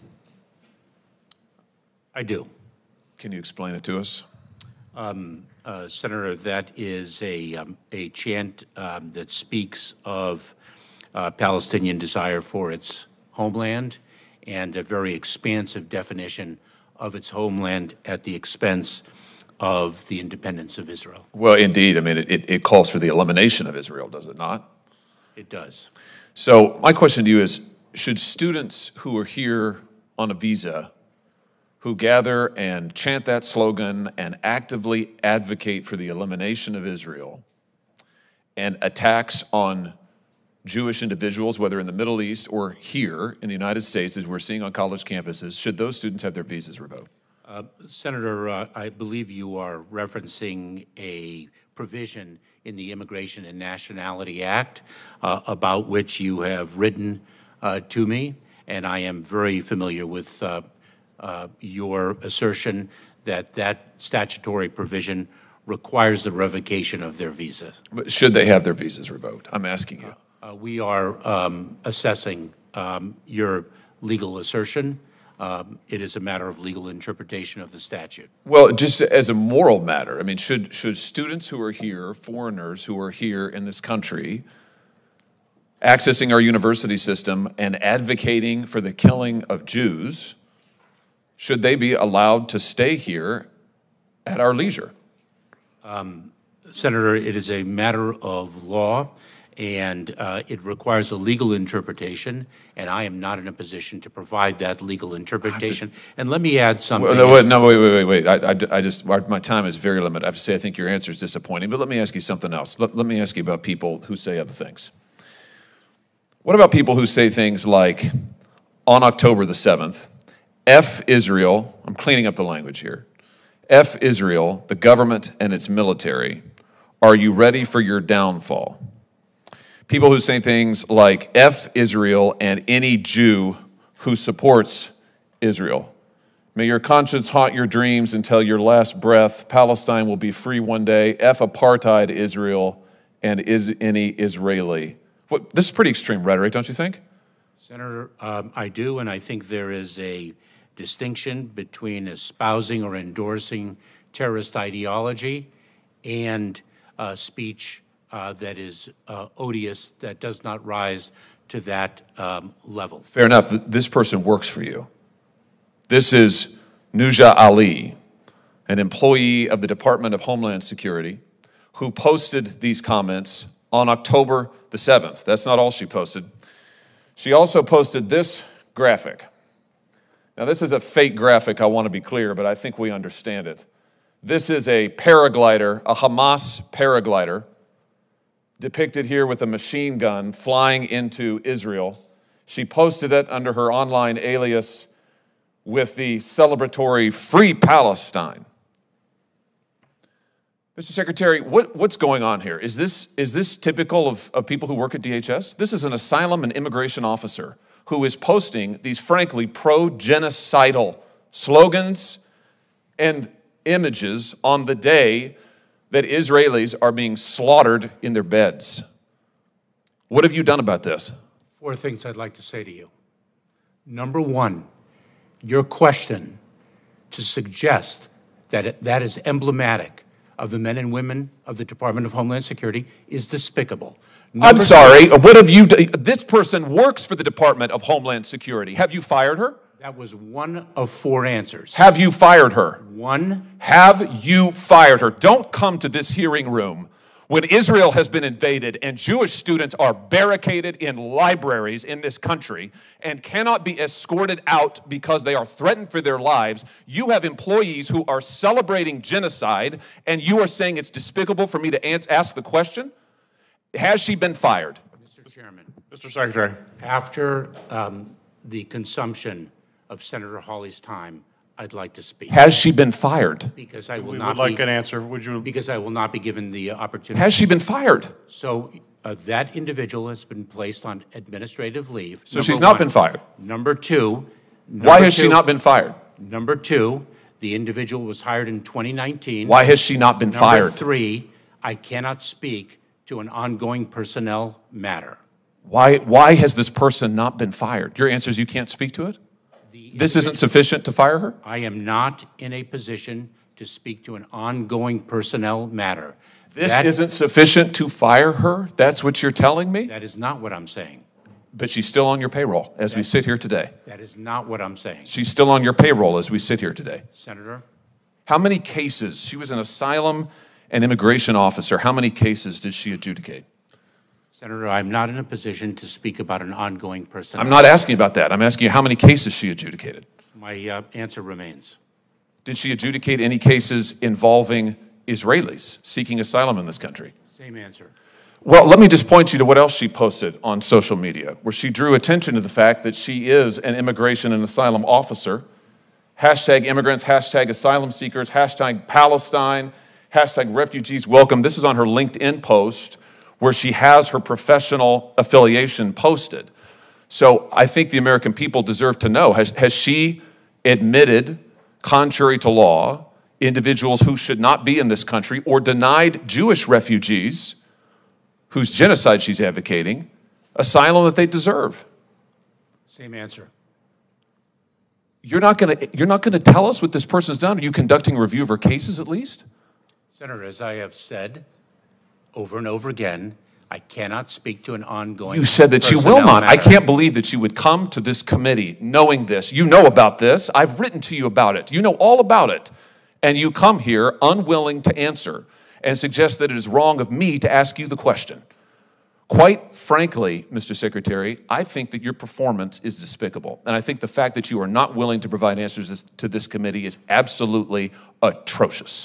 I do. Can you explain it to us? Um, uh, Senator, that is a, um, a chant um, that speaks of uh, Palestinian desire for its homeland and a very expansive definition of its homeland at the expense of the independence of Israel. Well, indeed. I mean, it, it, it calls for the elimination of Israel, does it not? It does. So my question to you is, should students who are here on a visa, who gather and chant that slogan and actively advocate for the elimination of Israel and attacks on Jewish individuals, whether in the Middle East or here in the United States, as we're seeing on college campuses, should those students have their visas revoked? Uh, Senator, uh, I believe you are referencing a provision in the Immigration and Nationality Act uh, about which you have written uh, to me, and I am very familiar with uh, uh, your assertion that that statutory provision requires the revocation of their visa. But should they have their visas revoked? I'm asking you. Uh, we are um, assessing um, your legal assertion, um, it is a matter of legal interpretation of the statute. Well, just as a moral matter, I mean, should, should students who are here, foreigners who are here in this country, accessing our university system and advocating for the killing of Jews, should they be allowed to stay here at our leisure? Um, Senator, it is a matter of law, and uh, it requires a legal interpretation, and I am not in a position to provide that legal interpretation. And let me add something. Well, no, wait, no, wait, wait, wait, wait. I, I, I just, my time is very limited. I have to say I think your answer is disappointing, but let me ask you something else. Let, let me ask you about people who say other things. What about people who say things like, on October the seventh, F Israel, I'm cleaning up the language here, F Israel, the government and its military, are you ready for your downfall? People who say things like F Israel and any Jew who supports Israel. May your conscience haunt your dreams until your last breath. Palestine will be free one day. F apartheid Israel and is any Israeli. What, this is pretty extreme rhetoric, don't you think? Senator, um, I do, and I think there is a distinction between espousing or endorsing terrorist ideology and uh, speech uh, that is uh, odious, that does not rise to that um, level. Fair enough. This person works for you. This is Nuja Ali, an employee of the Department of Homeland Security, who posted these comments on October the seventh. That's not all she posted. She also posted this graphic. Now, this is a fake graphic, I want to be clear, but I think we understand it. This is a paraglider, a Hamas paraglider, depicted here with a machine gun flying into Israel. She posted it under her online alias with the celebratory Free Palestine. Mister Secretary, what, what's going on here? Is this, is this typical of, of people who work at D H S? This is an asylum and immigration officer who is posting these, frankly, pro-genocidal slogans and images on the day that Israelis are being slaughtered in their beds. What have you done about this? Four things I'd like to say to you. Number one, your question to suggest that it, that is emblematic of the men and women of the Department of Homeland Security is despicable. Number I'm sorry, two, what have you done? This person works for the Department of Homeland Security. Have you fired her? That was one of four answers. Have you fired her? One. Have you fired her? Don't come to this hearing room when Israel has been invaded and Jewish students are barricaded in libraries in this country and cannot be escorted out because they are threatened for their lives. You have employees who are celebrating genocide, and you are saying it's despicable for me to ask the question? Has she been fired? Mister Chairman. Mister Secretary. After um, the consumption of Senator Hawley's time, I'd like to speak. Has she been fired? Because I will We not would like be, an answer. Would you? Because I will not be given the opportunity. Has she been fired? So uh, that individual has been placed on administrative leave. So she's not been fired. Number two. Number Why has two, she not been fired? Number two, the individual was hired in twenty nineteen. Why has she not been Number fired? Number three, I cannot speak to an ongoing personnel matter. Why, why has this person not been fired? Your answer is you can't speak to it? This isn't sufficient to fire her? I am not in a position to speak to an ongoing personnel matter. This That- isn't sufficient to fire her? That's what you're telling me? That is not what I'm saying. But she's still on your payroll as we sit here today. That is not what I'm saying. She's still on your payroll as we sit here today. Senator, How many cases? She was an asylum and immigration officer. How many cases did she adjudicate? Senator, I'm not in a position to speak about an ongoing personnel. I'm not asking about that. I'm asking you how many cases she adjudicated. My uh, answer remains. Did she adjudicate any cases involving Israelis seeking asylum in this country? Same answer. Well, let me just point you to what else she posted on social media, where she drew attention to the fact that she is an immigration and asylum officer. Hashtag immigrants, hashtag asylum seekers, hashtag Palestine, hashtag refugees welcome. This is on her LinkedIn post where she has her professional affiliation posted. So I think the American people deserve to know, has, has she admitted, contrary to law, individuals who should not be in this country or denied Jewish refugees whose genocide she's advocating asylum that they deserve? Same answer. you're not going to you're not going to tell us what this person's done? Are you conducting a review of her cases at least? Senator, as I have said over and over again, I cannot speak to an ongoing You said that you will personnel not. I matter. can't believe that you would come to this committee knowing this. You know about this. I've written to you about it. You know all about it. And you come here unwilling to answer and suggest that it is wrong of me to ask you the question. Quite frankly, Mister Secretary, I think that your performance is despicable. And I think the fact that you are not willing to provide answers to this committee is absolutely atrocious.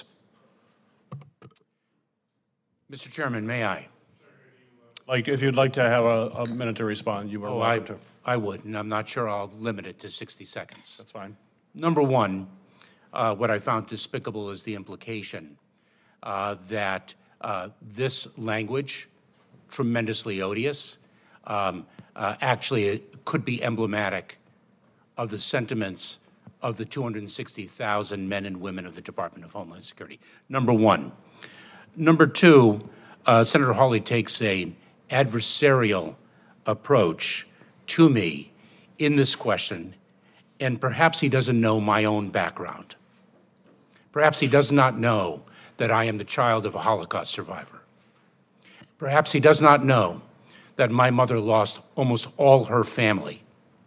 Mister Chairman, may I? Like, if you'd like to have a, a minute to respond, you are Oh, I, welcome to. I would, and I'm not sure I'll limit it to sixty seconds. That's fine. Number one, uh, what I found despicable is the implication uh, that uh, this language, tremendously odious, um, uh, actually it could be emblematic of the sentiments of the two hundred sixty thousand men and women of the Department of Homeland Security. Number one. Number two, uh, Senator Hawley takes a adversarial approach to me in this question, and perhaps he doesn't know my own background. Perhaps he does not know that I am the child of a Holocaust survivor. Perhaps he does not know that my mother lost almost all her family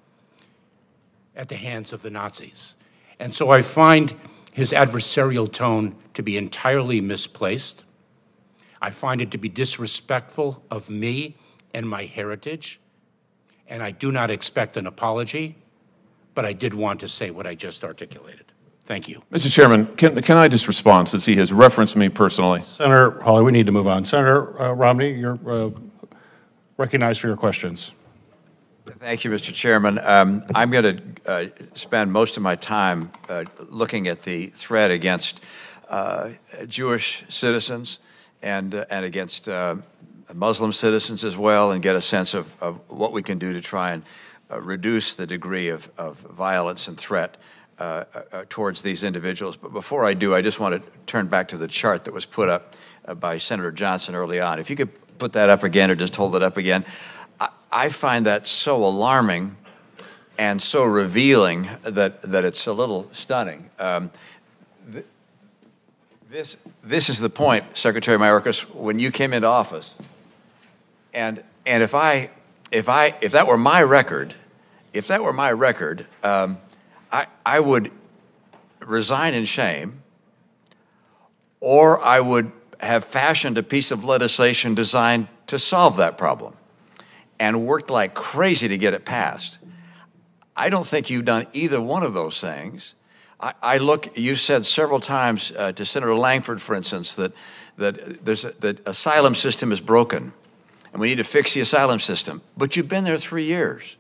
at the hands of the Nazis. And so I find his adversarial tone to be entirely misplaced. I find it to be disrespectful of me and my heritage, and I do not expect an apology, but I did want to say what I just articulated. Thank you. Mister Chairman, can, can I just respond since he has referenced me personally? Senator Hawley, we need to move on. Senator uh, Romney, you're uh, recognized for your questions. Thank you, Mister Chairman. Um, I'm going to uh, spend most of my time uh, looking at the threat against uh, Jewish citizens and, uh, and against uh, Muslim citizens as well, and get a sense of, of what we can do to try and uh, reduce the degree of, of violence and threat uh, uh, towards these individuals. But before I do, I just want to turn back to the chart that was put up uh, by Senator Johnson early on. If you could put that up again or just hold it up again. I, I find that so alarming and so revealing that, that it's a little stunning. Um, th this, this is the point, Secretary Mayorkas, when you came into office. And, and if, I, if, I, if that were my record, if that were my record, um, I, I would resign in shame, or I would have fashioned a piece of legislation designed to solve that problem and worked like crazy to get it passed. I don't think you've done either one of those things. I, I look, you said several times uh, to Senator Langford, for instance, that, that there's a, the asylum system is broken and we need to fix the asylum system. But you've been there three years.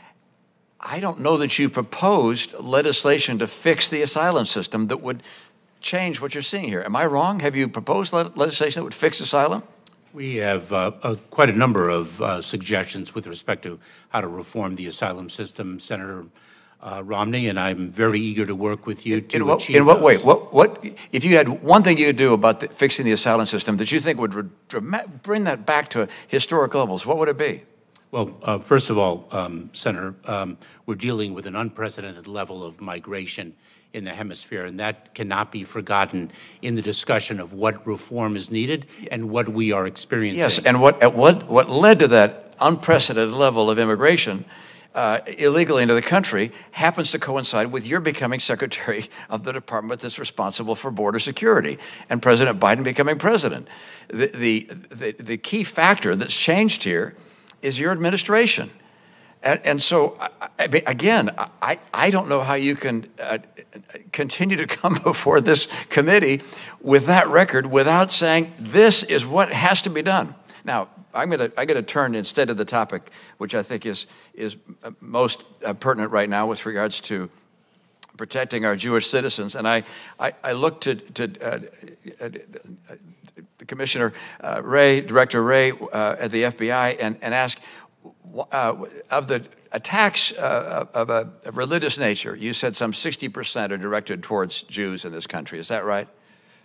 I don't know that you've proposed legislation to fix the asylum system that would change what you're seeing here. Am I wrong? Have you proposed le legislation that would fix asylum? We have uh, uh, quite a number of uh, suggestions with respect to how to reform the asylum system, Senator uh, Romney, and I'm very eager to work with you to in what, achieve In what those. way? What, what, if you had one thing you could do about the, fixing the asylum system that you think would bring that back to historic levels, what would it be? Well, uh, first of all, um, Senator, um, we're dealing with an unprecedented level of migration in the hemisphere, and that cannot be forgotten in the discussion of what reform is needed and what we are experiencing. Yes, and what, what, what led to that unprecedented level of immigration uh, illegally into the country happens to coincide with your becoming Secretary of the Department that's responsible for border security and President Biden becoming president. The, the, the, the key factor that's changed here is your administration. And, and so, I, I mean, again, I, I don't know how you can uh, continue to come before this committee with that record without saying this is what has to be done. Now, I'm going to I'm going to turn instead to the topic which I think is is most uh, pertinent right now with regards to protecting our Jewish citizens. And I I, I look to to uh, uh, the Commissioner uh, Wray, Director Wray uh, at the F B I, and and ask. Uh, of the attacks uh, of a, a religious nature, you said some sixty percent are directed towards Jews in this country. Is that right?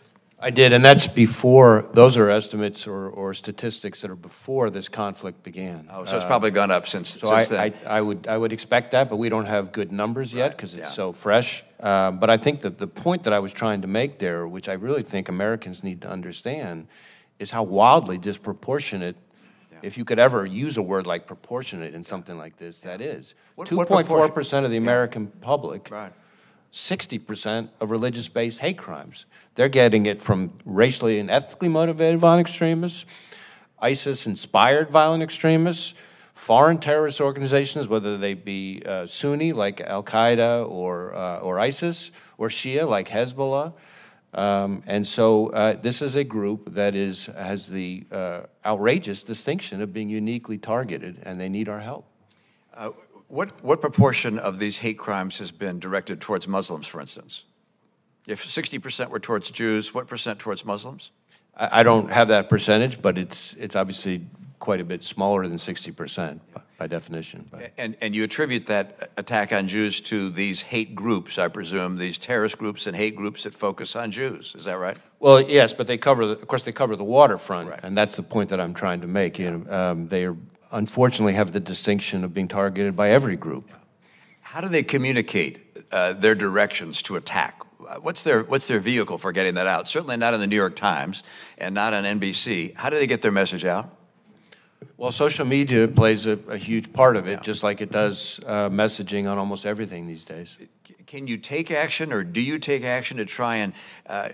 I did, and that's before, those are estimates or, or statistics that are before this conflict began. Oh, so it's probably gone up since, so since I, then. I, I would, I would expect that, but we don't have good numbers yet because it's yeah. so fresh. Uh, but I think that the point that I was trying to make there, which I really think Americans need to understand, is how wildly disproportionate, if you could ever use a word like proportionate in something like this, that is. What- two what point four proportion? percent of the American public, Right. sixty percent of religious-based hate crimes. They're getting it from racially and ethnically motivated violent extremists, ISIS-inspired violent extremists, foreign terrorist organizations, whether they be uh, Sunni like Al-Qaeda or, uh, or ISIS, or Shia like Hezbollah. Um, and so uh, this is a group that is, has the uh, outrageous distinction of being uniquely targeted, and they need our help. Uh, what, what proportion of these hate crimes has been directed towards Muslims, for instance? If sixty percent were towards Jews, what percent towards Muslims? I, I don't have that percentage, but it's, it's obviously quite a bit smaller than sixty percent by, by definition. But. And, and you attribute that attack on Jews to these hate groups, I presume, these terrorist groups and hate groups that focus on Jews. Is that right? Well, yes, but they cover, the, of course, they cover the waterfront, right. And that's the point that I'm trying to make. You know, um, they are, unfortunately have the distinction of being targeted by every group. How do they communicate uh, their directions to attack? What's their, what's their vehicle for getting that out? Certainly not in the New York Times and not on N B C. How do they get their message out? Well, social media plays a, a huge part of it, yeah. Just like it does uh, messaging on almost everything these days. Can you take action, or do you take action to try and uh,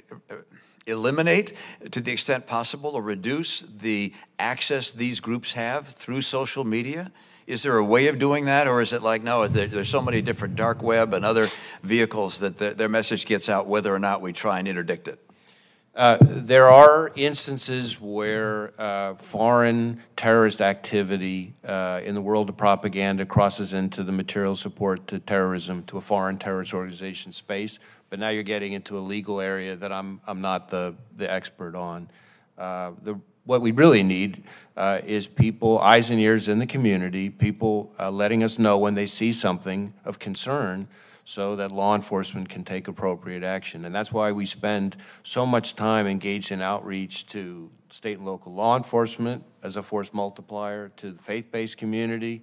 eliminate, to the extent possible, or reduce the access these groups have through social media? Is there a way of doing that, or is it like, no, there, there's so many different dark web and other vehicles that the, their message gets out whether or not we try and interdict it? Uh, there are instances where uh, foreign terrorist activity uh, in the world of propaganda crosses into the material support to terrorism, to a foreign terrorist organization space. But now you're getting into a legal area that I'm, I'm not the, the expert on. Uh, the, what we really need uh, is people, eyes and ears in the community, people uh, letting us know when they see something of concern, so that law enforcement can take appropriate action. And that's why we spend so much time engaged in outreach to state and local law enforcement as a force multiplier, to the faith-based community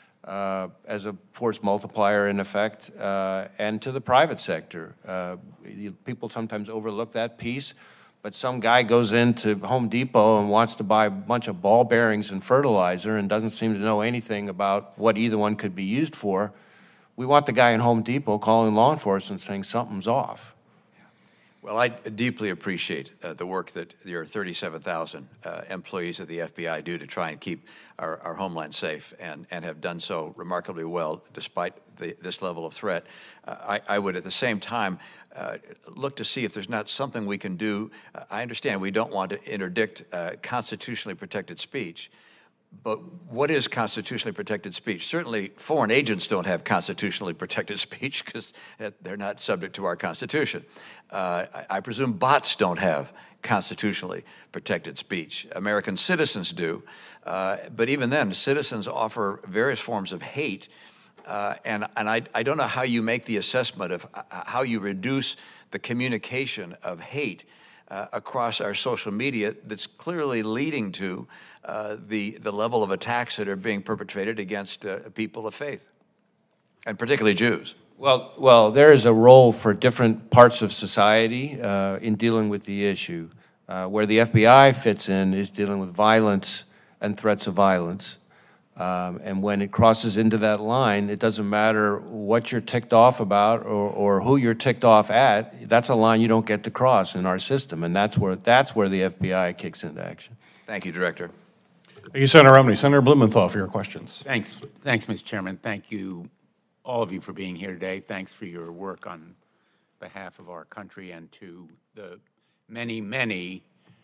uh, as a force multiplier in effect, uh, and to the private sector. Uh, people sometimes overlook that piece, but some guy goes into Home Depot and wants to buy a bunch of ball bearings and fertilizer and doesn't seem to know anything about what either one could be used for. We want the guy in Home Depot calling law enforcement saying something's off. Well, I deeply appreciate uh, the work that your thirty-seven thousand uh, employees of the F B I do to try and keep our, our homeland safe, and, and have done so remarkably well despite the, this level of threat. Uh, I, I would at the same time uh, look to see if there's not something we can do. Uh, I understand we don't want to interdict uh, constitutionally protected speech, but what is constitutionally protected speech? Certainly, foreign agents don't have constitutionally protected speech because they're not subject to our Constitution. Uh, I, I presume bots don't have constitutionally protected speech. American citizens do. Uh, but even then, citizens offer various forms of hate. Uh, and and I, I don't know how you make the assessment of how you reduce the communication of hate Uh, across our social media that's clearly leading to uh, the, the level of attacks that are being perpetrated against uh, people of faith, and particularly Jews. Well, well, there is a role for different parts of society uh, in dealing with the issue. Uh, where the F B I fits in is dealing with violence and threats of violence. Um, and when it crosses into that line, it doesn't matter what you're ticked off about or, or who you're ticked off at. That's a line you don't get to cross in our system, and that's where that's where the F B I kicks into action. Thank you, Director. Thank you, Senator Romney. Senator Blumenthal for your questions. Thanks, thanks, Mister Chairman. Thank you, all of you, for being here today. Thanks for your work on behalf of our country, and to the many, many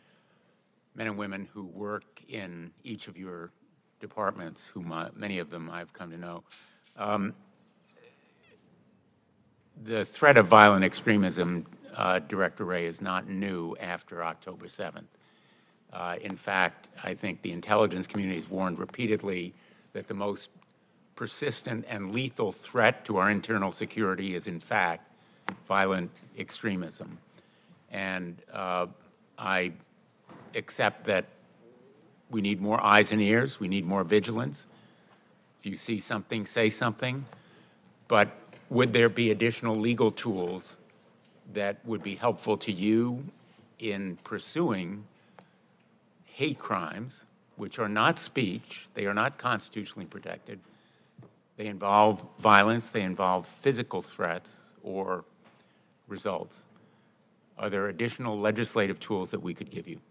men and women who work in each of your departments, whom I, many of them I've come to know. Um, the threat of violent extremism, uh, Director Wray, is not new after October seventh. Uh, in fact, I think the intelligence community has warned repeatedly that the most persistent and lethal threat to our internal security is, in fact, violent extremism. And uh, I accept that we need more eyes and ears. We need more vigilance. If you see something, say something. But would there be additional legal tools that would be helpful to you in pursuing hate crimes, which are not speech, they are not constitutionally protected, they involve violence, they involve physical threats or results? Are there additional legislative tools that we could give you?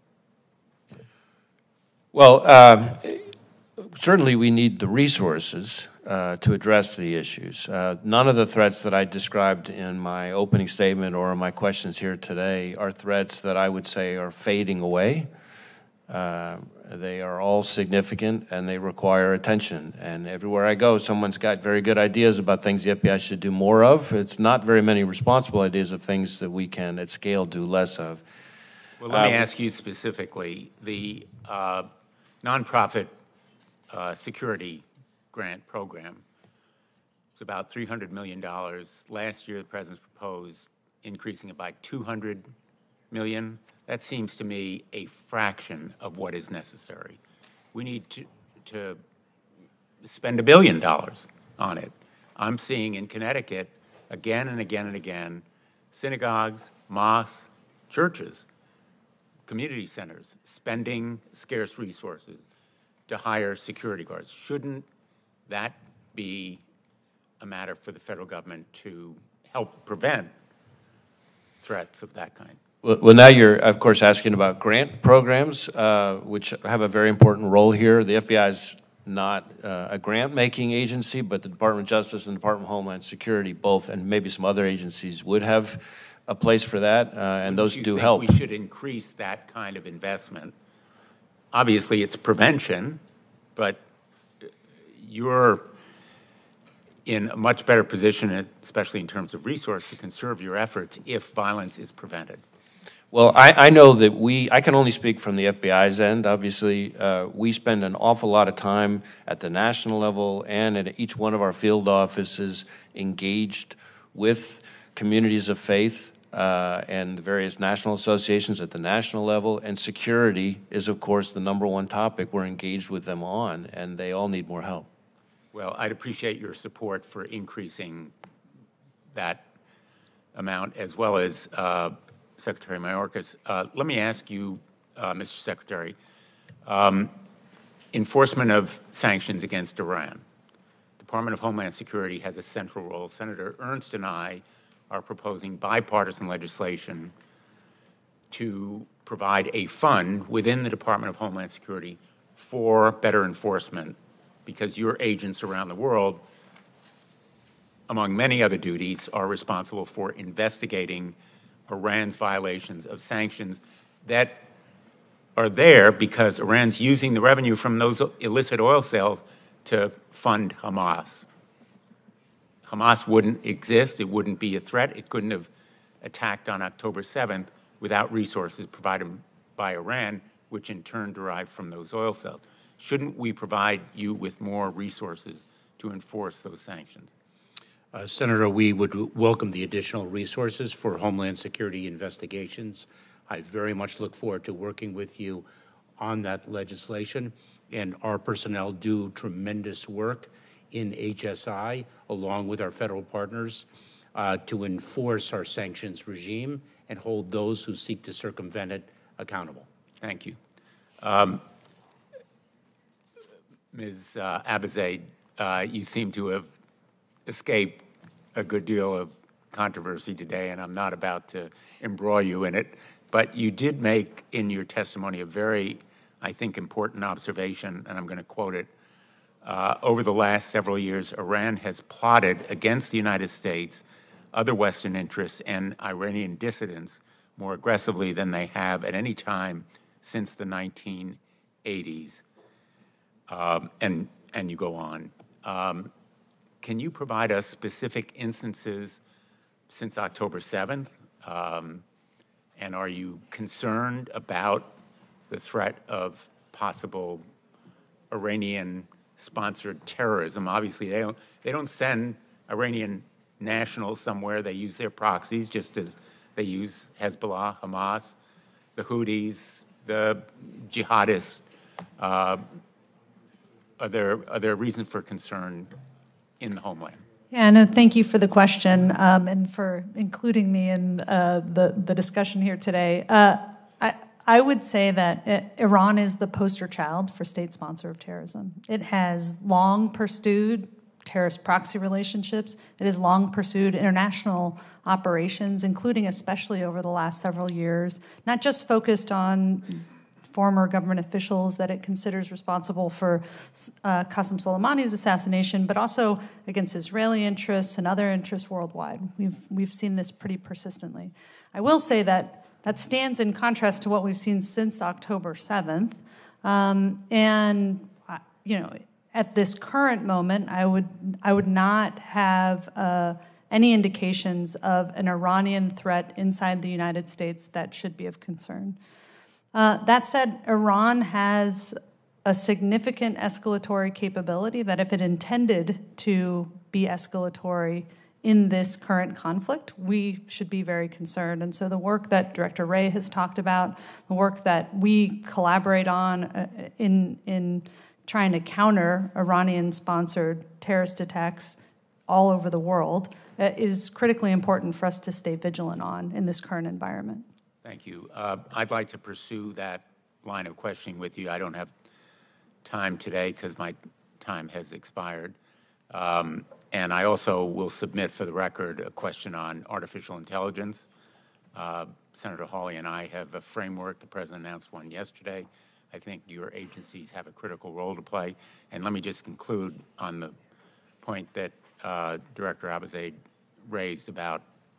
Well, um, certainly we need the resources uh, to address the issues. Uh, none of the threats that I described in my opening statement or in my questions here today are threats that I would say are fading away. Uh, they are all significant and they require attention. And everywhere I go, someone's got very good ideas about things the F B I should do more of. It's not very many responsible ideas of things that we can, at scale, do less of. Well, let me Um, ask you specifically, the uh, nonprofit uh, security grant program, it's about three hundred million dollars. Last year, the President proposed increasing it by two hundred million dollars. That seems to me a fraction of what is necessary. We need to, to spend a billion dollars on it. I'm seeing in Connecticut, again and again and again, synagogues, mosques, churches, community centers spending scarce resources to hire security guards. Shouldn't that be a matter for the federal government to help prevent threats of that kind? Well, well, now you're, of course, asking about grant programs, uh, which have a very important role here. The F B I is not uh, a grant-making agency, but the Department of Justice and the Department of Homeland Security both, and maybe some other agencies, would have a place for that, uh, and those you do think help. We should increase that kind of investment. Obviously, it's prevention, but you're in a much better position, especially in terms of resource, to conserve your efforts if violence is prevented. Well, I, I know that we, I can only speak from the F B I's end. Obviously, uh, we spend an awful lot of time at the national level and at each one of our field offices engaged with communities of faith uh, and the various national associations at the national level. And security is, of course, the number one topic we're engaged with them on, and they all need more help. Well, I'd appreciate your support for increasing that amount, as well as uh, Secretary Mayorkas. Uh, let me ask you, uh, Mister Secretary, um, enforcement of sanctions against Iran. Department of Homeland Security has a central role. Senator Ernst and I are proposing bipartisan legislation to provide a fund within the Department of Homeland Security for better enforcement, because your agents around the world, among many other duties, are responsible for investigating Iran's violations of sanctions that are there because Iran's using the revenue from those illicit oil sales to fund Hamas. Hamas wouldn't exist, it wouldn't be a threat, it couldn't have attacked on October seventh without resources provided by Iran, which in turn derived from those oil sales. Shouldn't we provide you with more resources to enforce those sanctions? Uh, Senator, we would welcome the additional resources for Homeland Security investigations. I very much look forward to working with you on that legislation, and our personnel do tremendous work in H S I, along with our federal partners, uh, to enforce our sanctions regime and hold those who seek to circumvent it accountable. Thank you. Um, Miz Uh, Abizaid, uh, you seem to have escaped a good deal of controversy today, and I'm not about to embroil you in it, but you did make in your testimony a very, I think, important observation, and I'm going to quote it. Uh, over the last several years, Iran has plotted against the United States, other Western interests, and Iranian dissidents more aggressively than they have at any time since the nineteen eighties. Um, and, and you go on. Um, Can you provide us specific instances since October seventh? Um, and are you concerned about the threat of possible Iranian-sponsored terrorism? Obviously, they don't, they don't send Iranian nationals somewhere. They use their proxies, just as They use Hezbollah, Hamas, the Houthis, the jihadists. Uh, are there are there reasons for concern in the homeland? Yeah, no, thank you for the question um, and for including me in uh, the, the discussion here today. Uh, I, I would say that uh, Iran is the poster child for state sponsor of terrorism. It has long pursued terrorist proxy relationships. It has long pursued international operations, including especially over the last several years, not just focused on former government officials that it considers responsible for uh, Qasem Soleimani's assassination, but also against Israeli interests and other interests worldwide. We've, we've seen this pretty persistently. I will say that that stands in contrast to what we've seen since October seventh. Um, and, uh, you know, at this current moment, I would, I would not have uh, any indications of an Iranian threat inside the United States that should be of concern. Uh, that said, Iran has a significant escalatory capability that if it intended to be escalatory in this current conflict, we should be very concerned. And so the work that Director Wray has talked about, the work that we collaborate on uh, in, in trying to counter Iranian-sponsored terrorist attacks all over the world uh, is critically important for us to stay vigilant on in this current environment. Thank you. Uh, I'd like to pursue that line of questioning with you. I don't have time today because my time has expired. Um, and I also will submit for the record a question on artificial intelligence. Uh, Senator Hawley and I have a framework. The President announced one yesterday. I think your agencies have a critical role to play. And let me just conclude on the point that uh, Director Abizaid raised about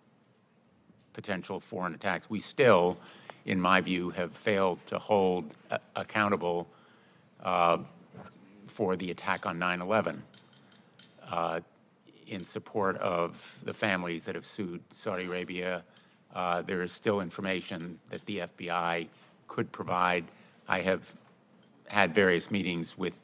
potential foreign attacks. We still, in my view, have failed to hold uh, accountable uh, for the attack on nine eleven uh, in support of the families that have sued Saudi Arabia. Uh, there is still information that the F B I could provide. I have had various meetings with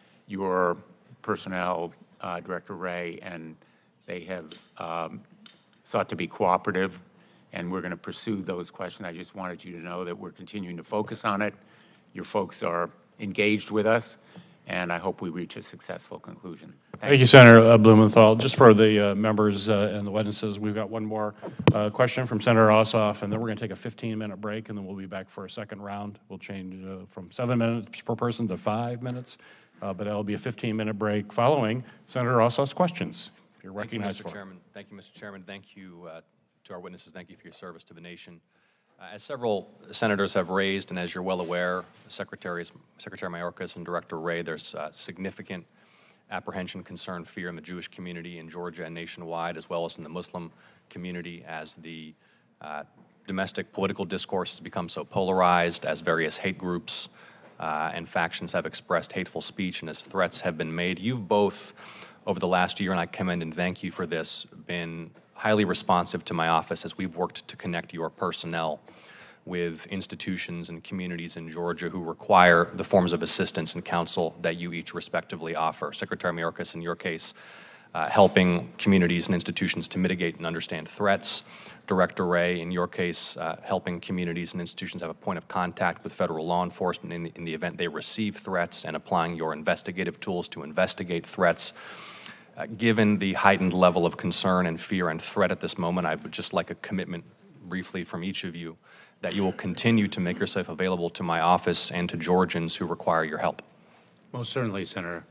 your personnel, uh, Director Wray, and they have um, sought to be cooperative, and we're going to pursue those questions. I just wanted you to know that we're continuing to focus on it. Your folks are engaged with us, and I hope we reach a successful conclusion. Thank, Thank you, Senator uh, Blumenthal. Just for the uh, members uh, and the witnesses, we've got one more uh, question from Senator Ossoff, and then we're going to take a fifteen minute break, and then we'll be back for a second round. We'll change uh, from seven minutes per person to five minutes, uh, but it'll be a fifteen minute break following Senator Ossoff's questions. You're recognized Thank you, Mister for it. Chairman. Thank you, Mister Chairman. Thank you uh, to our witnesses. Thank you for your service to the nation. Uh, as several senators have raised, and as you're well aware, Secretaries, Secretary Mayorkas and Director Wray, there's uh, significant apprehension, concern, fear in the Jewish community in Georgia and nationwide, as well as in the Muslim community, as the uh, domestic political discourse has become so polarized, as various hate groups uh, and factions have expressed hateful speech, and as threats have been made. You've both, over the last year, and I commend and thank you for this, been highly responsive to my office as we've worked to connect your personnel with institutions and communities in Georgia who require the forms of assistance and counsel that you each respectively offer. Secretary Mayorkas, in your case, uh, helping communities and institutions to mitigate and understand threats. Director Wray, in your case, uh, helping communities and institutions have a point of contact with federal law enforcement in the, in the event they receive threats, and applying your investigative tools to investigate threats. Uh, given the heightened level of concern and fear and threat at this moment, I would just like a commitment briefly from each of you that you will continue to make yourself available to my office and to Georgians who require your help. Most certainly, Senator.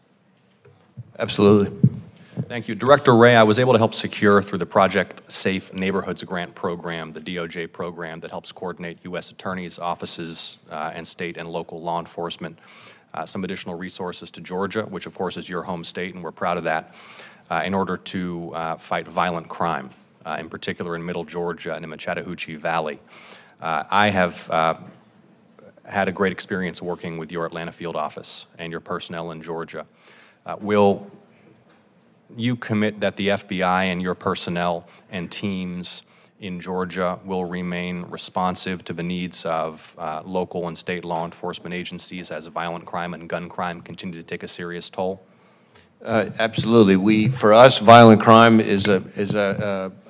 Absolutely. Thank you. Director Wray, I was able to help secure through the Project Safe Neighborhoods Grant Program, the D O J program that helps coordinate U S attorneys' offices uh, and state and local law enforcement, uh, some additional resources to Georgia, which of course is your home state, and we're proud of that, uh, in order to uh, fight violent crime, uh, in particular in Middle Georgia and in the Chattahoochee Valley. Uh, I have uh, had a great experience working with your Atlanta field office and your personnel in Georgia. Uh, will you commit that the F B I and your personnel and teams in Georgia will remain responsive to the needs of uh, local and state law enforcement agencies as violent crime and gun crime continue to take a serious toll? Uh, absolutely. We, for us, violent crime is a is a,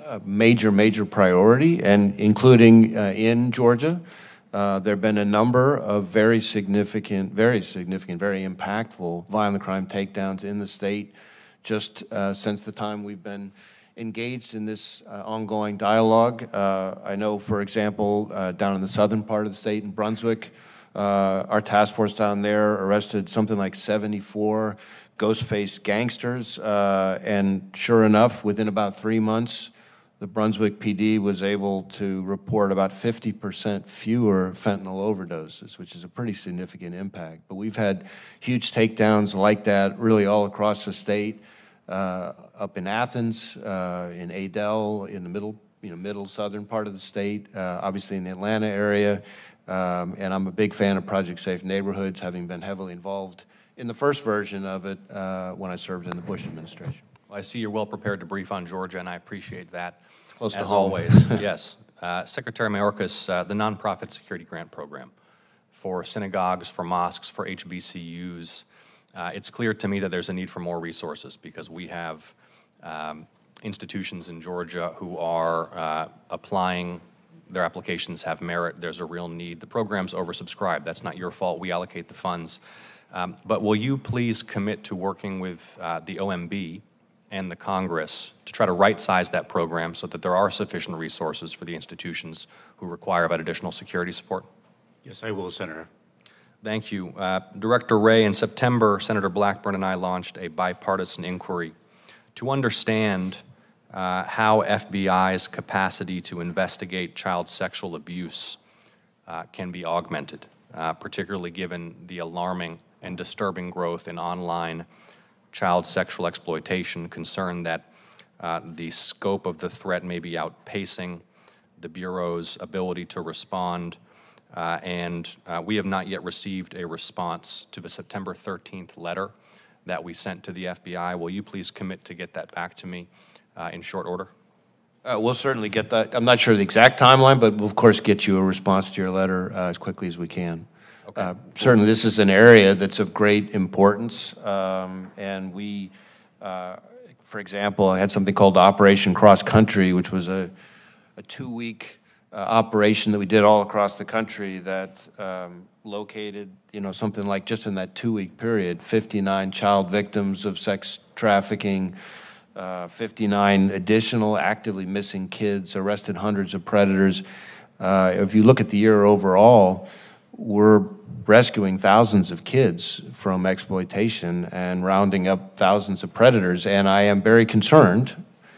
a major, major priority, and including uh, in Georgia. Uh, there have been a number of very significant, very significant, very impactful violent crime takedowns in the state just uh, since the time we've been engaged in this uh, ongoing dialogue. Uh, I know, for example, uh, down in the southern part of the state in Brunswick, uh, our task force down there arrested something like seventy-four ghost-faced gangsters, uh, and sure enough, within about three months, the Brunswick P D was able to report about fifty percent fewer fentanyl overdoses, which is a pretty significant impact. But we've had huge takedowns like that really all across the state, uh, up in Athens, uh, in Adel, in the middle, you know, middle southern part of the state, uh, obviously in the Atlanta area. Um, and I'm a big fan of Project Safe Neighborhoods, having been heavily involved in the first version of it uh, when I served in the Bush administration. Well, I see you're well prepared to brief on Georgia, and I appreciate that. It's close to As home. always, yes. Uh, Secretary Mayorkas, uh, the Nonprofit Security Grant Program for synagogues, for mosques, for H B C Us, uh, it's clear to me that there's a need for more resources because we have um, institutions in Georgia who are uh, applying, their applications have merit, there's a real need. The program's oversubscribed. That's not your fault. We allocate the funds. Um, but will you please commit to working with uh, the O M B and the Congress to try to right-size that program so that there are sufficient resources for the institutions who require that additional security support? Yes, I will, Senator. Thank you. Uh, Director Wray, in September, Senator Blackburn and I launched a bipartisan inquiry to understand uh, how F B I's capacity to investigate child sexual abuse uh, can be augmented, uh, particularly given the alarming and disturbing growth in online child sexual exploitation, concern that uh, the scope of the threat may be outpacing the Bureau's ability to respond, uh, and uh, we have not yet received a response to the September thirteenth letter that we sent to the F B I. Will you please commit to get that back to me uh, in short order? Uh, we'll certainly get that. I'm not sure the exact timeline, but we'll of course get you a response to your letter uh, as quickly as we can. Okay. Uh, certainly this is an area that's of great importance, um, and we, uh, for example, I had something called Operation Cross Country, which was a, a two-week uh, operation that we did all across the country that um, located, you know, something like just in that two-week period, fifty-nine child victims of sex trafficking, uh, fifty-nine additional actively missing kids, arrested hundreds of predators. Uh, if you look at the year overall, we're rescuing thousands of kids from exploitation and rounding up thousands of predators. And I am very concerned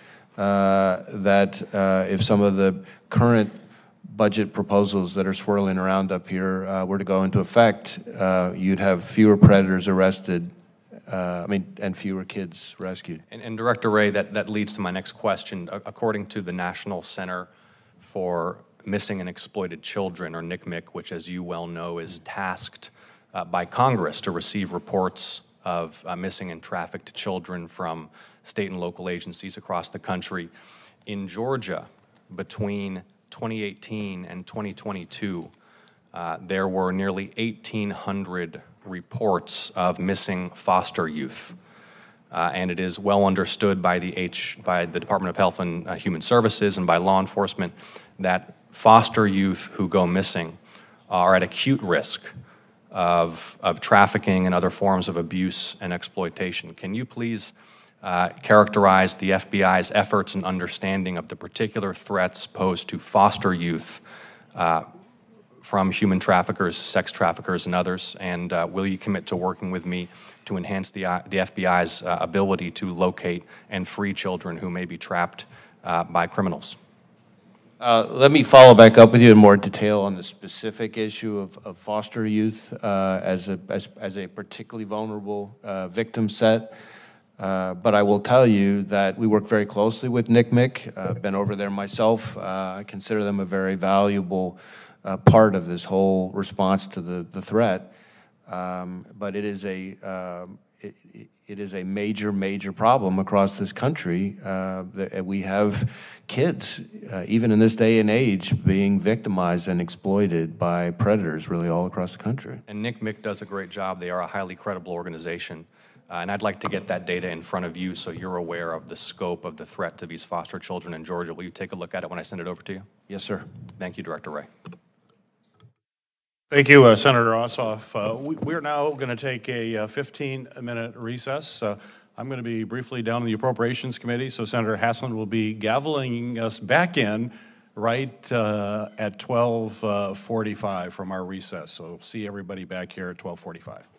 uh, that uh, if some of the current budget proposals that are swirling around up here uh, were to go into effect, uh, you'd have fewer predators arrested, uh, I mean, and fewer kids rescued. And, and Director Wray, that, that leads to my next question. A- according to the National Center for Missing and Exploited Children, or N C M E C, which, as you well know, is tasked uh, by Congress to receive reports of uh, missing and trafficked children from state and local agencies across the country. In Georgia, between twenty eighteen and twenty twenty-two, uh, there were nearly eighteen hundred reports of missing foster youth. Uh, and it is well understood by the, H, by the Department of Health and uh, Human Services and by law enforcement that foster youth who go missing are at acute risk of, of trafficking and other forms of abuse and exploitation. Can you please uh, characterize the F B I's efforts and understanding of the particular threats posed to foster youth uh, from human traffickers, sex traffickers, and others? And uh, will you commit to working with me to enhance the, uh, the F B I's uh, ability to locate and free children who may be trapped uh, by criminals? Uh, let me follow back up with you in more detail on the specific issue of, of foster youth uh, as, a, as, as a particularly vulnerable uh, victim set. Uh, but I will tell you that we work very closely with N C M E C. Uh, I've been over there myself. Uh, I consider them a very valuable uh, part of this whole response to the, the threat. Um, but it is a um, it, it is a major, major problem across this country. Uh, that we have kids, uh, even in this day and age, being victimized and exploited by predators really all across the country. And N C M E C does a great job. They are a highly credible organization. Uh, And I'd like to get that data in front of you so you're aware of the scope of the threat to these foster children in Georgia. Will you take a look at it when I send it over to you? Yes, sir. Thank you, Director Ray. Thank you, uh, Senator Ossoff. Uh, we, we're now going to take a fifteen-minute recess. Uh, I'm going to be briefly down in the Appropriations Committee, so Senator Haslam will be gaveling us back in right uh, at twelve forty-five from our recess. So see everybody back here at twelve forty-five.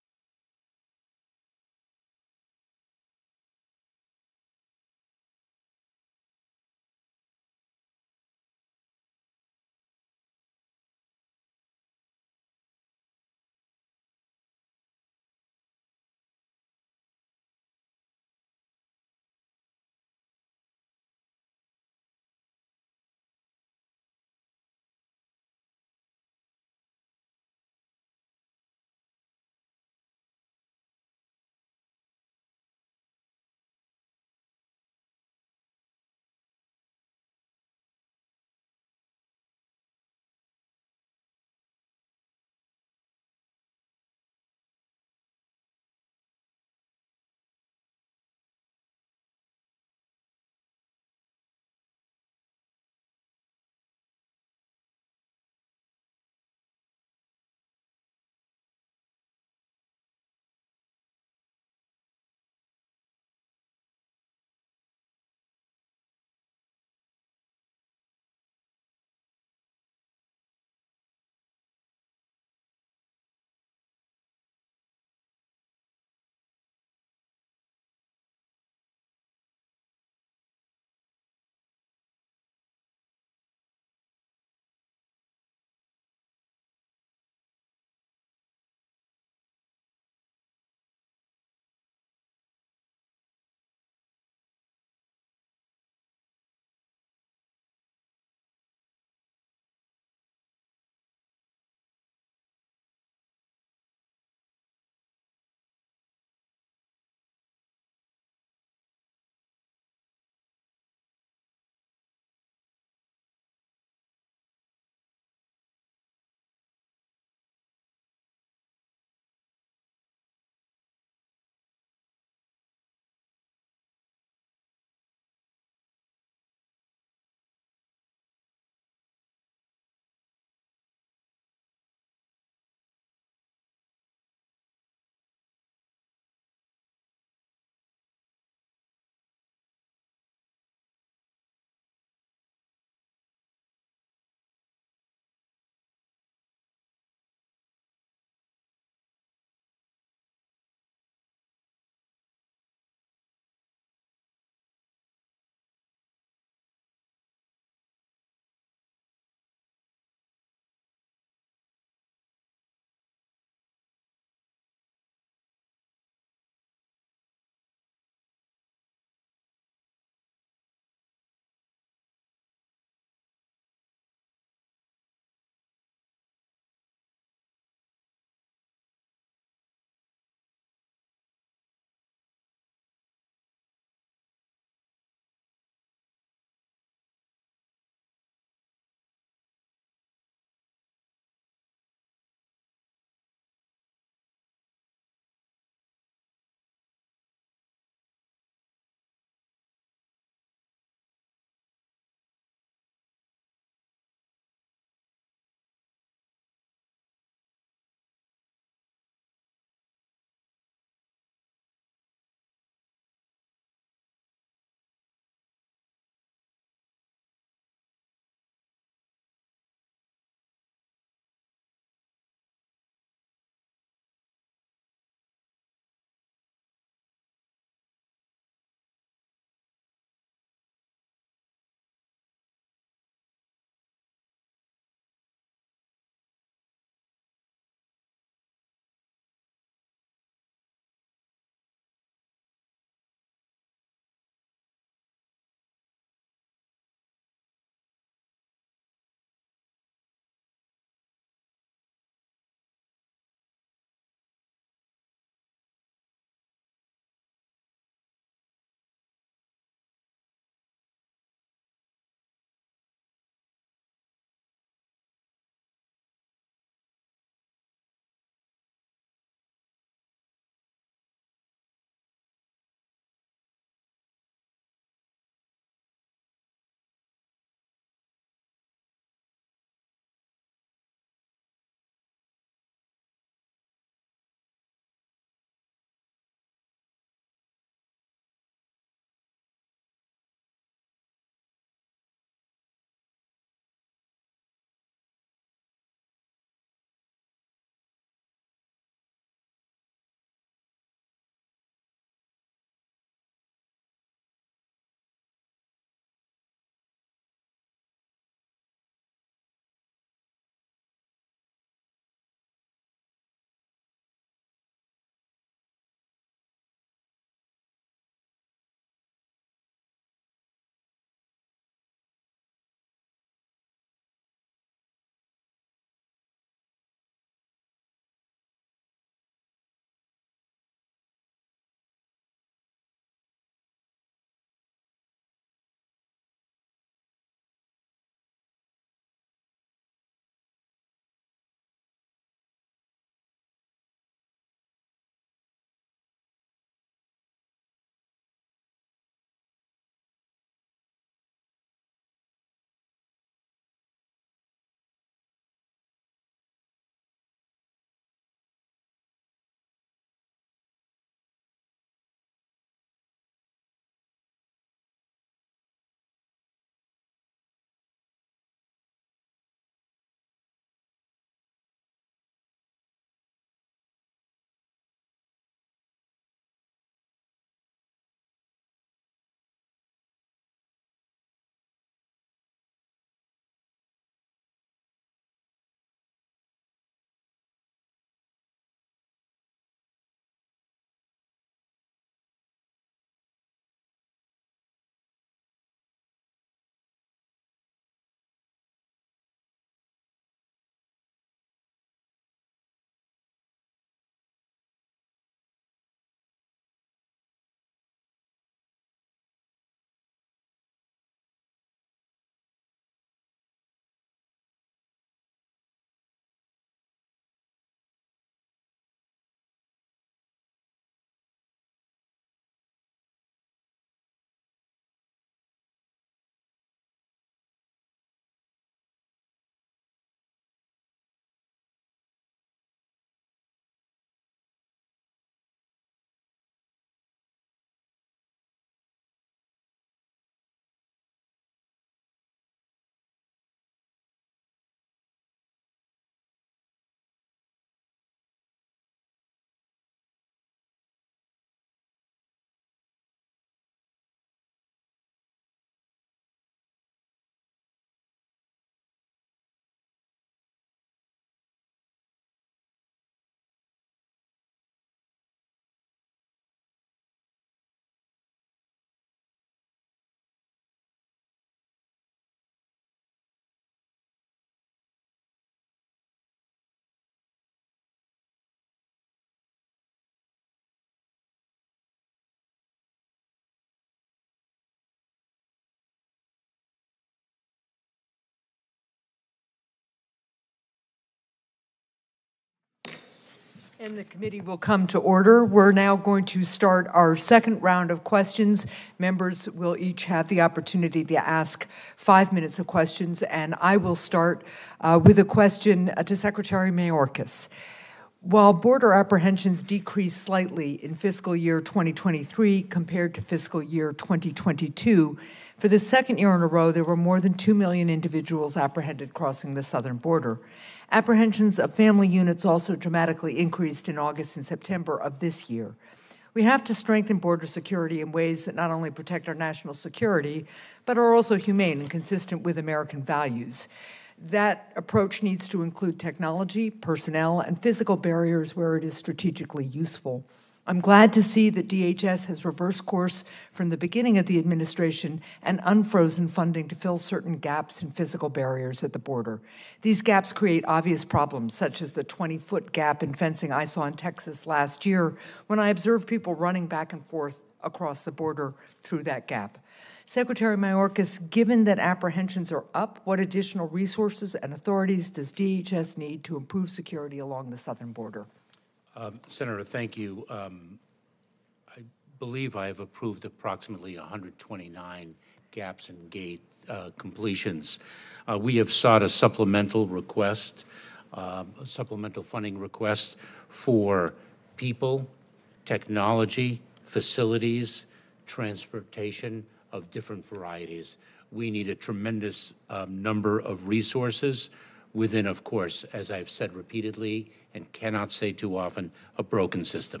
And the committee will come to order. We're now going to start our second round of questions. Members will each have the opportunity to ask five minutes of questions, and I will start uh, with a question uh, to Secretary Mayorkas. While border apprehensions decreased slightly in fiscal year twenty twenty-three compared to fiscal year twenty twenty-two, for the second year in a row, there were more than two million individuals apprehended crossing the southern border. Apprehensions of family units also dramatically increased in August and September of this year. We have to strengthen border security in ways that not only protect our national security, but are also humane and consistent with American values. That approach needs to include technology, personnel, and physical barriers where it is strategically useful. I'm glad to see that D H S has reversed course from the beginning of the administration and unfrozen funding to fill certain gaps in physical barriers at the border. These gaps create obvious problems, such as the twenty-foot gap in fencing I saw in Texas last year when I observed people running back and forth across the border through that gap. Secretary Mayorkas, given that apprehensions are up, what additional resources and authorities does D H S need to improve security along the southern border? Um, Senator, thank you. Um, I believe I have approved approximately one hundred twenty-nine gaps and gate uh, completions. Uh, we have sought a supplemental request, uh, a supplemental funding request for people, technology, facilities, transportation of different varieties. We need a tremendous um, number of resources within, of course, as I've said repeatedly and cannot say too often, a broken system.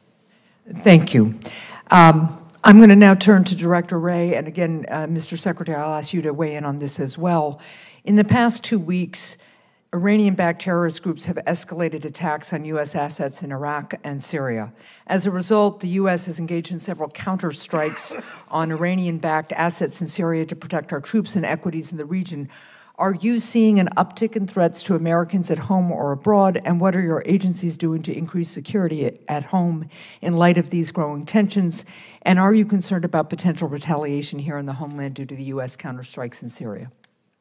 Thank you. Um, I'm going to now turn to Director Wray, and again, uh, Mister Secretary, I'll ask you to weigh in on this as well. In the past two weeks, Iranian-backed terrorist groups have escalated attacks on U S assets in Iraq and Syria. As a result, the U S has engaged in several counterstrikes on Iranian-backed assets in Syria to protect our troops and equities in the region. Are you seeing an uptick in threats to Americans at home or abroad, and what are your agencies doing to increase security at home in light of these growing tensions? And are you concerned about potential retaliation here in the homeland due to the U S counterstrikes in Syria?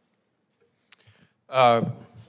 Uh,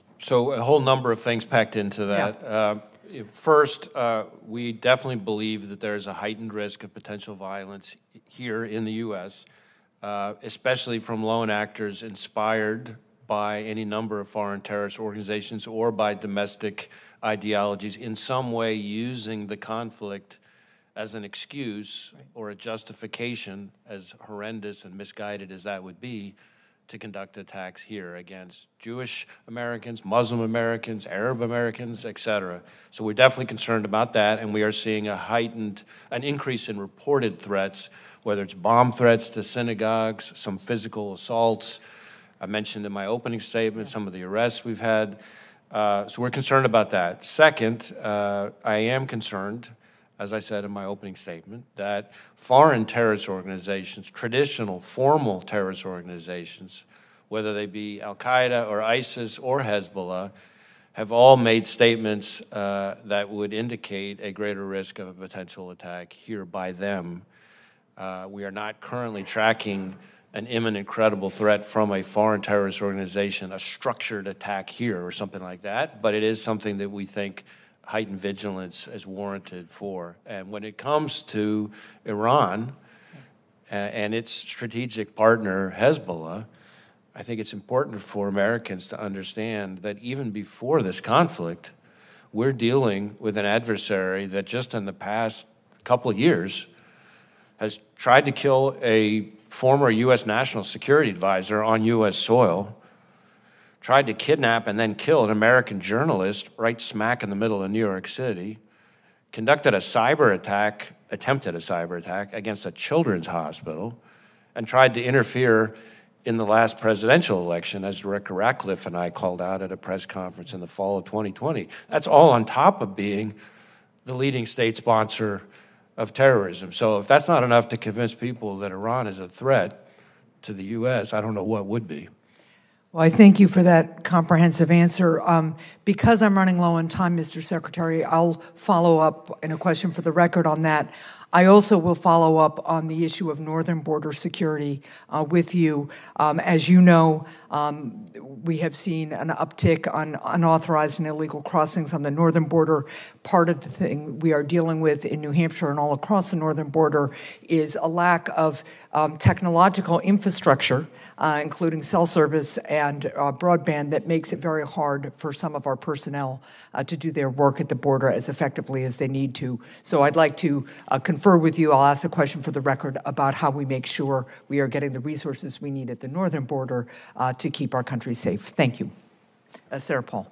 so a whole number of things packed into that. Yeah. Uh, first, uh, we definitely believe that there's a heightened risk of potential violence here in the U S, uh, especially from lone actors inspired by any number of foreign terrorist organizations or by domestic ideologies in some way using the conflict as an excuse or a justification, as horrendous and misguided as that would be, to conduct attacks here against Jewish Americans, Muslim Americans, Arab Americans, et cetera. So we're definitely concerned about that, and we are seeing a heightened, an increase in reported threats, whether it's bomb threats to synagogues, some physical assaults. I mentioned in my opening statement some of the arrests we've had. Uh, so we're concerned about that. Second, uh, I am concerned, as I said in my opening statement, that foreign terrorist organizations, traditional, formal terrorist organizations, whether they be Al-Qaeda or ISIS or Hezbollah, have all made statements uh, that would indicate a greater risk of a potential attack here by them. Uh, we are not currently tracking an imminent credible threat from a foreign terrorist organization, a structured attack here or something like that, but it is something that we think heightened vigilance is warranted for. And when it comes to Iran uh, and its strategic partner, Hezbollah, I think it's important for Americans to understand that even before this conflict, we're dealing with an adversary that just in the past couple of years has tried to kill a former U S national security advisor on U S soil, tried to kidnap and then kill an American journalist right smack in the middle of New York City, conducted a cyber attack, attempted a cyber attack against a children's hospital, and tried to interfere in the last presidential election, as Director Ratcliffe and I called out at a press conference in the fall of twenty twenty. That's all on top of being the leading state sponsor of terrorism. So if that's not enough to convince people that Iran is a threat to the U S, I don't know what would be. Well, I thank you for that comprehensive answer. Um, because I'm running low on time, Mister Secretary, I'll follow up in a question for the record on that. I also will follow up on the issue of northern border security uh, with you. Um, as you know, um, we have seen an uptick on unauthorized and illegal crossings on the northern border. Part of the thing we are dealing with in New Hampshire and all across the northern border is a lack of um, technological infrastructure, Uh, including cell service and uh, broadband, that makes it very hard for some of our personnel uh, to do their work at the border as effectively as they need to. So I'd like to uh, confer with you. I'll ask a question for the record about how we make sure we are getting the resources we need at the northern border uh, to keep our country safe. Thank you. Uh, Sarah Paul.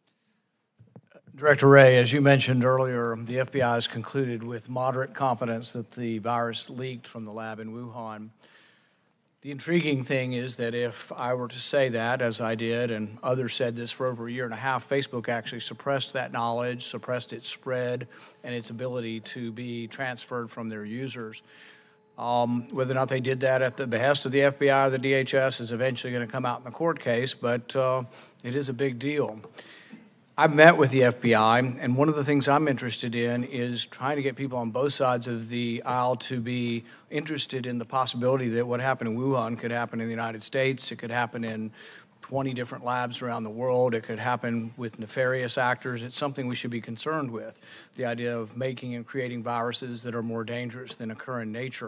Director Wray, as you mentioned earlier, the F B I has concluded with moderate confidence that the virus leaked from the lab in Wuhan. The intriguing thing is that if I were to say that, as I did, and others said this for over a year and a half, Facebook actually suppressed that knowledge, suppressed its spread, and its ability to be transferred from their users. Um, whether or not they did that at the behest of the F B I or the D H S is eventually going to come out in the court case, but uh, it is a big deal. I've met with the F B I, and one of the things I'm interested in is trying to get people on both sides of the aisle to be interested in the possibility that what happened in Wuhan could happen in the United States. It could happen in twenty different labs around the world. It could happen with nefarious actors. It's something we should be concerned with, the idea of making and creating viruses that are more dangerous than occur in nature.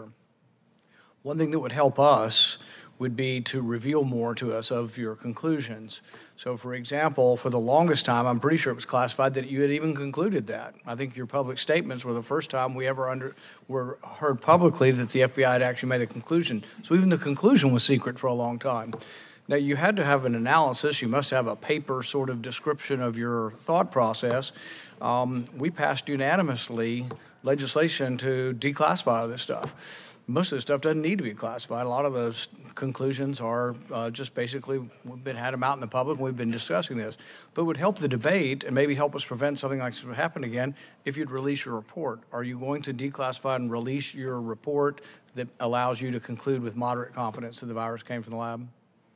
One thing that would help us would be to reveal more to us of your conclusions. So, for example, for the longest time, I'm pretty sure it was classified that you had even concluded that. I think your public statements were the first time we ever under, were heard publicly that the F B I had actually made a conclusion. So even the conclusion was secret for a long time. Now, you had to have an analysis. You must have a paper sort of description of your thought process. Um, we passed unanimously legislation to declassify this stuff. Most of the stuff doesn't need to be classified. A lot of those conclusions are uh, just basically, we've been had them out in the public, and we've been discussing this. But it would help the debate and maybe help us prevent something like this from happening again if you'd release your report. Are you going to declassify and release your report that allows you to conclude with moderate confidence that the virus came from the lab?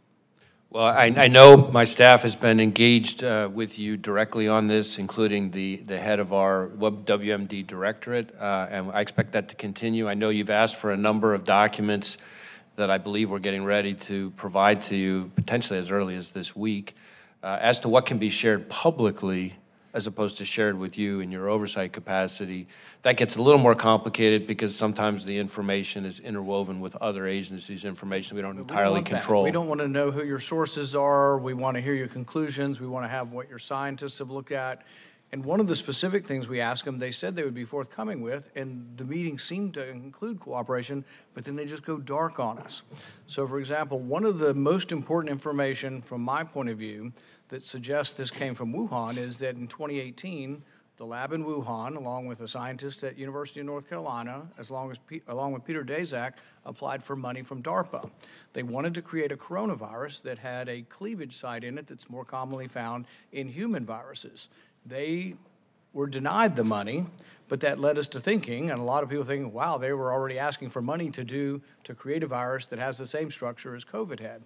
Well, I, I know my staff has been engaged uh, with you directly on this, including the, the head of our W M D directorate, uh, and I expect that to continue. I know you've asked for a number of documents that I believe we're getting ready to provide to you, potentially as early as this week. Uh, as to what can be shared publicly as opposed to shared with you in your oversight capacity, that gets a little more complicated because sometimes the information is interwoven with other agencies' information we don't But entirely we don't want control. That. We don't want to know who your sources are. We want to hear your conclusions. We want to have what your scientists have looked at. And one of the specific things we asked them, they said they would be forthcoming with, and the meeting seemed to include cooperation, but then they just go dark on us. So, for example, one of the most important information from my point of view that suggests this came from Wuhan is that in twenty eighteen, the lab in Wuhan, along with a scientist at University of North Carolina, as long as P along with Peter Daszak, applied for money from DARPA. They wanted to create a coronavirus that had a cleavage site in it that's more commonly found in human viruses. They were denied the money, but that led us to thinking, and a lot of people thinking, wow, they were already asking for money to do, to create a virus that has the same structure as COVID had.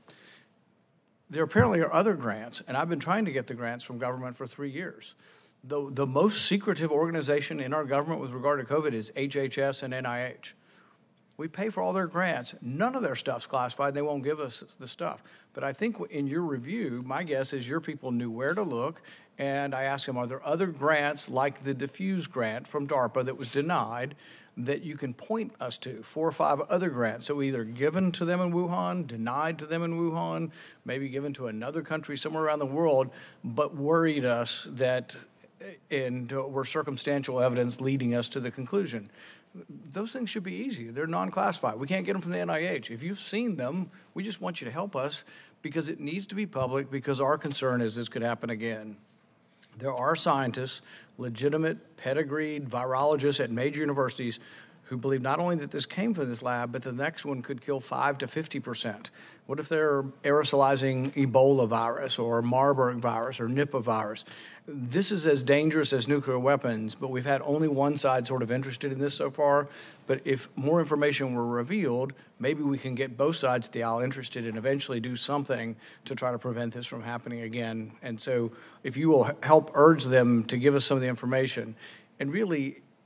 There apparently are other grants, and I've been trying to get the grants from government for three years. The, the most secretive organization in our government with regard to COVID is H H S and N I H. We pay for all their grants. None of their stuff's classified. They won't give us the stuff. But I think in your review, my guess is your people knew where to look, and I asked them, are there other grants like the Diffuse grant from DARPA that was denied that you can point us to, four or five other grants that were either given to them in Wuhan, denied to them in Wuhan, maybe given to another country somewhere around the world, but worried us that, and were circumstantial evidence leading us to the conclusion. Those things should be easy. They're non-classified. We can't get them from the N I H. If you've seen them, we just want you to help us because it needs to be public because our concern is this could happen again. There are scientists, legitimate, pedigreed virologists at major universities who believe not only that this came from this lab, but the next one could kill five to fifty percent. What if they're aerosolizing Ebola virus or Marburg virus or Nipah virus? This is as dangerous as nuclear weapons, but we've had only one side sort of interested in this so far. But if more information were revealed, maybe we can get both sides of the aisle interested and eventually do something to try to prevent this from happening again. And so if you will help urge them to give us some of the information, and really,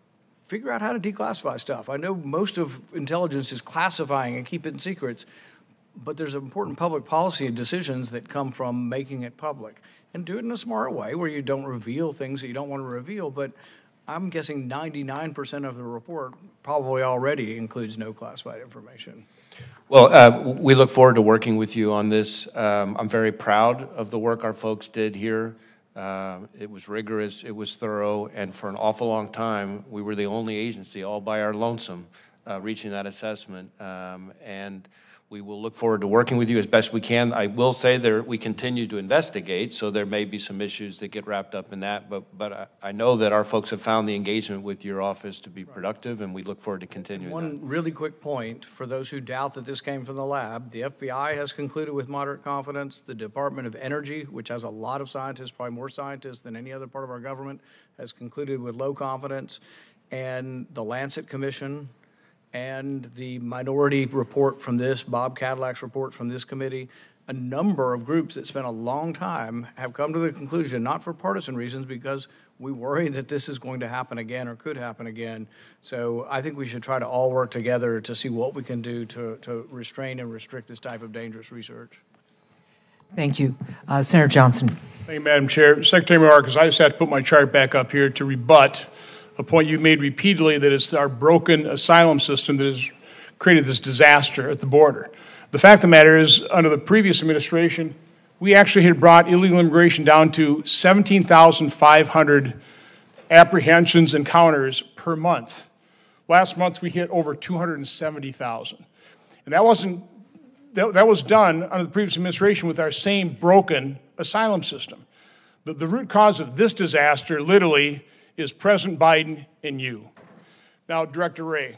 figure out how to declassify stuff. I know most of intelligence is classifying and keeping secrets, but there's important public policy decisions that come from making it public. And do it in a smart way where you don't reveal things that you don't want to reveal, but I'm guessing ninety-nine percent of the report probably already includes no classified information. Well, uh, we look forward to working with you on this. Um, I'm very proud of the work our folks did here. Uh, it was rigorous, it was thorough, and for an awful long time, we were the only agency all by our lonesome uh, reaching that assessment. Um, and we will look forward to working with you as best we can. I will say there we continue to investigate, so there may be some issues that get wrapped up in that, but, but I, I know that our folks have found the engagement with your office to be productive, and we look forward to continuing One that. really quick point, for those who doubt that this came from the lab, the F B I has concluded with moderate confidence. The Department of Energy, which has a lot of scientists, probably more scientists than any other part of our government, has concluded with low confidence. And the Lancet Commission and the minority report from this, Bob Cadillac's report from this committee, a number of groups that spent a long time have come to the conclusion, not for partisan reasons, because we worry that this is going to happen again or could happen again. So I think we should try to all work together to see what we can do to, to restrain and restrict this type of dangerous research. Thank you. Uh, Senator Johnson. Thank you, Madam Chair. Secretary Mayorkas, I just have to put my chart back up here to rebut a point you made repeatedly, that it's our broken asylum system that has created this disaster at the border. The fact of the matter is, under the previous administration, we actually had brought illegal immigration down to seventeen thousand five hundred apprehensions, encounters per month. Last month, we hit over two hundred seventy thousand. And that wasn't, that, that was done under the previous administration with our same broken asylum system. The, the root cause of this disaster, literally, is President Biden and you. Now, Director Wray,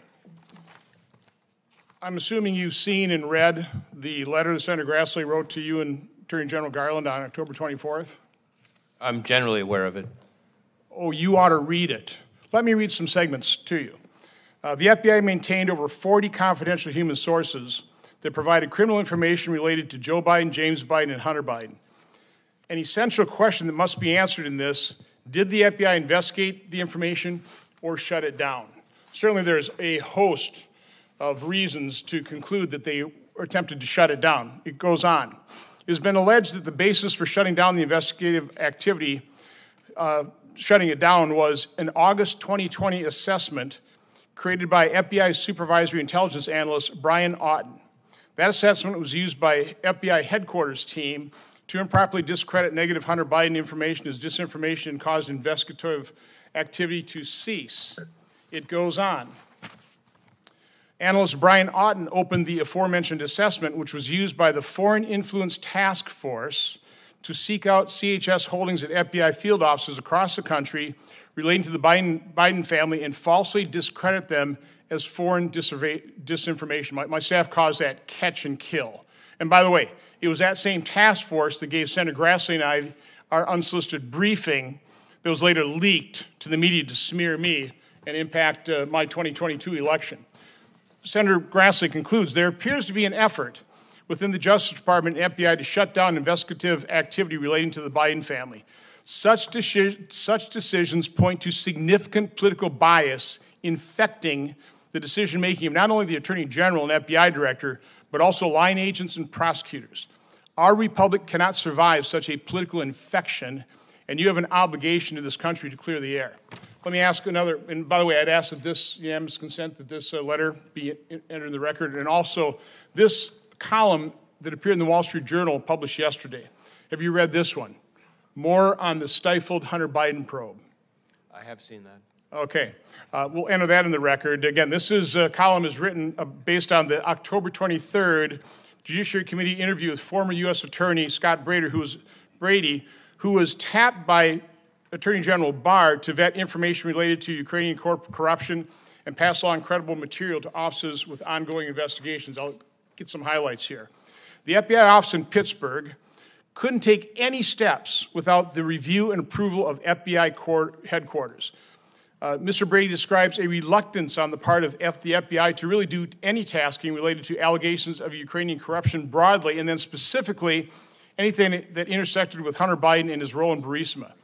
I'm assuming you've seen and read the letter that Senator Grassley wrote to you and Attorney General Garland on October twenty-fourth? I'm generally aware of it. Oh, you ought to read it. Let me read some segments to you. Uh, the F B I maintained over forty confidential human sources that provided criminal information related to Joe Biden, James Biden, and Hunter Biden. An essential question that must be answered in this: did the F B I investigate the information or shut it down? Certainly there's a host of reasons to conclude that they attempted to shut it down. It goes on. It has been alleged that the basis for shutting down the investigative activity, uh, shutting it down, was an August twenty twenty assessment created by F B I Supervisory Intelligence Analyst Brian Auten. That assessment was used by F B I headquarters team to improperly discredit negative Hunter Biden information as disinformation and cause investigative activity to cease. It goes on. Analyst Brian Auten opened the aforementioned assessment, which was used by the Foreign Influence Task Force to seek out C H S holdings at F B I field offices across the country relating to the Biden, Biden family and falsely discredit them as foreign disinformation. My, my staff calls that catch and kill. And by the way, it was that same task force that gave Senator Grassley and I our unsolicited briefing that was later leaked to the media to smear me and impact uh, my twenty twenty-two election. Senator Grassley concludes, there appears to be an effort within the Justice Department and F B I to shut down investigative activity relating to the Biden family. Such, deci- such decisions point to significant political bias infecting the decision-making of not only the Attorney General and F B I Director, but also line agents and prosecutors. Our republic cannot survive such a political infection, and you have an obligation to this country to clear the air. Let me ask another, and by the way, I'd ask that this unanimous consent that this uh, letter be entered in the record, and also this column that appeared in the Wall Street Journal published yesterday. Have you read this one? More on the stifled Hunter Biden probe. I have seen that. Okay, uh, we'll enter that in the record. Again, this is a column is written uh, based on the October twenty-third Judiciary Committee interview with former U S Attorney Scott Brady, who was Brady, who was tapped by Attorney General Barr to vet information related to Ukrainian corp corruption and pass along credible material to offices with ongoing investigations. I'll get some highlights here. The F B I office in Pittsburgh couldn't take any steps without the review and approval of F B I headquarters. Uh, Mister Brady describes a reluctance on the part of F the F B I to really do any tasking related to allegations of Ukrainian corruption broadly, and then specifically anything that intersected with Hunter Biden and his role in Burisma.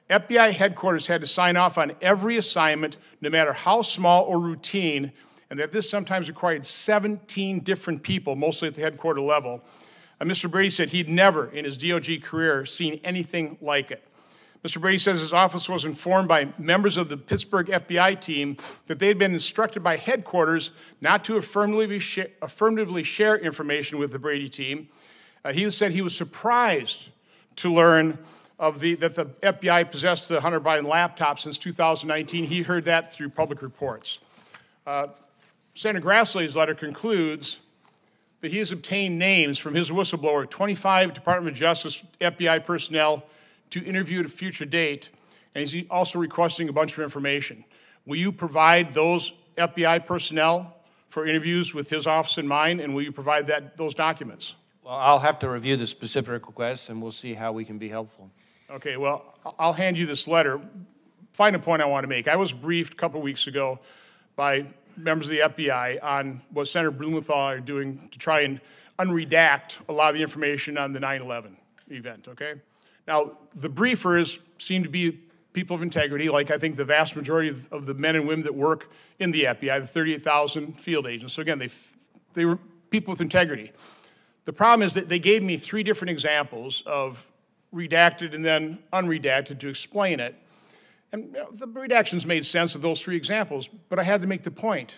F B I headquarters had to sign off on every assignment, no matter how small or routine, and that this sometimes required seventeen different people, mostly at the headquarter level. Uh, Mister Brady said he'd never in his D O G career seen anything like it. Mister Brady says his office was informed by members of the Pittsburgh F B I team that they had been instructed by headquarters not to affirmatively, sh affirmatively share information with the Brady team. Uh, he said he was surprised to learn of the, that the F B I possessed the Hunter Biden laptop since two thousand nineteen. He heard that through public reports. Uh, Senator Grassley's letter concludes that he has obtained names from his whistleblower, twenty-five Department of Justice F B I personnel, to interview at a future date, and he's also requesting a bunch of information. Will you provide those F B I personnel for interviews with his office in mind, and will you provide that, those documents? Well, I'll have to review the specific requests, and we'll see how we can be helpful. Okay, well, I'll hand you this letter. Final point I want to make. I was briefed a couple weeks ago by members of the F B I on what Senator Blumenthal are doing to try and unredact a lot of the information on the nine eleven event, okay? Now, the briefers seem to be people of integrity, like I think the vast majority of, of the men and women that work in the F B I, the thirty-eight thousand field agents. So again, they, they were people with integrity. The problem is that they gave me three different examples of redacted and then unredacted to explain it. And you know, the redactions made sense of those three examples, but I had to make the point.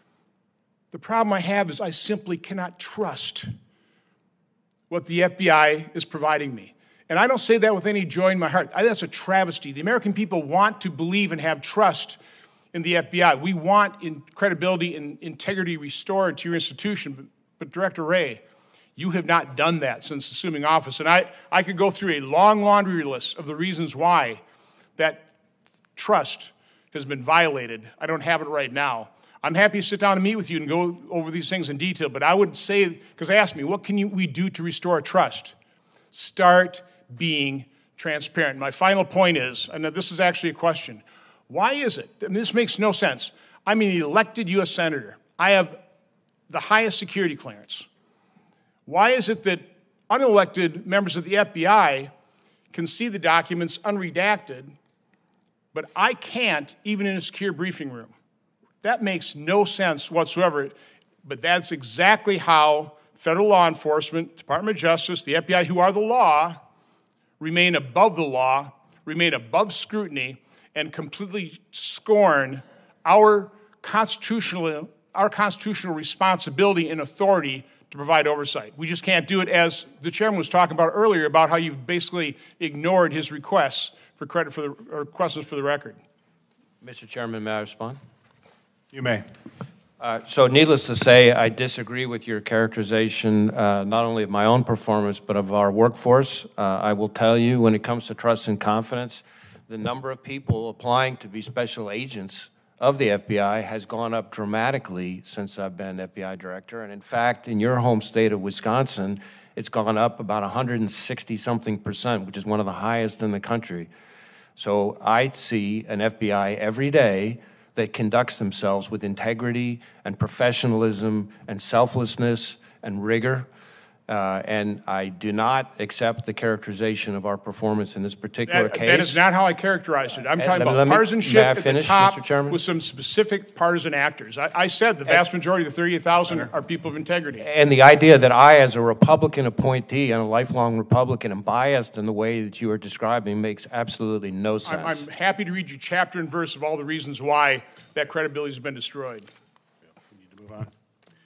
The problem I have is I simply cannot trust what the F B I is providing me. And I don't say that with any joy in my heart. I, that's a travesty. The American people want to believe and have trust in the F B I. We want in credibility and integrity restored to your institution. But, but Director Wray, you have not done that since assuming office. And I, I could go through a long laundry list of the reasons why that trust has been violated. I don't have it right now. I'm happy to sit down and meet with you and go over these things in detail. But I would say, because they asked me, what can you, we do to restore trust? Start being transparent. My final point is, and this is actually a question, why is it, I mean, this makes no sense. I'm an elected U S senator. I have the highest security clearance. Why is it that unelected members of the F B I can see the documents unredacted, but I can't, even in a secure briefing room? That makes no sense whatsoever, but that's exactly how federal law enforcement, Department of Justice, the F B I, who are the law, remain above the law, remain above scrutiny, and completely scorn our constitutional, our constitutional responsibility and authority to provide oversight. We just can't do it, as the chairman was talking about earlier, about how you've basically ignored his requests for credit for the, or questions for the record. Mister Chairman, may I respond? You may. Uh, so needless to say, I disagree with your characterization, uh, not only of my own performance, but of our workforce. Uh, I will tell you, when it comes to trust and confidence, the number of people applying to be special agents of the F B I has gone up dramatically since I've been F B I director. And in fact, in your home state of Wisconsin, it's gone up about one hundred sixty something percent, which is one of the highest in the country. So I see an F B I every day that conducts themselves with integrity and professionalism and selflessness and rigor. Uh, and I do not accept the characterization of our performance in this particular that, case. That is not how I characterized it. I'm Uh, talking let me- about let me- partisanship may I at finish, the top Mister Chairman? with some specific partisan actors. I, I said the vast majority of the thirty-eight thousand are people of integrity. And the idea that I, as a Republican appointee and a lifelong Republican, am biased in the way that you are describing makes absolutely no sense. I'm, I'm happy to read you chapter and verse of all the reasons why that credibility has been destroyed. We need to move on.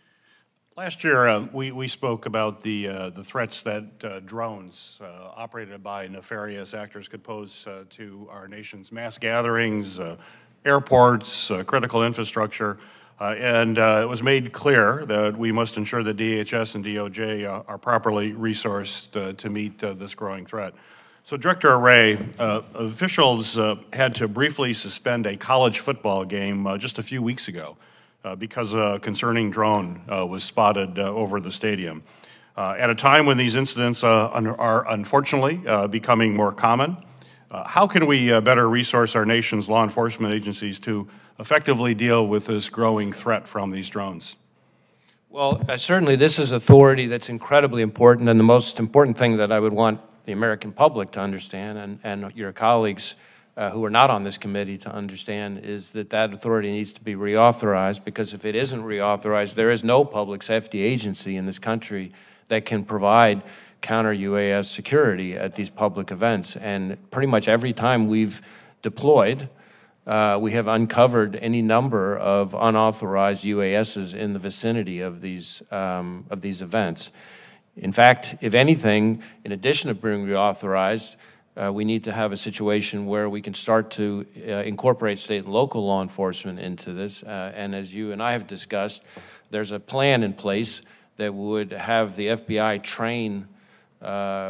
Last year, uh, we, we spoke about the, uh, the threats that uh, drones uh, operated by nefarious actors could pose uh, to our nation's mass gatherings, uh, airports, uh, critical infrastructure, uh, and uh, it was made clear that we must ensure that D H S and D O J uh, are properly resourced uh, to meet uh, this growing threat. So, Director Wray, uh, officials uh, had to briefly suspend a college football game uh, just a few weeks ago uh, because a concerning drone uh, was spotted uh, over the stadium. Uh, at a time when these incidents uh, un are unfortunately uh, becoming more common, uh, how can we uh, better resource our nation's law enforcement agencies to effectively deal with this growing threat from these drones? Well, uh, certainly this is authority that's incredibly important, and the most important thing that I would want the American public to understand, and, and your colleagues uh, who are not on this committee to understand is that that authority needs to be reauthorized, because if it isn't reauthorized, there is no public safety agency in this country that can provide counter U A S security at these public events. And pretty much every time we've deployed, uh, we have uncovered any number of unauthorized U A Ss in the vicinity of these, um, of these events. In fact, if anything, in addition to being reauthorized, uh, we need to have a situation where we can start to uh, incorporate state and local law enforcement into this. Uh, and as you and I have discussed, there's a plan in place that would have the F B I train uh,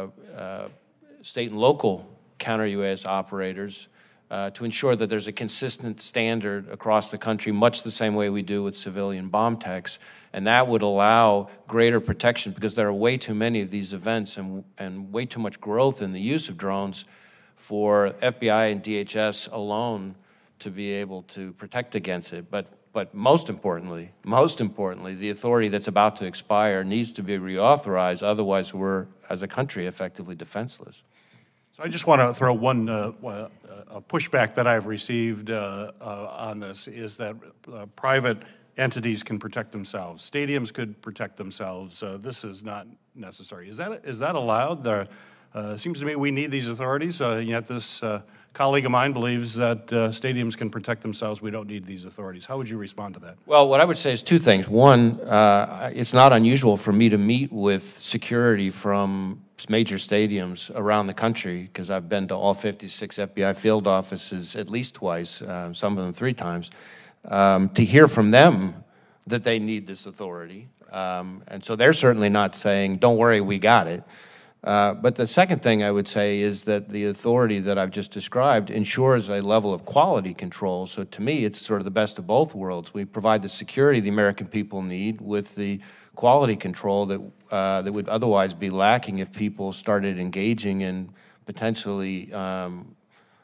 uh, state and local counter-U A S operators uh, to ensure that there's a consistent standard across the country, much the same way we do with civilian bomb techs. And that would allow greater protection, because there are way too many of these events and, and way too much growth in the use of drones for F B I and D H S alone to be able to protect against it. But, but most importantly, most importantly, the authority that's about to expire needs to be reauthorized, otherwise we're, as a country, effectively defenseless. So I just want to throw one uh, a pushback that I've received uh, uh, on this is that uh, private entities can protect themselves. Stadiums could protect themselves. Uh, this is not necessary. Is that is that allowed? There uh, seems to me we need these authorities, uh, yet this uh, colleague of mine believes that uh, stadiums can protect themselves. We don't need these authorities. How would you respond to that? Well, what I would say is two things. One, uh, it's not unusual for me to meet with security from major stadiums around the country, because I've been to all fifty-six F B I field offices at least twice, uh, some of them three times, um, to hear from them that they need this authority. Um, and so they're certainly not saying, don't worry, we got it. Uh, but the second thing I would say is that the authority that I've just described ensures a level of quality control. So to me, it's sort of the best of both worlds. We provide the security the American people need with the quality control that, uh, that would otherwise be lacking if people started engaging in potentially um,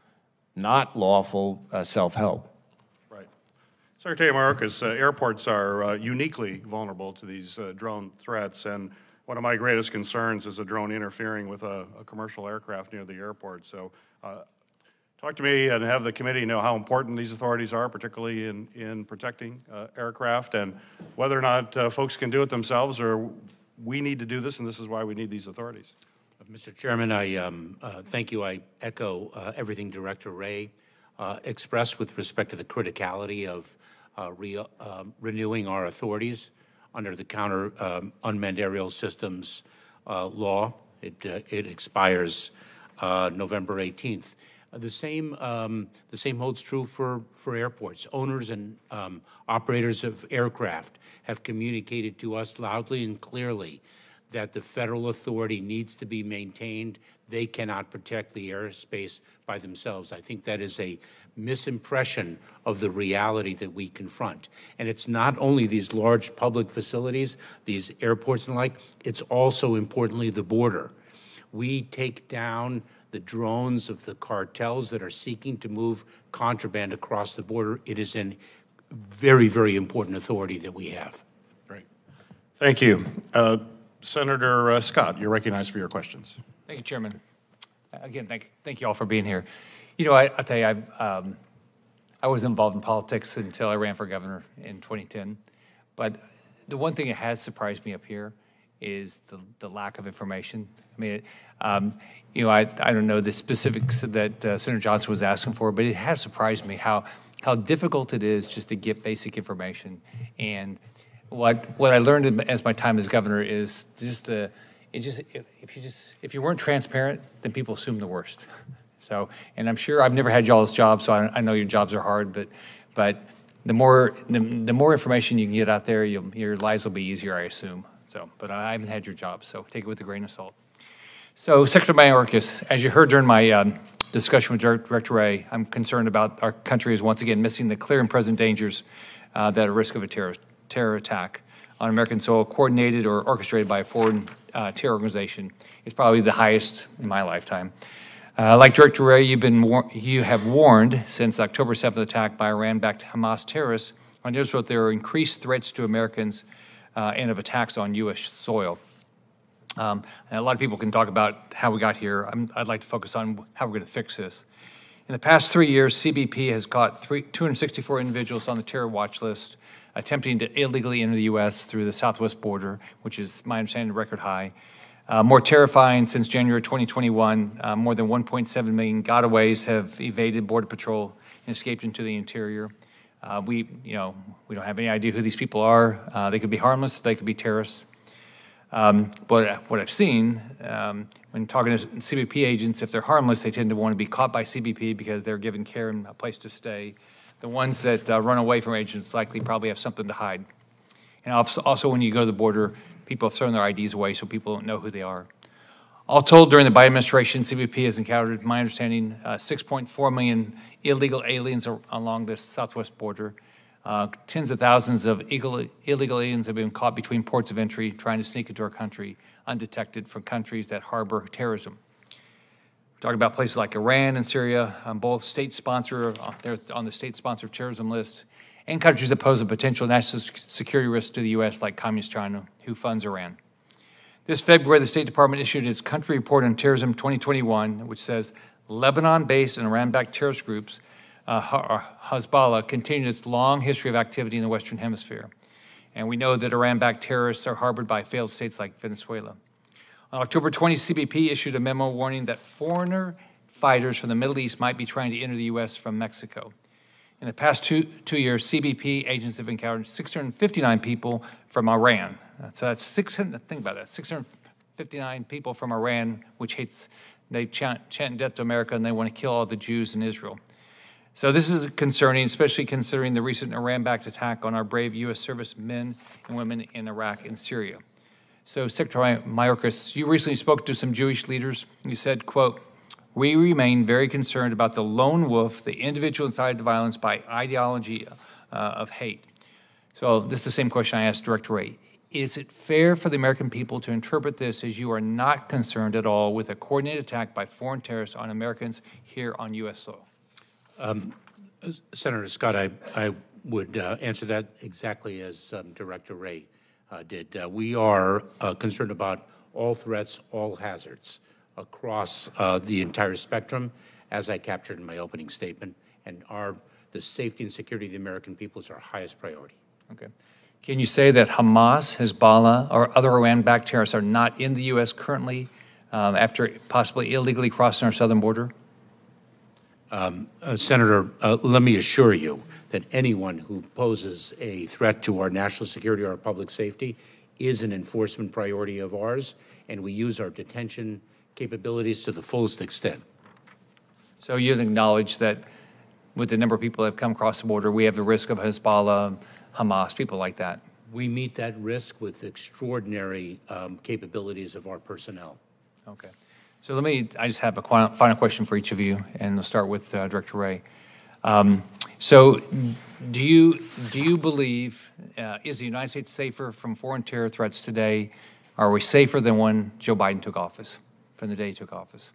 not lawful uh, self-help. Right. Secretary Mayorkas, uh, airports are uh, uniquely vulnerable to these uh, drone threats, and one of my greatest concerns is a drone interfering with a, a commercial aircraft near the airport. So uh, talk to me and have the committee know how important these authorities are, particularly in, in protecting uh, aircraft, and whether or not uh, folks can do it themselves, or we need to do this, and this is why we need these authorities. Mister Chairman, I um, uh, thank you. I echo uh, everything Director Wray uh, expressed with respect to the criticality of uh, re uh, renewing our authorities under the Counter um, Unmanned Aerial Systems uh, law. It, uh, it expires uh, November eighteenth. Uh, the same um, the same holds true for, for airports. Owners and um, operators of aircraft have communicated to us loudly and clearly that the federal authority needs to be maintained. They cannot protect the airspace by themselves. I think that is a misimpression of the reality that we confront. And it's not only these large public facilities, these airports and the like, it's also importantly the border. We take down the drones of the cartels that are seeking to move contraband across the border. It is a very, very important authority that we have. Great. Thank you. Uh, Senator uh, Scott, you're recognized for your questions. Thank you, Chairman. Again, thank, thank you all for being here. You know, I, I'll tell you, I, um, I was involved in politics until I ran for governor in twenty ten. But the one thing that has surprised me up here is the, the lack of information. I mean, it, um, you know, I, I don't know the specifics that uh, Senator Johnson was asking for, but it has surprised me how, how difficult it is just to get basic information. And what what I learned as my time as governor is just uh, it just if you just if you weren't transparent, then people assume the worst. So, and I'm sure I've never had y'all's jobs, so I, I know your jobs are hard, but but the more the, the more information you can get out there, you'll, your lives will be easier, I assume. So, but I haven't had your job, so take it with a grain of salt. So, Secretary Mayorkas, as you heard during my um, discussion with Director Wray, I'm concerned about our country is once again missing the clear and present dangers uh, that are risk of a terrorist. terror attack on American soil coordinated or orchestrated by a foreign uh, terror organization is probably the highest in my lifetime. Uh, like Director Wray, you've been you have warned since the October seventh attack by Iran-backed Hamas terrorists on Israel that there are increased threats to Americans uh, and of attacks on U S soil. Um, and a lot of people can talk about how we got here. I'm, I'd like to focus on how we're going to fix this. In the past three years, C B P has caught three, two hundred sixty-four individuals on the terror watch list attempting to illegally enter the U S through the southwest border, which is, my understanding, a record high. Uh, more terrifying, since January twenty twenty-one, uh, more than one point seven million gotaways have evaded Border Patrol and escaped into the interior. Uh, we, you know, we don't have any idea who these people are. Uh, they could be harmless, they could be terrorists. Um, but what I've seen, um, when talking to C B P agents, if they're harmless, they tend to want to be caught by C B P because they're given care and a place to stay. The ones that uh, run away from agents likely probably have something to hide. And also, also when you go to the border, people have thrown their I Ds away so people don't know who they are. All told, during the Biden administration, C B P has encountered, my understanding, uh, six point four million illegal aliens along the southwest border. Uh, tens of thousands of illegal, illegal aliens have been caught between ports of entry trying to sneak into our country undetected from countries that harbor terrorism. We're talking about places like Iran and Syria, um, both state sponsor, uh, they're on the state sponsored terrorism list, and countries that pose a potential national security risk to the U S like Communist China, who funds Iran. This February, the State Department issued its Country Report on Terrorism twenty twenty-one, which says Lebanon-based and Iran-backed terrorist groups, uh, Hezbollah, continued its long history of activity in the Western Hemisphere. And we know that Iran-backed terrorists are harbored by failed states like Venezuela. On October twentieth, C B P issued a memo warning that foreigner fighters from the Middle East might be trying to enter the U S from Mexico. In the past two, two years, C B P agents have encountered six hundred fifty-nine people from Iran. So that's six hundred, think about that, six hundred fifty-nine people from Iran, which hates, they chant, chant death to America, and they want to kill all the Jews in Israel. So this is concerning, especially considering the recent Iran-backed attack on our brave U S servicemen and women in Iraq and Syria. So Secretary Mayorkas, you recently spoke to some Jewish leaders. You said, quote, "We remain very concerned about the lone wolf, the individual incited to violence by ideology uh, of hate." So this is the same question I asked Director Wray. Is it fair for the American people to interpret this as you are not concerned at all with a coordinated attack by foreign terrorists on Americans here on U S soil? Um, Senator Scott, I, I would uh, answer that exactly as um, Director Wray uh, did. Uh, we are uh, concerned about all threats, all hazards across uh, the entire spectrum, as I captured in my opening statement, and our, the safety and security of the American people is our highest priority. Okay. Can you say that Hamas, Hezbollah, or other Iran-backed terrorists are not in the U S currently um, after possibly illegally crossing our southern border? Um, uh, Senator, uh, let me assure you that anyone who poses a threat to our national security or our public safety is an enforcement priority of ours, and we use our detention capabilities to the fullest extent. So you acknowledge that with the number of people that have come across the border, we have the risk of Hezbollah, Hamas, people like that? We meet that risk with extraordinary um, capabilities of our personnel. Okay. So let me, I just have a final question for each of you, and we'll start with uh, Director Wray. Um, so do you, do you believe, uh, is the United States safer from foreign terror threats today? Are we safer than when Joe Biden took office, from the day he took office?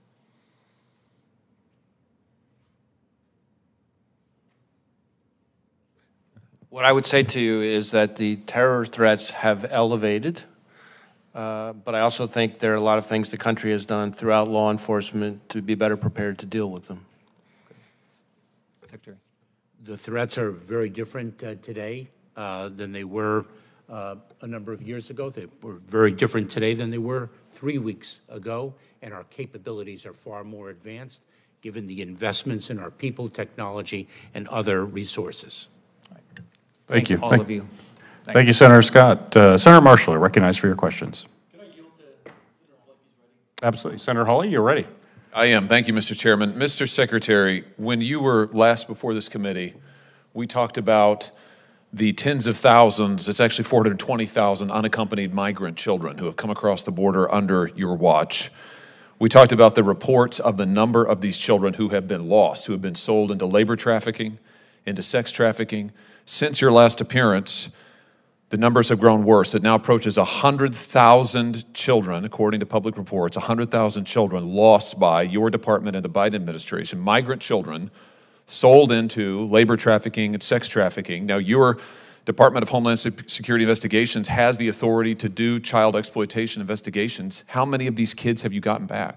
What I would say to you is that the terror threats have elevated, uh, but I also think there are a lot of things the country has done throughout law enforcement to be better prepared to deal with them. Secretary. The threats are very different uh, today uh, than they were uh, a number of years ago. They were very different today than they were three weeks ago, and our capabilities are far more advanced given the investments in our people, technology, and other resources. Thank you. All Thank, of you. Thank Thanks. you, Senator Scott. Uh, Senator Marshall, recognized for your questions. Can I yield to Senator Hawley? Absolutely. Senator Hawley, you're ready. I am. Thank you, Mister Chairman. Mister Secretary, when you were last before this committee, we talked about the tens of thousands, it's actually four hundred twenty thousand unaccompanied migrant children who have come across the border under your watch. We talked about the reports of the number of these children who have been lost, who have been sold into labor trafficking, into sex trafficking. Since your last appearance, the numbers have grown worse. It now approaches one hundred thousand children, according to public reports, one hundred thousand children lost by your department and the Biden administration, migrant children sold into labor trafficking and sex trafficking. Now, your Department of Homeland Security Investigations has the authority to do child exploitation investigations. How many of these kids have you gotten back?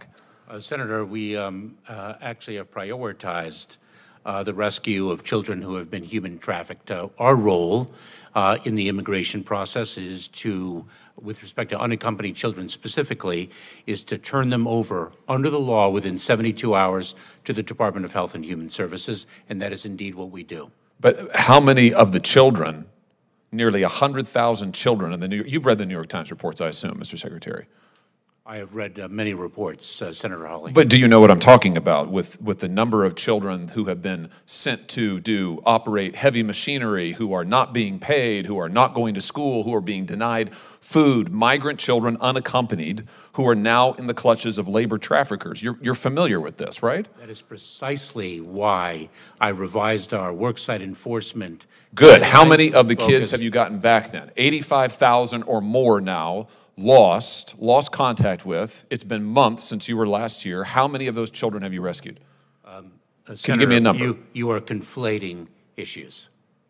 Uh, Senator, we um, uh, actually have prioritized uh, the rescue of children who have been human trafficked. Uh, our role uh, in the immigration process is to, with respect to unaccompanied children specifically, is to turn them over under the law within seventy-two hours to the Department of Health and Human Services, and that is indeed what we do. But how many of the children, nearly one hundred thousand children in the New York, you've read the New York Times reports, I assume, Mister Secretary. I have read uh, many reports, uh, Senator Hawley. But do you know what I'm talking about with, with the number of children who have been sent to do, operate heavy machinery, who are not being paid, who are not going to school, who are being denied food, migrant children unaccompanied, who are now in the clutches of labor traffickers? You're, you're familiar with this, right? That is precisely why I revised our worksite enforcement. Good. How many of the focus. kids have you gotten back then? eighty-five thousand or more now. Lost, lost contact with. It's been months since you were last here. How many of those children have you rescued? Um, uh, Can Senator, you give me a number? You, you are conflating issues.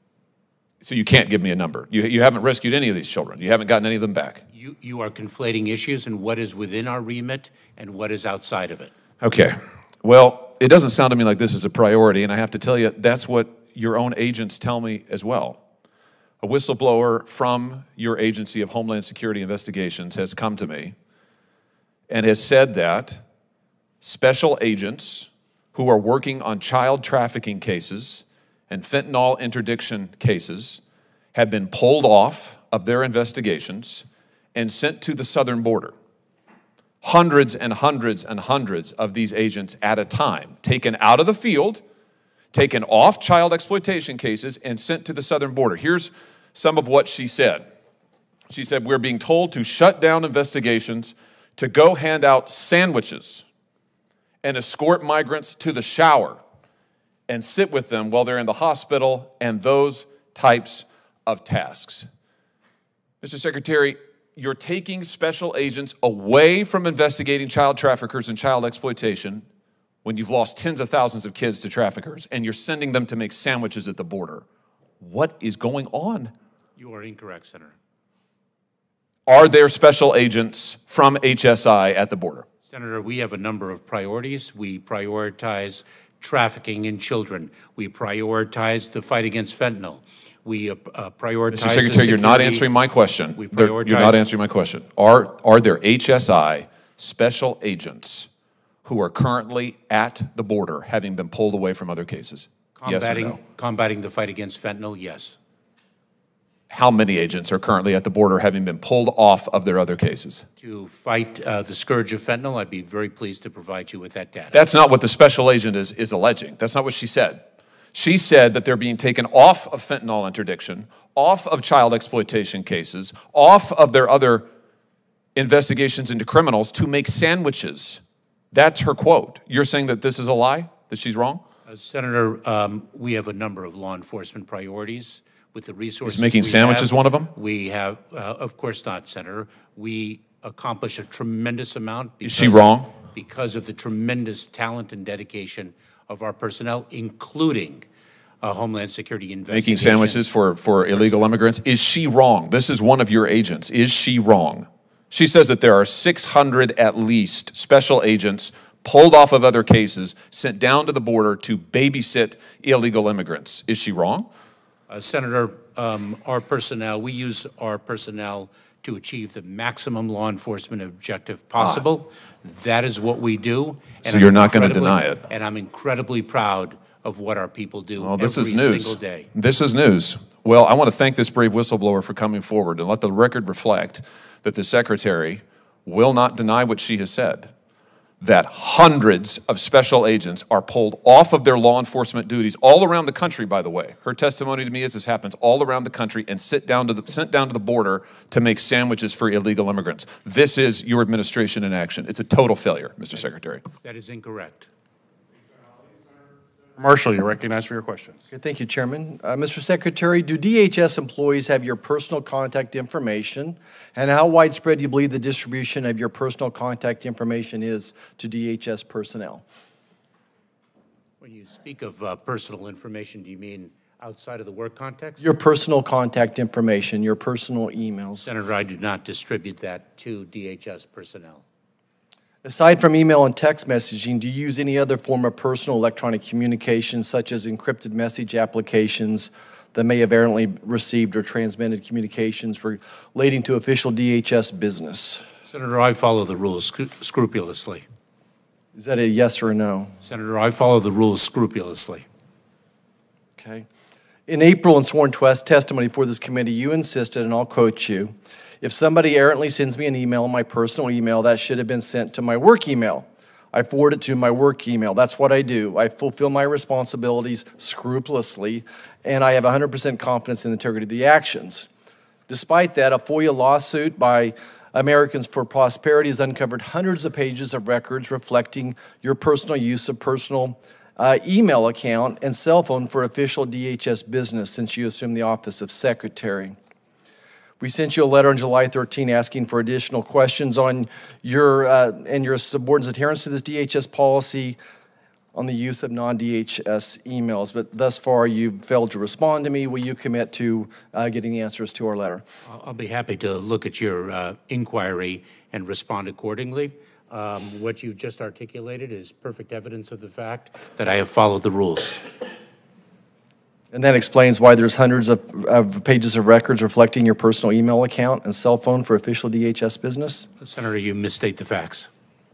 So you can't give me a number. You, you haven't rescued any of these children. You haven't gotten any of them back. You, you are conflating issues and what is within our remit and what is outside of it. Okay. Well, it doesn't sound to me like this is a priority, and I have to tell you, that's what your own agents tell me as well. A whistleblower from your Agency of Homeland Security Investigations has come to me and has said that special agents who are working on child trafficking cases and fentanyl interdiction cases have been pulled off of their investigations and sent to the southern border. Hundreds and hundreds and hundreds of these agents at a time, taken out of the field, taken off child exploitation cases, and sent to the southern border. Here's some of what she said. She said, we're being told to shut down investigations, to go hand out sandwiches and escort migrants to the shower and sit with them while they're in the hospital, and those types of tasks. Mister Secretary, you're taking special agents away from investigating child traffickers and child exploitation when you've lost tens of thousands of kids to traffickers, and you're sending them to make sandwiches at the border. What is going on? You are incorrect, Senator. Are there special agents from H S I at the border? Senator, we have a number of priorities. We prioritize trafficking in children. We prioritize the fight against fentanyl. We uh, uh, prioritize. Mister Secretary, you're not answering my question. We There- prioritize. You're not answering my question. Are, are there H S I special agents who are currently at the border, having been pulled away from other cases? Yes or Combating, no? combating the fight against fentanyl, yes. How many agents are currently at the border, having been pulled off of their other cases? To fight uh, the scourge of fentanyl, I'd be very pleased to provide you with that data. That's not what the special agent is, is alleging. That's not what she said. She said that they're being taken off of fentanyl interdiction, off of child exploitation cases, off of their other investigations into criminals to make sandwiches. That's her quote. You're saying that this is a lie, that she's wrong? Uh, Senator, um, we have a number of law enforcement priorities with the resources. Is making we sandwiches have. one of them? We have, uh, of course not, Senator. We accomplish a tremendous amount. Is she because- wrong? Because of the tremendous talent and dedication of our personnel, including uh, Homeland Security Making investigations. sandwiches for, for illegal immigrants. Is she wrong? This is one of your agents. Is she wrong? She says that there are six hundred at least special agents pulled off of other cases, sent down to the border to babysit illegal immigrants. Is she wrong? Uh, Senator, um, our personnel, we use our personnel to achieve the maximum law enforcement objective possible. That is what we do. and So I'm you're not gonna incredibly- deny it? And I'm incredibly proud of what our people do Well, this every is news. single day. This is news. Well, I want to thank this brave whistleblower for coming forward and let the record reflect that the Secretary will not deny what she has said, that hundreds of special agents are pulled off of their law enforcement duties all around the country, by the way. Her testimony to me is this happens all around the country and sit down to the, sent down to the border to make sandwiches for illegal immigrants. This is your administration in action. It's a total failure, Mister Secretary. That is incorrect. Marshall, you're recognized for your questions. Okay, thank you, Chairman. Uh, Mister Secretary, do D H S employees have your personal contact information? And how widespread do you believe the distribution of your personal contact information is to D H S personnel? When you speak of uh, personal information, do you mean outside of the work context? Your personal contact information, your personal emails. Senator, I do not distribute that to D H S personnel. Aside from email and text messaging, do you use any other form of personal electronic communication, such as encrypted message applications that may have errantly received or transmitted communications relating to official D H S business? Senator, I follow the rules scru- scrupulously. Is that a yes or a no? Senator, I follow the rules scrupulously. Okay. In April, in sworn test testimony for this committee, you insisted, and I'll quote you, "If somebody errantly sends me an email, my personal email, that should have been sent to my work email. I forward it to my work email. That's what I do. I fulfill my responsibilities scrupulously, and I have one hundred percent confidence in the integrity of the actions." Despite that, a FOIA lawsuit by Americans for Prosperity has uncovered hundreds of pages of records reflecting your personal use of personal uh, email account and cell phone for official D H S business since you assumed the office of Secretary. We sent you a letter on July thirteenth asking for additional questions on your uh, and your subordinates' adherence to this D H S policy on the use of non-D H S emails, but thus far you've failed to respond to me. Will you commit to uh, getting the answers to our letter? I'll be happy to look at your uh, inquiry and respond accordingly. Um, what you've just articulated is perfect evidence of the fact that I have followed the rules. And that explains why there's hundreds of, of pages of records reflecting your personal email account and cell phone for official D H S business? Senator, you misstate the facts.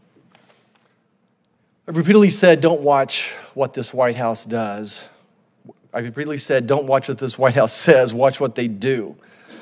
I've repeatedly said, don't watch what this White House does. I've repeatedly said, don't watch what this White House says, watch what they do.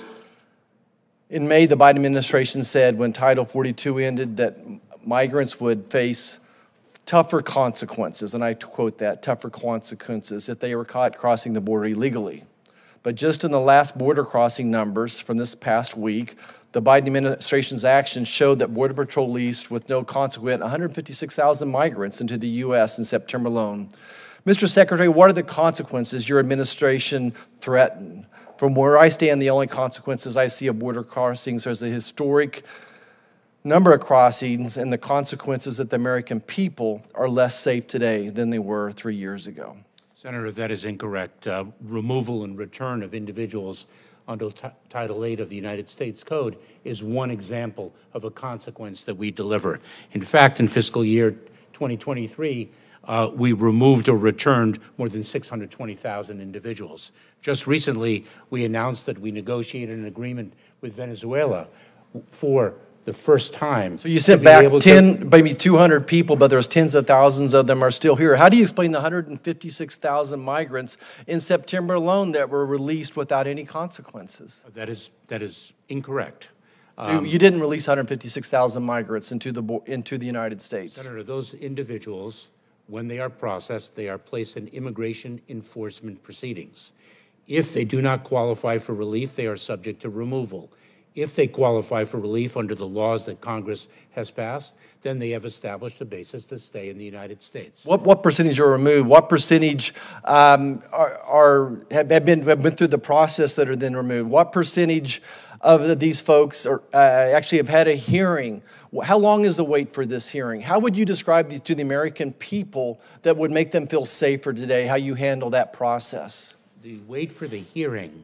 In May, the Biden administration said when Title forty-two ended that migrants would face tougher consequences, and I quote that, tougher consequences if they were caught crossing the border illegally. But just in the last border crossing numbers from this past week, the Biden administration's actions showed that Border Patrol released with no consequence one hundred fifty-six thousand migrants into the U S in September alone. Mister Secretary, what are the consequences your administration threatened? From where I stand, the only consequences I see of border crossings are the historic number of crossings and the consequences that the American people are less safe today than they were three years ago. Senator, that is incorrect. Uh, removal and return of individuals under t- Title eight of the United States Code is one example of a consequence that we deliver. In fact, in fiscal year twenty twenty-three, uh, we removed or returned more than six hundred twenty thousand individuals. Just recently, we announced that we negotiated an agreement with Venezuela for the first time. So you sent back ten, maybe two hundred people, but there's tens of thousands of them are still here. How do you explain the one hundred fifty-six thousand migrants in September alone that were released without any consequences? That is, that is incorrect. So um, you didn't release one hundred fifty-six thousand migrants into the, into the United States? Senator, those individuals, when they are processed, they are placed in immigration enforcement proceedings. If they do not qualify for relief, they are subject to removal. If they qualify for relief under the laws that Congress has passed, then they have established a basis to stay in the United States. What, what percentage are removed? What percentage um, are, are have been have been through the process that are then removed? What percentage of these folks are, uh, actually have had a hearing? How long is the wait for this hearing? How would you describe these to the American people that would make them feel safer today? How you handle that process? The wait for the hearing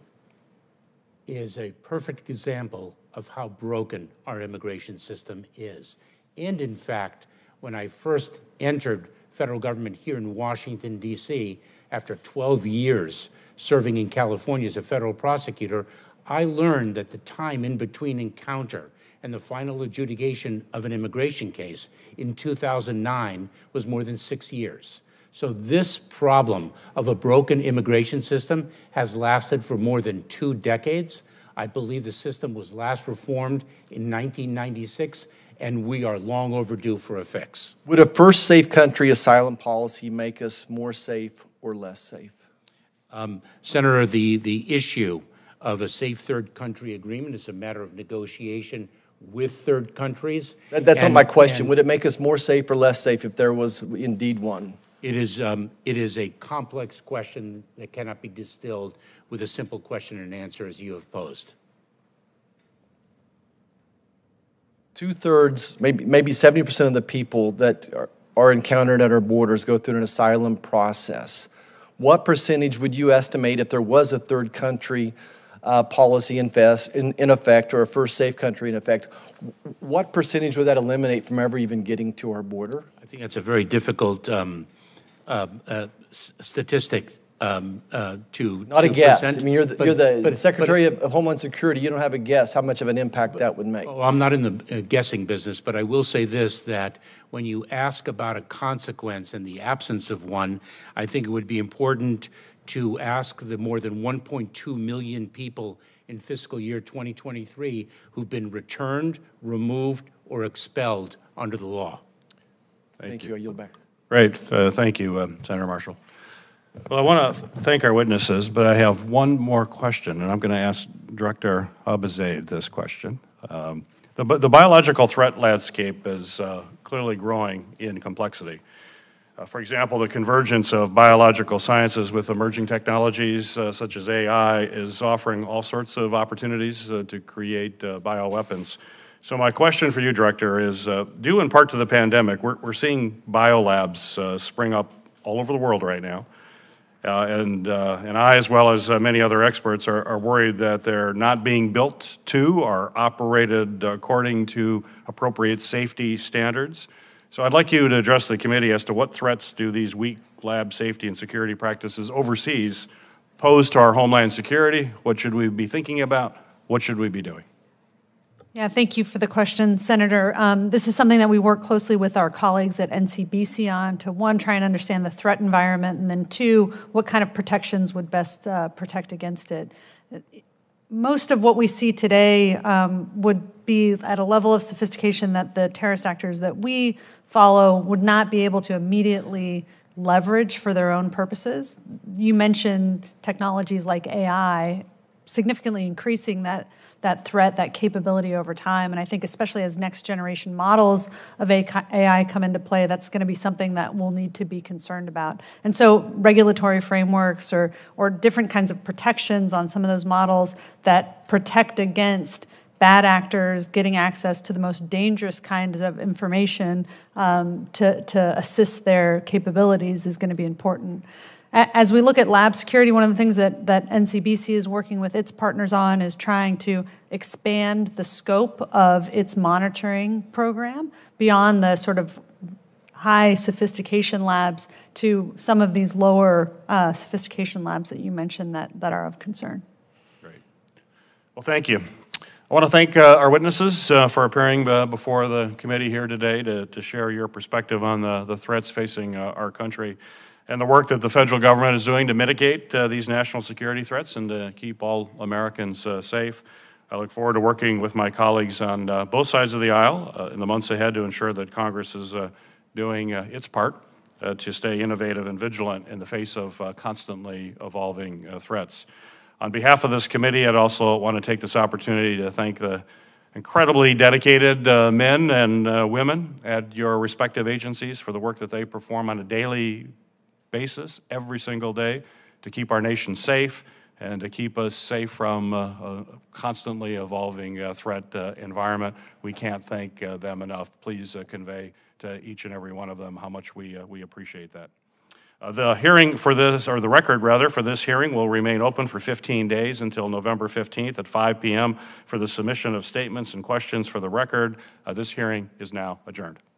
is a perfect example of how broken our immigration system is. And in fact, when I first entered federal government here in Washington, D C, after twelve years serving in California as a federal prosecutor, I learned that the time in between encounter and the final adjudication of an immigration case in two thousand nine was more than six years. So this problem of a broken immigration system has lasted for more than two decades. I believe the system was last reformed in nineteen ninety-six, and we are long overdue for a fix. Would a first safe country asylum policy make us more safe or less safe? Um, Senator, the, the issue of a safe third country agreement is a matter of negotiation with third countries. That, that's and, not my question. and, Would it make us more safe or less safe if there was indeed one? It is, um, it is a complex question that cannot be distilled with a simple question and answer as you have posed. Two-thirds, maybe maybe seventy percent of the people that are, are encountered at our borders go through an asylum process. What percentage would you estimate if there was a third country uh, policy in, fest, in, in effect, or a first safe country in effect, what percentage would that eliminate from ever even getting to our border? I think that's a very difficult um, uh, uh, s- statistic um, uh, to Not to a guess. present, I mean, you're the, but- you're the but- Secretary but- of, of Homeland Security. You don't have a guess how much of an impact that would make. Well, I'm not in the uh, guessing business, but I will say this, that when you ask about a consequence in the absence of one, I think it would be important to ask the more than one point two million people in fiscal year twenty twenty-three who've been returned, removed, or expelled under the law. Thank, Thank you. I yield back. Great. Uh, thank you, uh, Senator Marshall. Well, I want to thank our witnesses, but I have one more question, and I'm going to ask Director Abizaid this question. Um, the, the biological threat landscape is uh, clearly growing in complexity. Uh, for example, the convergence of biological sciences with emerging technologies uh, such as A I is offering all sorts of opportunities uh, to create uh, bioweapons. So my question for you, Director, is uh, due in part to the pandemic, we're, we're seeing biolabs uh, spring up all over the world right now. Uh, and, uh, and I, as well as uh, many other experts, are, are worried that they're not being built to or operated according to appropriate safety standards. So I'd like you to address the committee as to what threats do these weak lab safety and security practices overseas pose to our homeland security? What should we be thinking about? What should we be doing? Yeah, thank you for the question, Senator. Um, this is something that we work closely with our colleagues at N C B C on to, one, try and understand the threat environment, and then two, what kind of protections would best uh, protect against it. Most of what we see today um, would be at a level of sophistication that the terrorist actors that we follow would not be able to immediately leverage for their own purposes. You mentioned technologies like A I significantly increasing that that threat, that capability over time. And I think especially as next generation models of A I come into play, that's going to be something that we'll need to be concerned about. And so regulatory frameworks or, or different kinds of protections on some of those models that protect against bad actors getting access to the most dangerous kinds of information um, to, to assist their capabilities is going to be important. As we look at lab security, one of the things that, that N C B C is working with its partners on is trying to expand the scope of its monitoring program beyond the sort of high sophistication labs to some of these lower uh, sophistication labs that you mentioned that, that are of concern. Great. Well, thank you. I want to thank uh, our witnesses uh, for appearing uh, before the committee here today to, to share your perspective on the, the threats facing uh, our country and the work that the federal government is doing to mitigate uh, these national security threats and to keep all Americans uh, safe. I look forward to working with my colleagues on uh, both sides of the aisle uh, in the months ahead to ensure that Congress is uh, doing uh, its part uh, to stay innovative and vigilant in the face of uh, constantly evolving uh, threats. On behalf of this committee, I'd also want to take this opportunity to thank the incredibly dedicated uh, men and uh, women at your respective agencies for the work that they perform on a daily basis every single day to keep our nation safe and to keep us safe from uh, a constantly evolving uh, threat uh, environment. We can't thank uh, them enough. Please uh, convey to each and every one of them how much we, uh, we appreciate that. Uh, the hearing for this, or the record rather, for this hearing will remain open for fifteen days until November fifteenth at five p m for the submission of statements and questions for the record. Uh, this hearing is now adjourned.